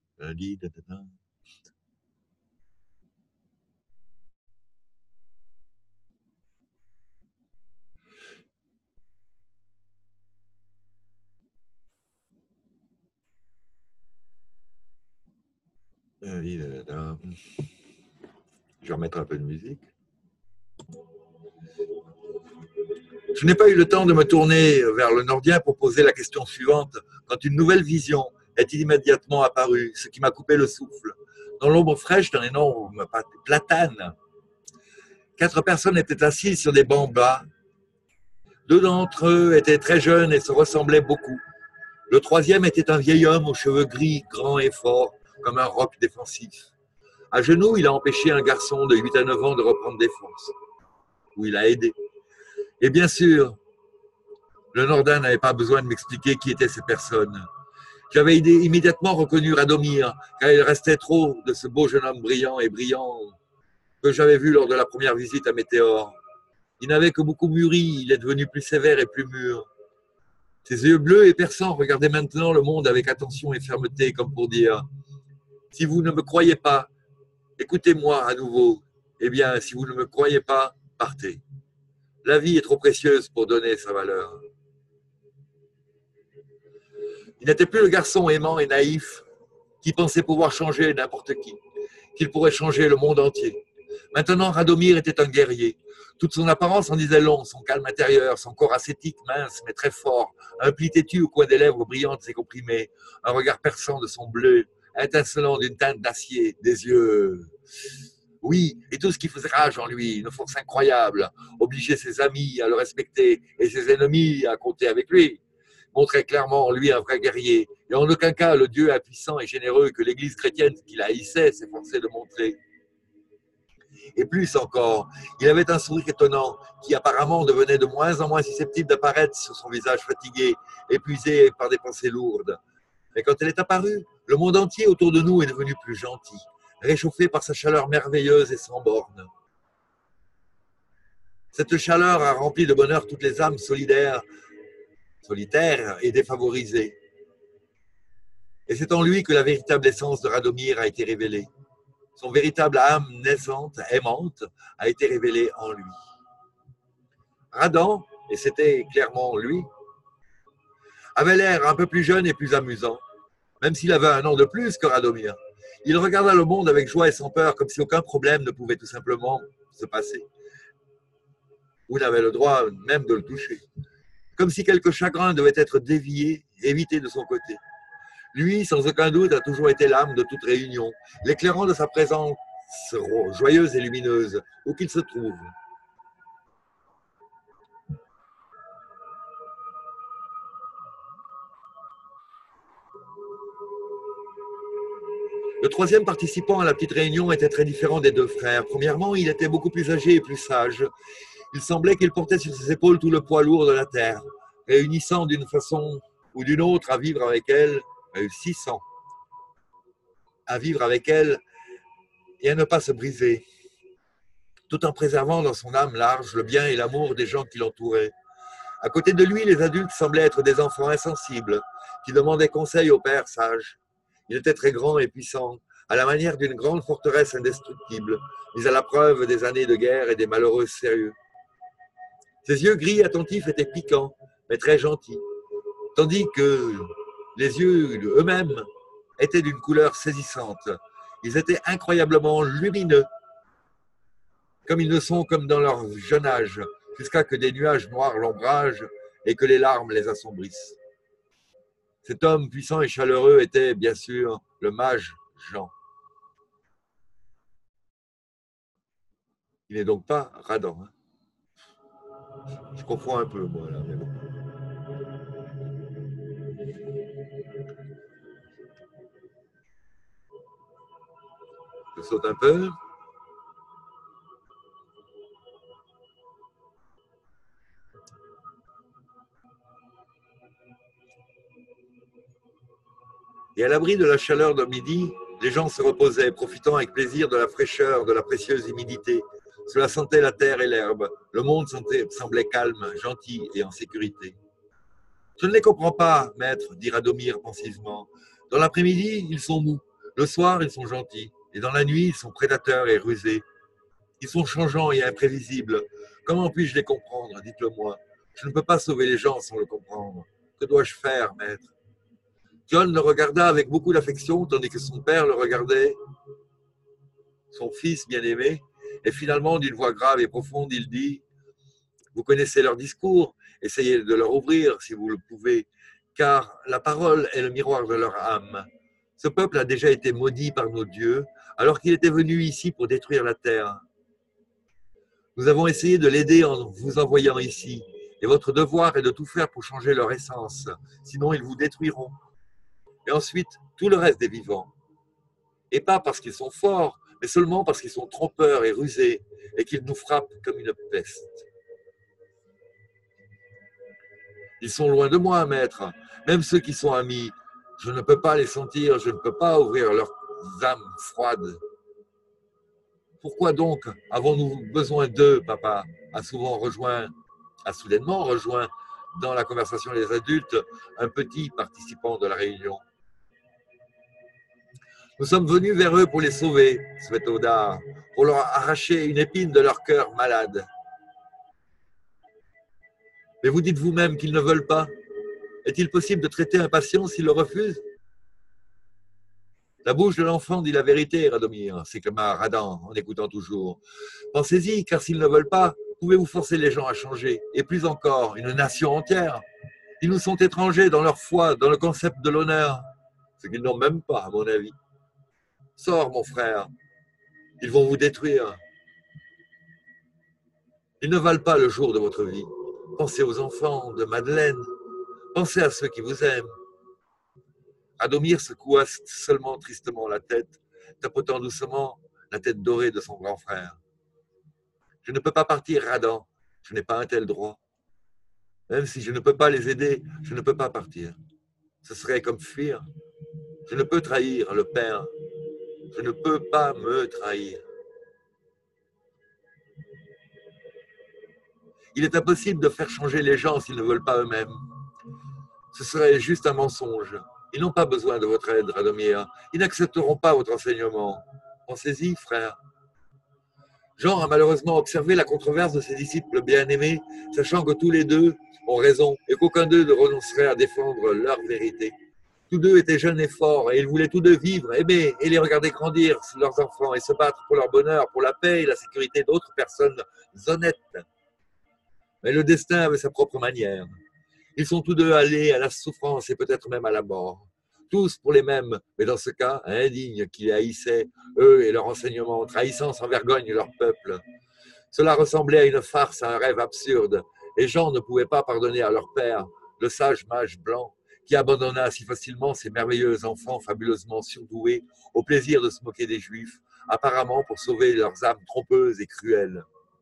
Je vais remettre un peu de musique. Je n'ai pas eu le temps de me tourner vers le Nordien pour poser la question suivante, quand une nouvelle vision est immédiatement apparue, ce qui m'a coupé le souffle. Dans l'ombre fraîche d'un énorme platane, 4 personnes étaient assises sur des bancs bas. 2 d'entre eux étaient très jeunes et se ressemblaient beaucoup. Le troisième était un vieil homme aux cheveux gris, grand et fort, comme un roc défensif. À genoux, il a empêché un garçon de 8 à 9 ans de reprendre des forces, où il a aidé. Et bien sûr, le Nordin n'avait pas besoin de m'expliquer qui étaient ces personnes. J'avais immédiatement reconnu Radomir, car il restait trop de ce beau jeune homme brillant et brillant que j'avais vu lors de la première visite à Météor. Il n'avait que beaucoup mûri, il est devenu plus sévère et plus mûr. Ses yeux bleus et perçants regardaient maintenant le monde avec attention et fermeté, comme pour dire « Si vous ne me croyez pas, écoutez-moi à nouveau. Eh bien, si vous ne me croyez pas, partez. La vie est trop précieuse pour donner sa valeur. » Il n'était plus le garçon aimant et naïf qui pensait pouvoir changer n'importe qui, qu'il pourrait changer le monde entier. Maintenant, Radomir était un guerrier. Toute son apparence en disait long, son calme intérieur, son corps ascétique, mince mais très fort, un pli têtu au coin des lèvres brillantes et comprimées, un regard perçant de son bleu, étincelant d'une teinte d'acier, des yeux. Oui, et tout ce qui faisait rage en lui, une force incroyable, obligeait ses amis à le respecter et ses ennemis à compter avec lui. montrait clairement en lui un vrai guerrier, et en aucun cas le Dieu impuissant et généreux que l'Église chrétienne qu'il haïssait s'efforçait de montrer. Et plus encore, il avait un sourire étonnant qui apparemment devenait de moins en moins susceptible d'apparaître sur son visage fatigué, épuisé par des pensées lourdes. Mais quand elle est apparue, le monde entier autour de nous est devenu plus gentil, réchauffé par sa chaleur merveilleuse et sans bornes. Cette chaleur a rempli de bonheur toutes les âmes solitaires et défavorisées. Et c'est en lui que la véritable essence de Radomir a été révélée. Son véritable âme naissante, aimante, a été révélée en lui. Radan, et c'était clairement lui, avait l'air un peu plus jeune et plus amusant, même s'il avait un an de plus que Radomir. Il regarda le monde avec joie et sans peur, comme si aucun problème ne pouvait tout simplement se passer. Ou n'avait le droit même de le toucher. Comme si quelque chagrin devait être dévié, évité de son côté. Lui, sans aucun doute, a toujours été l'âme de toute réunion, l'éclairant de sa présence joyeuse et lumineuse, où qu'il se trouve. Le troisième participant à la petite réunion était très différent des deux frères. Premièrement, il était beaucoup plus âgé et plus sage. Il semblait qu'il portait sur ses épaules tout le poids lourd de la terre, réunissant d'une façon ou d'une autre à vivre avec elle, réussissant à vivre avec elle et à ne pas se briser, tout en préservant dans son âme large le bien et l'amour des gens qui l'entouraient. À côté de lui, les adultes semblaient être des enfants insensibles, qui demandaient conseil au père sage. Il était très grand et puissant, à la manière d'une grande forteresse indestructible, mise à la preuve des années de guerre et des malheureux sérieux. Ses yeux gris attentifs étaient piquants, mais très gentils, tandis que les yeux eux-mêmes étaient d'une couleur saisissante. Ils étaient incroyablement lumineux, comme ils ne sont comme dans leur jeune âge, jusqu'à que des nuages noirs l'ombragent et que les larmes les assombrissent. Cet homme puissant et chaleureux était, bien sûr, le mage Jean. Il n'est donc pas Radan. Hein. Je confonds un peu, moi, là. Mais bon. Je saute un peu. Et à l'abri de la chaleur de midi, les gens se reposaient, profitant avec plaisir de la fraîcheur, de la précieuse humidité. Cela sentait la terre et l'herbe. Le monde semblait calme, gentil et en sécurité. Je ne les comprends pas, maître, dit Radomir pensivement. Dans l'après-midi, ils sont mous. Le soir, ils sont gentils. Et dans la nuit, ils sont prédateurs et rusés. Ils sont changeants et imprévisibles. Comment puis-je les comprendre? Dites-le-moi. Je ne peux pas sauver les gens sans le comprendre. Que dois-je faire, maître? John le regarda avec beaucoup d'affection, tandis que son père le regardait, son fils bien-aimé, et finalement, d'une voix grave et profonde, il dit « Vous connaissez leur discours, essayez de leur ouvrir si vous le pouvez, car la parole est le miroir de leur âme. Ce peuple a déjà été maudit par nos dieux, alors qu'il était venu ici pour détruire la terre. Nous avons essayé de l'aider en vous envoyant ici, et votre devoir est de tout faire pour changer leur essence, sinon ils vous détruiront. Et ensuite, tout le reste des vivants. Et pas parce qu'ils sont forts, mais seulement parce qu'ils sont trompeurs et rusés, et qu'ils nous frappent comme une peste. Ils sont loin de moi, maître, même ceux qui sont amis. Je ne peux pas les sentir, je ne peux pas ouvrir leurs âmes froides. Pourquoi donc avons-nous besoin d'eux, papa? A soudainement rejoint dans la conversation des adultes un petit participant de la réunion. Nous sommes venus vers eux pour les sauver, Svetodar, pour leur arracher une épine de leur cœur malade. Mais vous dites vous-même qu'ils ne veulent pas. Est-il possible de traiter un patient s'il le refuse? La bouche de l'enfant dit la vérité, Radomir, s'éclama Radan en écoutant toujours. Pensez-y, car s'ils ne veulent pas, pouvez-vous forcer les gens à changer, et plus encore, une nation entière. Ils nous sont étrangers dans leur foi, dans le concept de l'honneur, ce qu'ils n'ont même pas, à mon avis. Sors, mon frère, ils vont vous détruire. Ils ne valent pas le jour de votre vie. Pensez aux enfants de Madeleine, Pensez à ceux qui vous aiment. Radomir secoua seulement tristement la tête, tapotant doucement la tête dorée de son grand frère. Je ne peux pas partir, Radan. Je n'ai pas un tel droit. Même si je ne peux pas les aider, je ne peux pas partir. Ce serait comme fuir. Je ne peux trahir le père. Je ne peux pas me trahir. Il est impossible de faire changer les gens s'ils ne veulent pas eux-mêmes. Ce serait juste un mensonge. Ils n'ont pas besoin de votre aide, Radomir. Ils n'accepteront pas votre enseignement. Pensez-y, frère. Jean a malheureusement observé la controverse de ses disciples bien-aimés, sachant que tous les deux ont raison et qu'aucun d'eux ne renoncerait à défendre leur vérité. Tous deux étaient jeunes et forts et ils voulaient tous deux vivre, aimer et les regarder grandir, leurs enfants, et se battre pour leur bonheur, pour la paix et la sécurité d'autres personnes honnêtes. Mais le destin avait sa propre manière. Ils sont tous deux allés à la souffrance et peut-être même à la mort. Tous pour les mêmes, mais dans ce cas, indignes qui les haïssaient, eux et leur enseignement, trahissant sans vergogne leur peuple. Cela ressemblait à une farce, à un rêve absurde, et Jean ne pouvait pas pardonner à leur père, le sage mage blanc, qui abandonna si facilement ses merveilleux enfants fabuleusement surdoués au plaisir de se moquer des Juifs, apparemment pour sauver leurs âmes trompeuses et cruelles.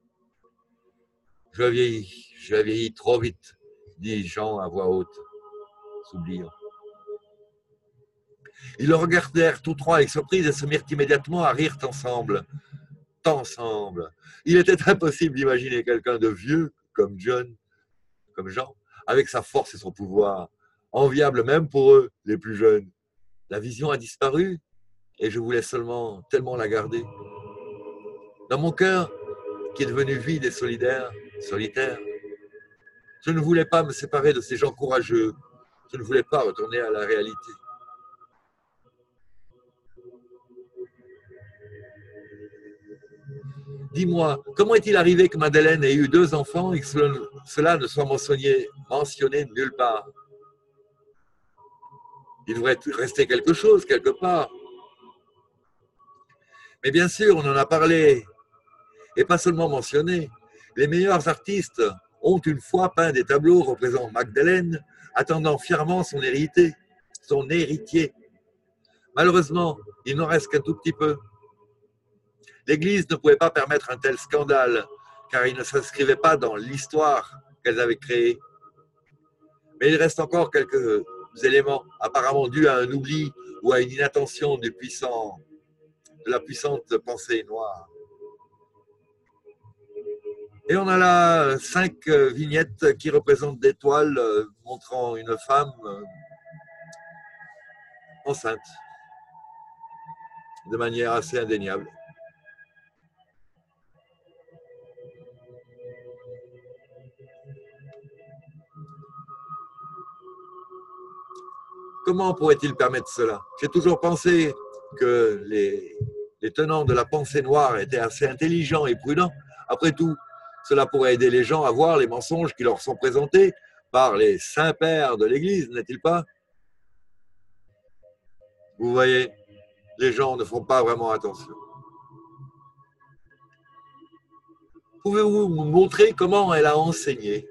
Je vieillis trop vite, dit Jean à voix haute, s'oubliant. Ils le regardèrent tous trois avec surprise et se mirent immédiatement à rire ensemble. Ensemble. Il était impossible d'imaginer quelqu'un de vieux comme Jean, avec sa force et son pouvoir, enviable même pour eux, les plus jeunes. La vision a disparu et je voulais seulement tellement la garder. Dans mon cœur, qui est devenu vide et solitaire, je ne voulais pas me séparer de ces gens courageux. Je ne voulais pas retourner à la réalité. Dis-moi, comment est-il arrivé que Madeleine ait eu 2 enfants et que cela ne soit mentionné nulle part? Il devrait rester quelque chose, quelque part. Mais bien sûr, on en a parlé, et pas seulement mentionné. Les meilleurs artistes ont une fois peint des tableaux représentant Magdeleine, attendant fièrement son héritier. Malheureusement, il n'en reste qu'un tout petit peu. L'Église ne pouvait pas permettre un tel scandale, car il ne s'inscrivait pas dans l'histoire qu'elles avaient créée. Mais il reste encore quelques éléments, apparemment dus à un oubli ou à une inattention de la puissante pensée noire. Et on a là 5 vignettes qui représentent des toiles montrant une femme enceinte, de manière assez indéniable. Comment pourrait-il permettre cela? J'ai toujours pensé que les tenants de la pensée noire étaient assez intelligents et prudents. Après tout, cela pourrait aider les gens à voir les mensonges qui leur sont présentés par les saints-pères de l'Église, n'est-il pas? Vous voyez, les gens ne font pas vraiment attention. Pouvez-vous me montrer comment elle a enseigné?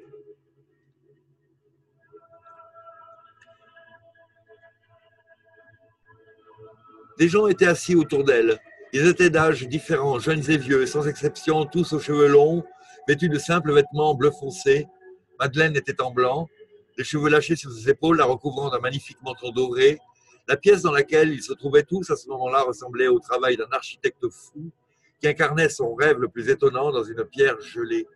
Des gens étaient assis autour d'elle. Ils étaient d'âges différents, jeunes et vieux, sans exception, tous aux cheveux longs, vêtus de simples vêtements bleu foncé. Madeleine était en blanc, les cheveux lâchés sur ses épaules, la recouvrant d'un magnifique manteau doré. La pièce dans laquelle ils se trouvaient tous à ce moment-là ressemblait au travail d'un architecte fou qui incarnait son rêve le plus étonnant dans une pierre gelée.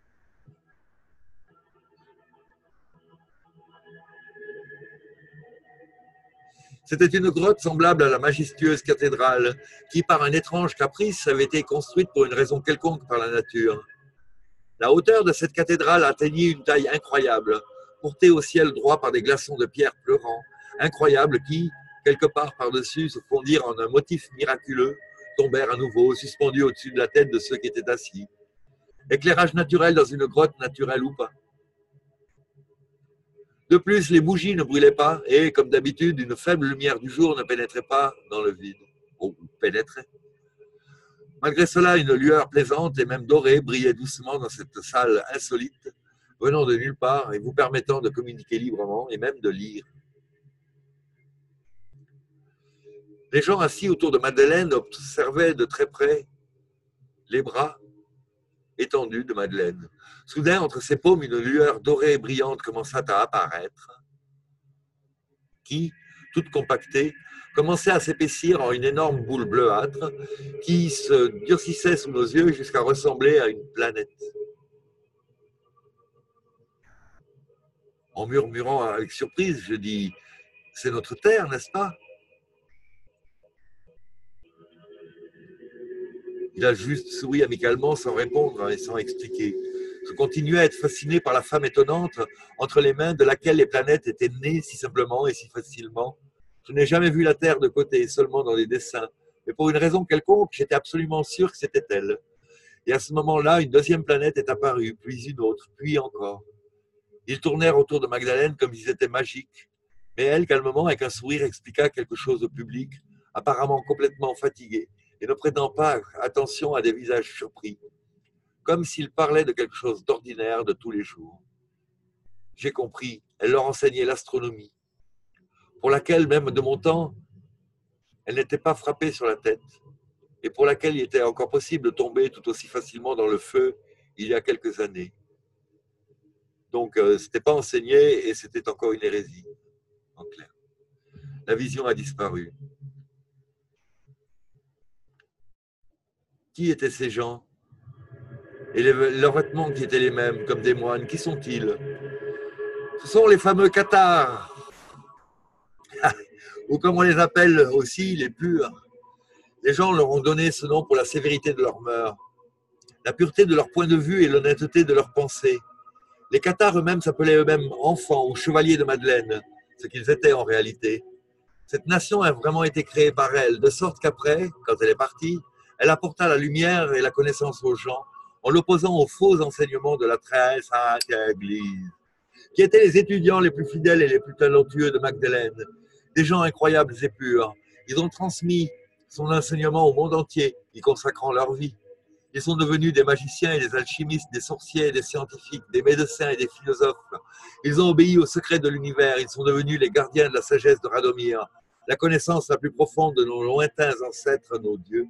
C'était une grotte semblable à la majestueuse cathédrale qui, par un étrange caprice, avait été construite pour une raison quelconque par la nature. La hauteur de cette cathédrale atteignit une taille incroyable, portée au ciel droit par des glaçons de pierre pleurants, incroyables qui, quelque part par-dessus, se fondirent en un motif miraculeux, tombèrent à nouveau, suspendus au-dessus de la tête de ceux qui étaient assis. Éclairage naturel dans une grotte naturelle ou pas. De plus, les bougies ne brûlaient pas et, comme d'habitude, une faible lumière du jour ne pénétrait pas dans le vide. Ou pénétrait. Malgré cela, une lueur plaisante et même dorée brillait doucement dans cette salle insolite, venant de nulle part et vous permettant de communiquer librement et même de lire. Les gens assis autour de Madeleine observaient de très près les bras étendus de Madeleine. Soudain, entre ses paumes, une lueur dorée et brillante commença à apparaître, qui, toute compactée, commençait à s'épaissir en une énorme boule bleuâtre qui se durcissait sous nos yeux jusqu'à ressembler à une planète. En murmurant avec surprise, je dis « C'est notre Terre, n'est-ce pas ?» Il a juste souri amicalement sans répondre et sans expliquer. Je continuais à être fasciné par la femme étonnante entre les mains de laquelle les planètes étaient nées si simplement et si facilement. Je n'ai jamais vu la Terre de côté, seulement dans les dessins. Mais pour une raison quelconque, j'étais absolument sûr que c'était elle. Et à ce moment-là, une deuxième planète est apparue, puis une autre, puis encore. Ils tournèrent autour de Magdalene comme s'ils étaient magiques. Mais elle, calmement, avec un sourire, expliqua quelque chose au public, apparemment complètement fatigué, et ne prêtant pas attention à des visages surpris, comme s'il parlait de quelque chose d'ordinaire de tous les jours. J'ai compris, elle leur enseignait l'astronomie, pour laquelle, même de mon temps, elle n'était pas frappée sur la tête, et pour laquelle il était encore possible de tomber tout aussi facilement dans le feu il y a quelques années. Donc, ce n'était pas enseigné et c'était encore une hérésie, en clair. La vision a disparu. Qui étaient ces gens? Et leurs vêtements qui étaient les mêmes, comme des moines, qui sont-ils? Ce sont les fameux cathares, ou comme on les appelle aussi, les purs. Les gens leur ont donné ce nom pour la sévérité de leurs mœurs, la pureté de leur point de vue et l'honnêteté de leurs pensées. Les cathares eux-mêmes s'appelaient eux-mêmes enfants ou chevaliers de Madeleine, ce qu'ils étaient en réalité. Cette nation a vraiment été créée par elle, de sorte qu'après, quand elle est partie, elle apporta la lumière et la connaissance aux gens, en l'opposant aux faux enseignements de la très sainte Église, qui étaient les étudiants les plus fidèles et les plus talentueux de Magdeleine, des gens incroyables et purs. Ils ont transmis son enseignement au monde entier, y consacrant leur vie. Ils sont devenus des magiciens et des alchimistes, des sorciers et des scientifiques, des médecins et des philosophes. Ils ont obéi aux secrets de l'univers. Ils sont devenus les gardiens de la sagesse de Radomir, la connaissance la plus profonde de nos lointains ancêtres, nos dieux.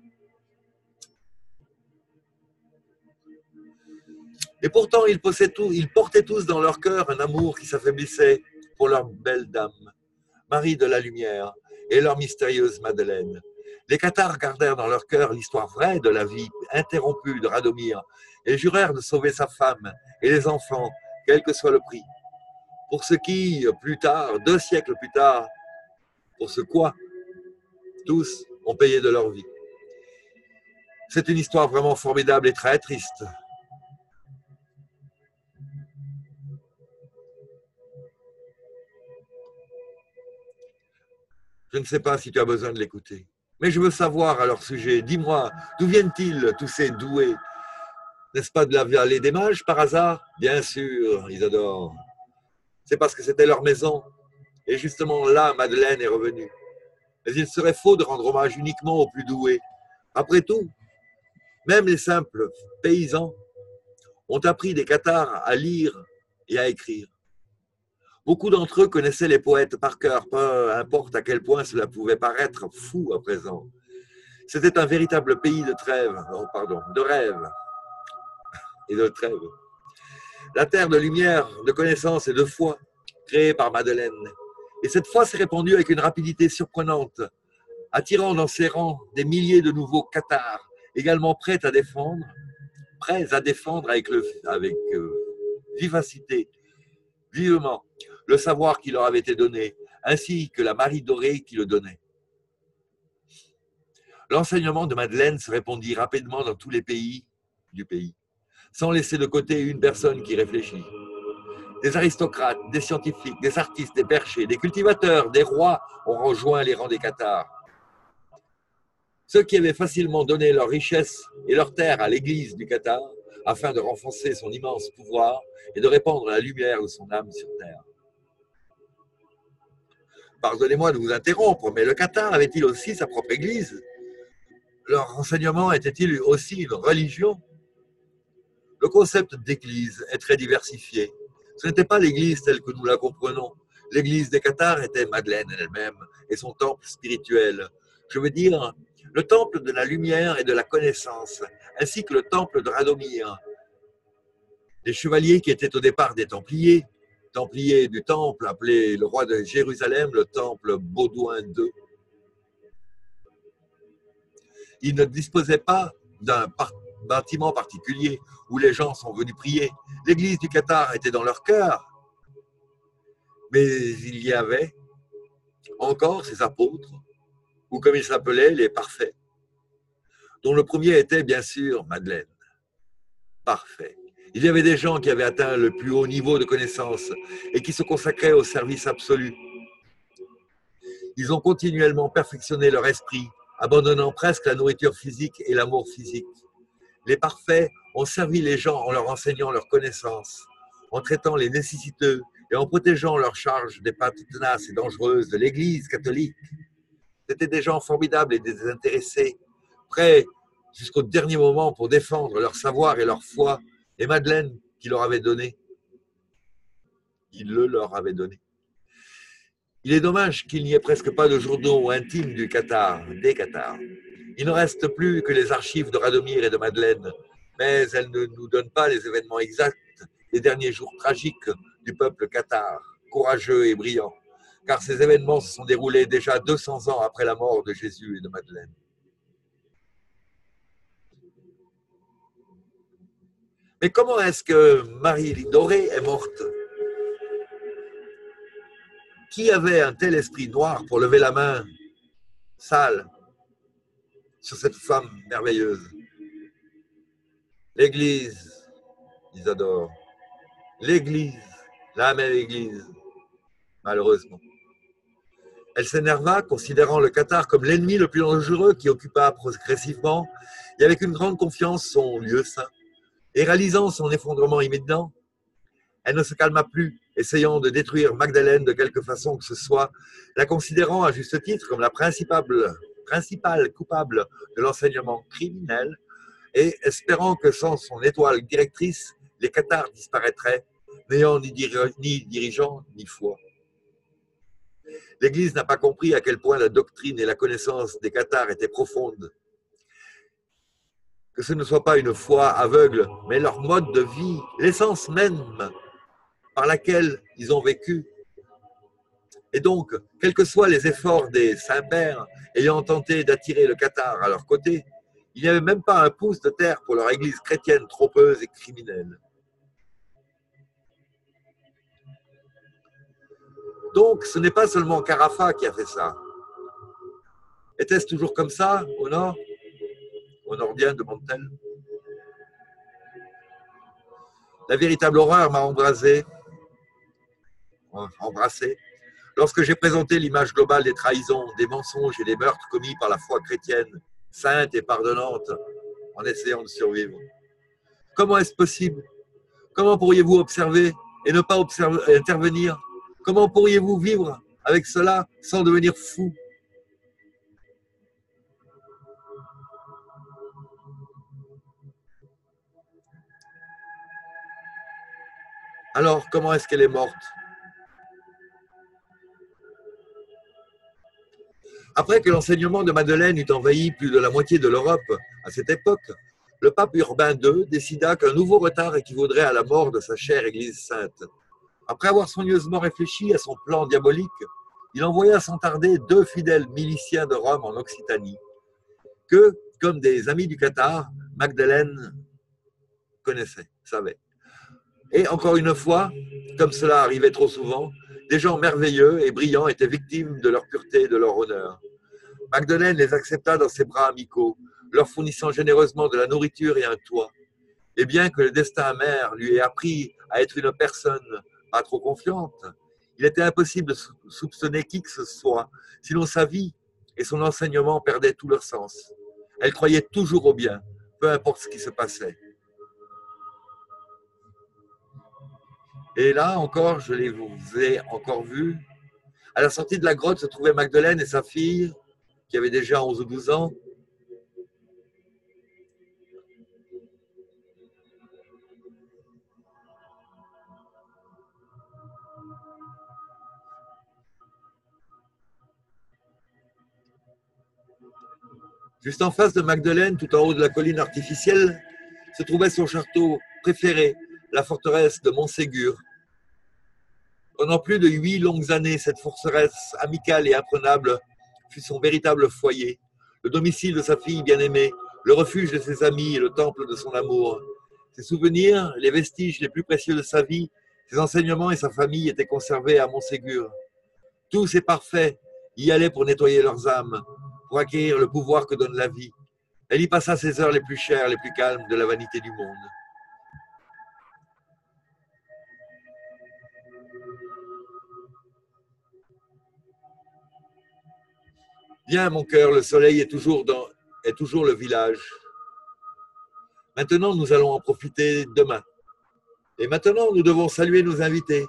Et pourtant, ils portaient tous dans leur cœur un amour qui s'affaiblissait pour leur belle dame, Marie de la Lumière, et leur mystérieuse Madeleine. Les cathares gardèrent dans leur cœur l'histoire vraie de la vie interrompue de Radomir et jurèrent de sauver sa femme et les enfants, quel que soit le prix. Pour ce qui, plus tard, 2 siècles plus tard, pour ce quoi, tous ont payé de leur vie. C'est une histoire vraiment formidable et très triste. Je ne sais pas si tu as besoin de l'écouter. Mais je veux savoir à leur sujet. Dis-moi, d'où viennent-ils tous ces doués? N'est-ce pas de la vallée des mages par hasard? Bien sûr, Isadore. C'est parce que c'était leur maison. Et justement là, Madeleine est revenue. Mais il serait faux de rendre hommage uniquement aux plus doués. Après tout, même les simples paysans ont appris des cathares à lire et à écrire. Beaucoup d'entre eux connaissaient les poètes par cœur, peu importe à quel point cela pouvait paraître fou à présent. C'était un véritable pays de de rêve et de trêve. La terre de lumière, de connaissance et de foi, créée par Madeleine. Et cette foi s'est répandue avec une rapidité surprenante, attirant dans ses rangs des milliers de nouveaux cathares, également prêts à défendre avec vivacité, vivement, le savoir qui leur avait été donné, ainsi que la Marie dorée qui le donnait. L'enseignement de Madeleine se répandit rapidement dans tous les pays du pays, sans laisser de côté une personne qui réfléchit. Des aristocrates, des scientifiques, des artistes, des perchés, des cultivateurs, des rois ont rejoint les rangs des cathares. Ceux qui avaient facilement donné leur richesse et leurs terres à l'église du Qatar, afin de renforcer son immense pouvoir et de répandre la lumière de son âme sur terre. Pardonnez-moi de vous interrompre, mais le Qatar avait-il aussi sa propre église? Leur enseignement était-il aussi une religion? Le concept d'église est très diversifié. Ce n'était pas l'église telle que nous la comprenons. L'église des Cathares était Madeleine elle-même et son temple spirituel. Je veux dire, le temple de la lumière et de la connaissance, ainsi que le temple de Radomir. Les chevaliers qui étaient au départ des Templiers, Templiers du temple, appelé le roi de Jérusalem, le temple Baudouin II. Ils ne disposaient pas d'un bâtiment particulier où les gens sont venus prier. L'église du Cathare était dans leur cœur. Mais il y avait encore ces apôtres, ou comme ils s'appelaient, les parfaits, dont le premier était bien sûr Madeleine. Parfait. Il y avait des gens qui avaient atteint le plus haut niveau de connaissance et qui se consacraient au service absolu. Ils ont continuellement perfectionné leur esprit, abandonnant presque la nourriture physique et l'amour physique. Les parfaits ont servi les gens en leur enseignant leurs connaissances, en traitant les nécessiteux et en protégeant leurs charges des pattes tenaces et dangereuses de l'Église catholique. C'étaient des gens formidables et désintéressés, prêts jusqu'au dernier moment pour défendre leur savoir et leur foi, et Madeleine qui leur avait donné. Il le leur avait donné. Il est dommage qu'il n'y ait presque pas de journaux intimes du Cathare, des Cathares. Il ne reste plus que les archives de Radomir et de Madeleine, mais elles ne nous donnent pas les événements exacts des derniers jours tragiques du peuple cathare, courageux et brillant, car ces événements se sont déroulés déjà 200 ans après la mort de Jésus et de Madeleine. Mais comment est-ce que Marie Dorée est morte? Qui avait un tel esprit noir pour lever la main sale sur cette femme merveilleuse? L'Église, Isadore. L'Église, la même Église, malheureusement. Elle s'énerva, considérant le Cathare comme l'ennemi le plus dangereux qui occupa progressivement et avec une grande confiance son lieu saint. Et réalisant son effondrement immédiat, elle ne se calma plus, essayant de détruire Magdalène de quelque façon que ce soit, la considérant à juste titre comme la principale coupable de l'enseignement criminel et espérant que sans son étoile directrice, les Cathares disparaîtraient, n'ayant ni dirigeant ni foi. L'Église n'a pas compris à quel point la doctrine et la connaissance des Cathares étaient profondes. Que ce ne soit pas une foi aveugle, mais leur mode de vie, l'essence même par laquelle ils ont vécu. Et donc, quels que soient les efforts des saints-pères ayant tenté d'attirer le Cathare à leur côté, il n'y avait même pas un pouce de terre pour leur église chrétienne trompeuse et criminelle. Donc, ce n'est pas seulement Carafa qui a fait ça. Était-ce toujours comme ça au nord? Au nord bien, demande-t-elle. La véritable horreur m'a embrassé lorsque j'ai présenté l'image globale des trahisons, des mensonges et des meurtres commis par la foi chrétienne, sainte et pardonnante, en essayant de survivre. Comment est-ce possible? Comment pourriez-vous observer et ne pas intervenir? Comment pourriez-vous vivre avec cela sans devenir fou? Alors, comment est-ce qu'elle est morte? Après que l'enseignement de Madeleine eut envahi plus de la moitié de l'Europe à cette époque, le pape Urbain II décida qu'un nouveau retard équivaudrait à la mort de sa chère Église sainte. Après avoir soigneusement réfléchi à son plan diabolique, il envoya sans tarder 2 fidèles miliciens de Rome en Occitanie, que, comme des amis du Cathare, Magdeleine connaissait, savait. Et encore une fois, comme cela arrivait trop souvent, des gens merveilleux et brillants étaient victimes de leur pureté et de leur honneur. Magdeleine les accepta dans ses bras amicaux, leur fournissant généreusement de la nourriture et un toit. Et bien que le destin amer lui ait appris à être une personne pas trop confiante, il était impossible de soupçonner qui que ce soit, sinon sa vie et son enseignement perdaient tout leur sens. Elle croyait toujours au bien, peu importe ce qui se passait. Et là encore, je les ai encore vus. À la sortie de la grotte se trouvaient Magdeleine et sa fille, qui avait déjà 11 ou 12 ans. Juste en face de Magdeleine, tout en haut de la colline artificielle, se trouvait son château préféré, la forteresse de Montségur. Pendant plus de 8 longues années, cette forteresse amicale et imprenable fut son véritable foyer, le domicile de sa fille bien-aimée, le refuge de ses amis et le temple de son amour. Ses souvenirs, les vestiges les plus précieux de sa vie, ses enseignements et sa famille étaient conservés à Montségur. Tous ces parfaits y allaient pour nettoyer leurs âmes, pour acquérir le pouvoir que donne la vie. Elle y passa ses heures les plus chères, les plus calmes de la vanité du monde. Viens, mon cœur, le soleil est toujours le village. Maintenant, nous allons en profiter demain. Et maintenant, nous devons saluer nos invités.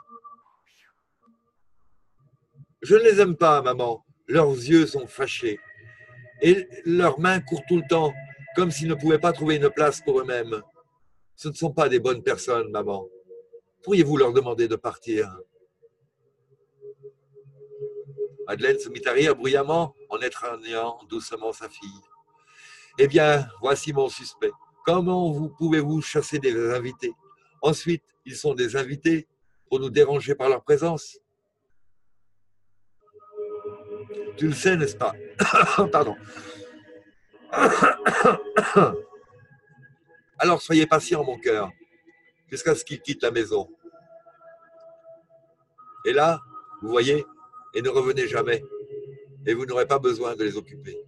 Je ne les aime pas, maman. Leurs yeux sont fâchés. Et leurs mains courent tout le temps, comme s'ils ne pouvaient pas trouver une place pour eux-mêmes. Ce ne sont pas des bonnes personnes, maman. Pourriez-vous leur demander de partir? Madeleine se mit à rire bruyamment en étreignant doucement sa fille. Eh bien, voici mon suspect. Comment pouvez-vous chasser des invités? Ensuite, ils sont des invités pour nous déranger par leur présence. Tu le sais, n'est-ce pas? Pardon. Alors soyez patient, mon cœur, jusqu'à ce qu'ils quittent la maison. Et là, vous voyez, et ne revenez jamais, et vous n'aurez pas besoin de les occuper.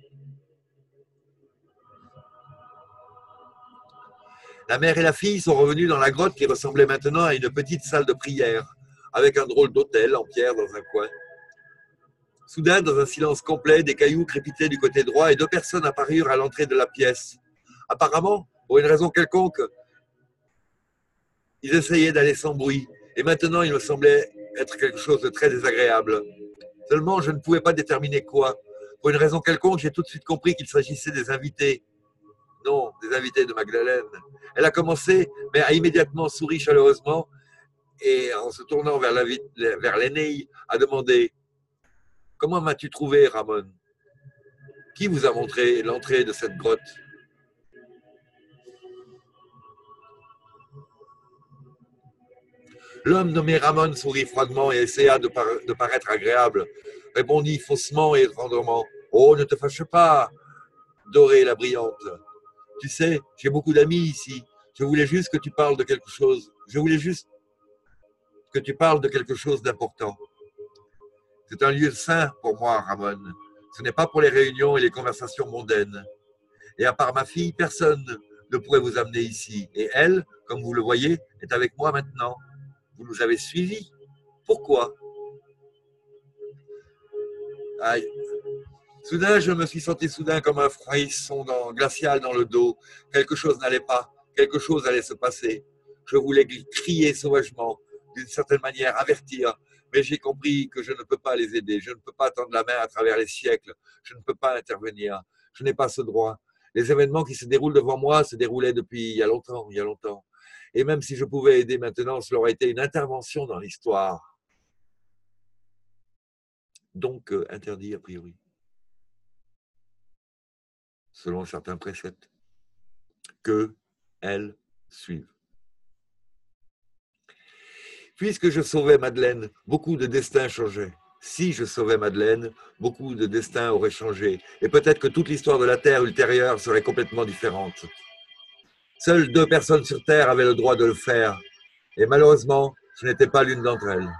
La mère et la fille sont revenues dans la grotte qui ressemblait maintenant à une petite salle de prière, avec un drôle d'autel en pierre dans un coin. Soudain, dans un silence complet, des cailloux crépitaient du côté droit et 2 personnes apparurent à l'entrée de la pièce. Apparemment, pour une raison quelconque, ils essayaient d'aller sans bruit, et maintenant il me semblait être quelque chose de très désagréable. Seulement, je ne pouvais pas déterminer quoi. Pour une raison quelconque, j'ai tout de suite compris qu'il s'agissait des invités. Non, des invités de Magdeleine. Elle a commencé, mais a immédiatement souri chaleureusement et en se tournant vers l'aîné, a demandé « Comment m'as-tu trouvé, Ramon? Qui vous a montré l'entrée de cette grotte ?» L'homme nommé Ramon sourit froidement et essaya de paraître agréable. Répondit faussement et tendrement « Oh, ne te fâche pas, Dorée la brillante. Tu sais, j'ai beaucoup d'amis ici. Je voulais juste que tu parles de quelque chose. Je voulais juste que tu parles de quelque chose d'important. C'est un lieu saint pour moi, Ramon. Ce n'est pas pour les réunions et les conversations mondaines. Et à part ma fille, personne ne pourrait vous amener ici. Et elle, comme vous le voyez, est avec moi maintenant. Vous nous avez suivis. Pourquoi? Aïe. Soudain, je me suis senti comme un frisson glacial dans le dos. Quelque chose n'allait pas. Quelque chose allait se passer. Je voulais crier sauvagement, d'une certaine manière, avertir. Mais j'ai compris que je ne peux pas les aider. Je ne peux pas tendre la main à travers les siècles. Je ne peux pas intervenir. Je n'ai pas ce droit. Les événements qui se déroulent devant moi se déroulaient depuis il y a longtemps, il y a longtemps. Et même si je pouvais aider maintenant, cela aurait été une intervention dans l'histoire. Donc, interdit a priori. Selon certains préceptes, que elles suivent. Puisque je sauvais Madeleine, beaucoup de destins changeaient. Si je sauvais Madeleine, beaucoup de destins auraient changé. Et peut-être que toute l'histoire de la Terre ultérieure serait complètement différente. Seules 2 personnes sur Terre avaient le droit de le faire. Et malheureusement, je n'étais pas l'une d'entre elles.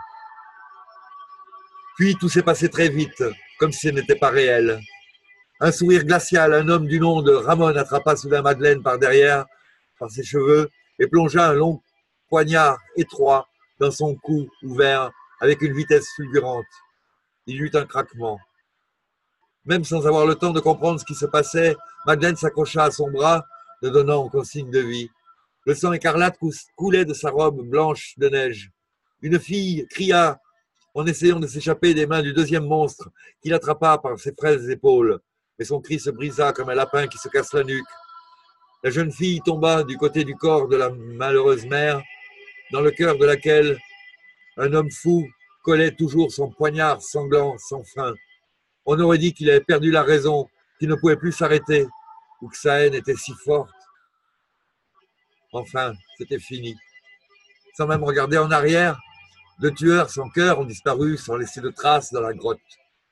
Puis tout s'est passé très vite, comme si ce n'était pas réel. Un sourire glacial, un homme du nom de Ramon attrapa soudain Madeleine par derrière, par ses cheveux, et plongea un long poignard étroit dans son cou ouvert avec une vitesse fulgurante. Il y eut un craquement. Même sans avoir le temps de comprendre ce qui se passait, Madeleine s'accrocha à son bras, le donnant en consigne de vie. Le sang écarlate coulait de sa robe blanche de neige. Une fille cria en essayant de s'échapper des mains du 2e monstre, qui l'attrapa par ses frêles épaules. Mais son cri se brisa comme un lapin qui se casse la nuque. La jeune fille tomba du côté du corps de la malheureuse mère, dans le cœur de laquelle un homme fou collait toujours son poignard sanglant sans fin. On aurait dit qu'il avait perdu la raison, qu'il ne pouvait plus s'arrêter. ou que sa haine était si forte. Enfin, c'était fini. Sans même regarder en arrière, 2 tueurs sans cœur ont disparu sans laisser de traces dans la grotte.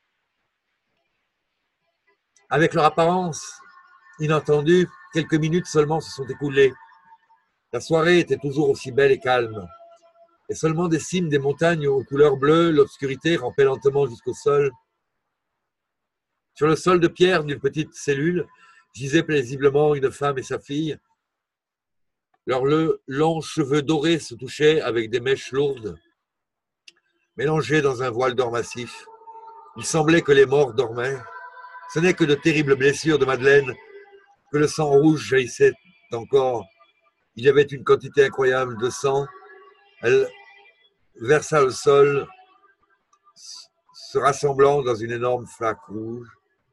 Avec leur apparence inattendue, quelques minutes seulement se sont écoulées. La soirée était toujours aussi belle et calme. Et seulement des cimes des montagnes aux couleurs bleues, l'obscurité rampait lentement jusqu'au sol. Sur le sol de pierre d'une petite cellule, gisaient paisiblement une femme et sa fille. Leurs longs cheveux dorés se touchaient avec des mèches lourdes, mélangées dans un voile d'or massif. Il semblait que les morts dormaient. Ce n'est que de terribles blessures de Madeleine, que le sang rouge jaillissait encore. Il y avait une quantité incroyable de sang. Elle versa au sol, se rassemblant dans une énorme flaque rouge.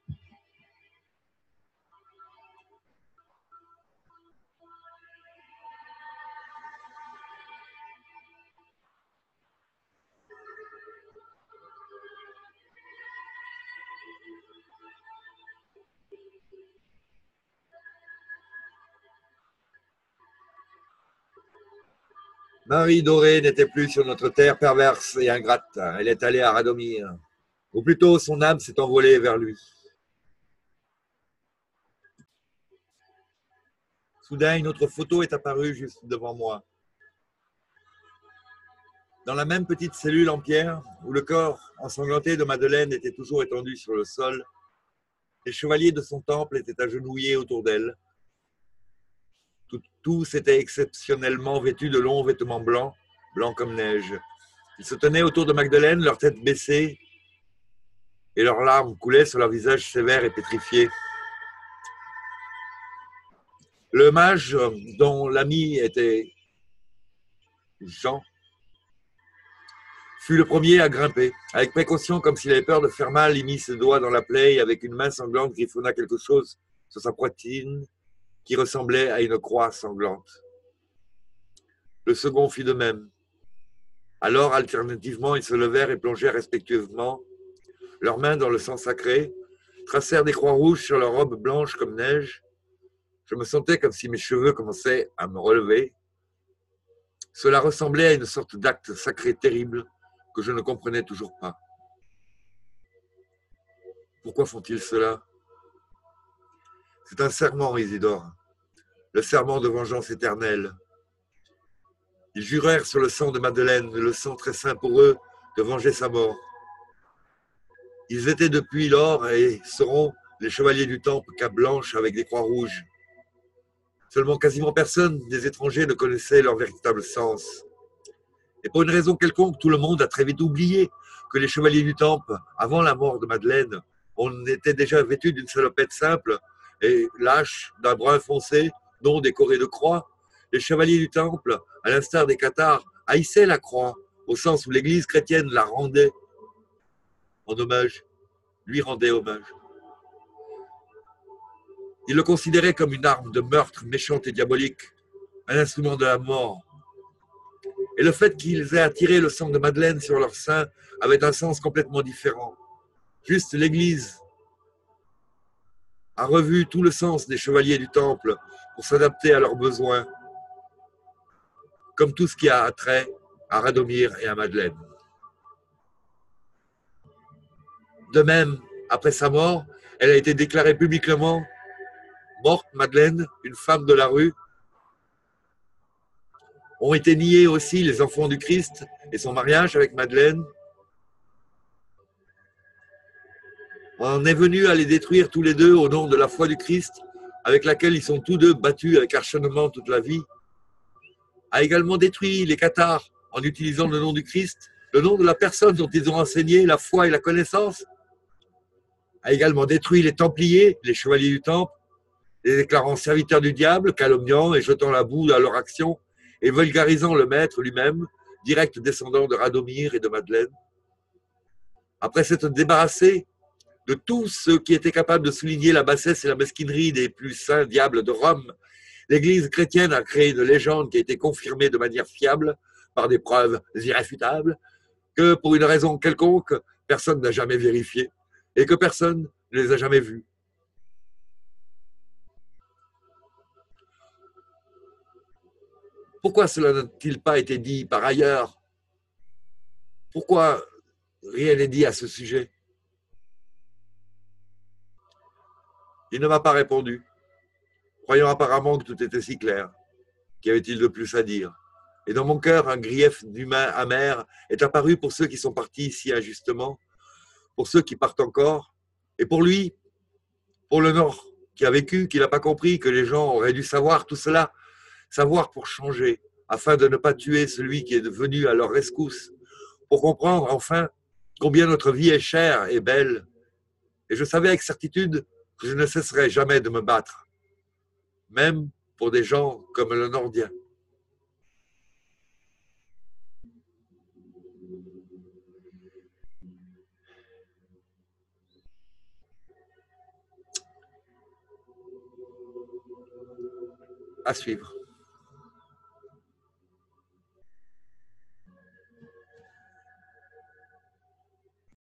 Marie Dorée n'était plus sur notre terre perverse et ingrate. Elle est allée à Radomir. Ou plutôt, son âme s'est envolée vers lui. Soudain, une autre photo est apparue juste devant moi. Dans la même petite cellule en pierre, où le corps ensanglanté de Madeleine était toujours étendu sur le sol, les chevaliers de son temple étaient agenouillés autour d'elle. Tous étaient exceptionnellement vêtus de longs vêtements blancs, blancs comme neige. Ils se tenaient autour de Magdeleine, leur tête baissée, et leurs larmes coulaient sur leur visage sévère et pétrifié. Le mage, dont l'ami était Jean, fut le premier à grimper. Avec précaution, comme s'il avait peur de faire mal, il mit ses doigts dans la plaie et avec une main sanglante griffonna quelque chose sur sa poitrine qui ressemblait à une croix sanglante. Le second fit de même. Alors, alternativement, ils se levèrent et plongèrent respectueusement leurs mains dans le sang sacré, tracèrent des croix rouges sur leurs robes blanches comme neige. Je me sentais comme si mes cheveux commençaient à me relever. Cela ressemblait à une sorte d'acte sacré terrible que je ne comprenais toujours pas. Pourquoi font-ils cela? C'est un serment, Isidore, le serment de vengeance éternelle. Ils jurèrent sur le sang de Madeleine, le sang très saint pour eux, de venger sa mort. Ils étaient depuis lors et seront les chevaliers du temple cape blanche avec des croix rouges. Seulement quasiment personne des étrangers ne connaissait leur véritable sens. Et pour une raison quelconque, tout le monde a très vite oublié que les chevaliers du temple, avant la mort de Madeleine, on était déjà vêtus d'une salopette simple et lâche, d'un brun foncé, non décoré de croix. Les chevaliers du temple, à l'instar des cathares, haïssaient la croix, au sens où l'Église chrétienne la rendait en hommage, lui rendait hommage. Ils le considéraient comme une arme de meurtre méchante et diabolique, un instrument de la mort. Et le fait qu'ils aient attiré le sang de Madeleine sur leur sein avait un sens complètement différent. Juste l'Église a revu tout le sens des chevaliers du temple pour s'adapter à leurs besoins, comme tout ce qui a trait à Radomir et à Madeleine. De même, après sa mort, elle a été déclarée publiquement morte, Madeleine, une femme de la rue. Ont été niés aussi les enfants du Christ et son mariage avec Madeleine. On est venu à les détruire tous les deux au nom de la foi du Christ, avec laquelle ils sont tous deux battus avec acharnement toute la vie. A également détruit les cathares en utilisant le nom du Christ, le nom de la personne dont ils ont enseigné la foi et la connaissance. A également détruit les Templiers, les chevaliers du Temple, les déclarant serviteurs du diable, calomniant et jetant la boue à leur action, et vulgarisant le maître lui-même, direct descendant de Radomir et de Madeleine. Après s'être débarrassé de tous ceux qui étaient capables de souligner la bassesse et la mesquinerie des plus saints diables de Rome, l'Église chrétienne a créé une légende qui a été confirmée de manière fiable par des preuves irréfutables, que pour une raison quelconque, personne n'a jamais vérifié et que personne ne les a jamais vus. Pourquoi cela n'a-t-il pas été dit par ailleurs? Pourquoi rien n'est dit à ce sujet? Il ne m'a pas répondu, croyant apparemment que tout était si clair. Qu'y avait-il de plus à dire? Et dans mon cœur, un grief d'humain amer est apparu pour ceux qui sont partis si injustement, pour ceux qui partent encore, et pour lui, pour le Nord, qui a vécu, qui n'a pas compris que les gens auraient dû savoir tout cela, savoir pour changer, afin de ne pas tuer celui qui est venu à leur rescousse, pour comprendre enfin combien notre vie est chère et belle. Et je savais avec certitude que je ne cesserai jamais de me battre, même pour des gens comme le Nordien. À suivre.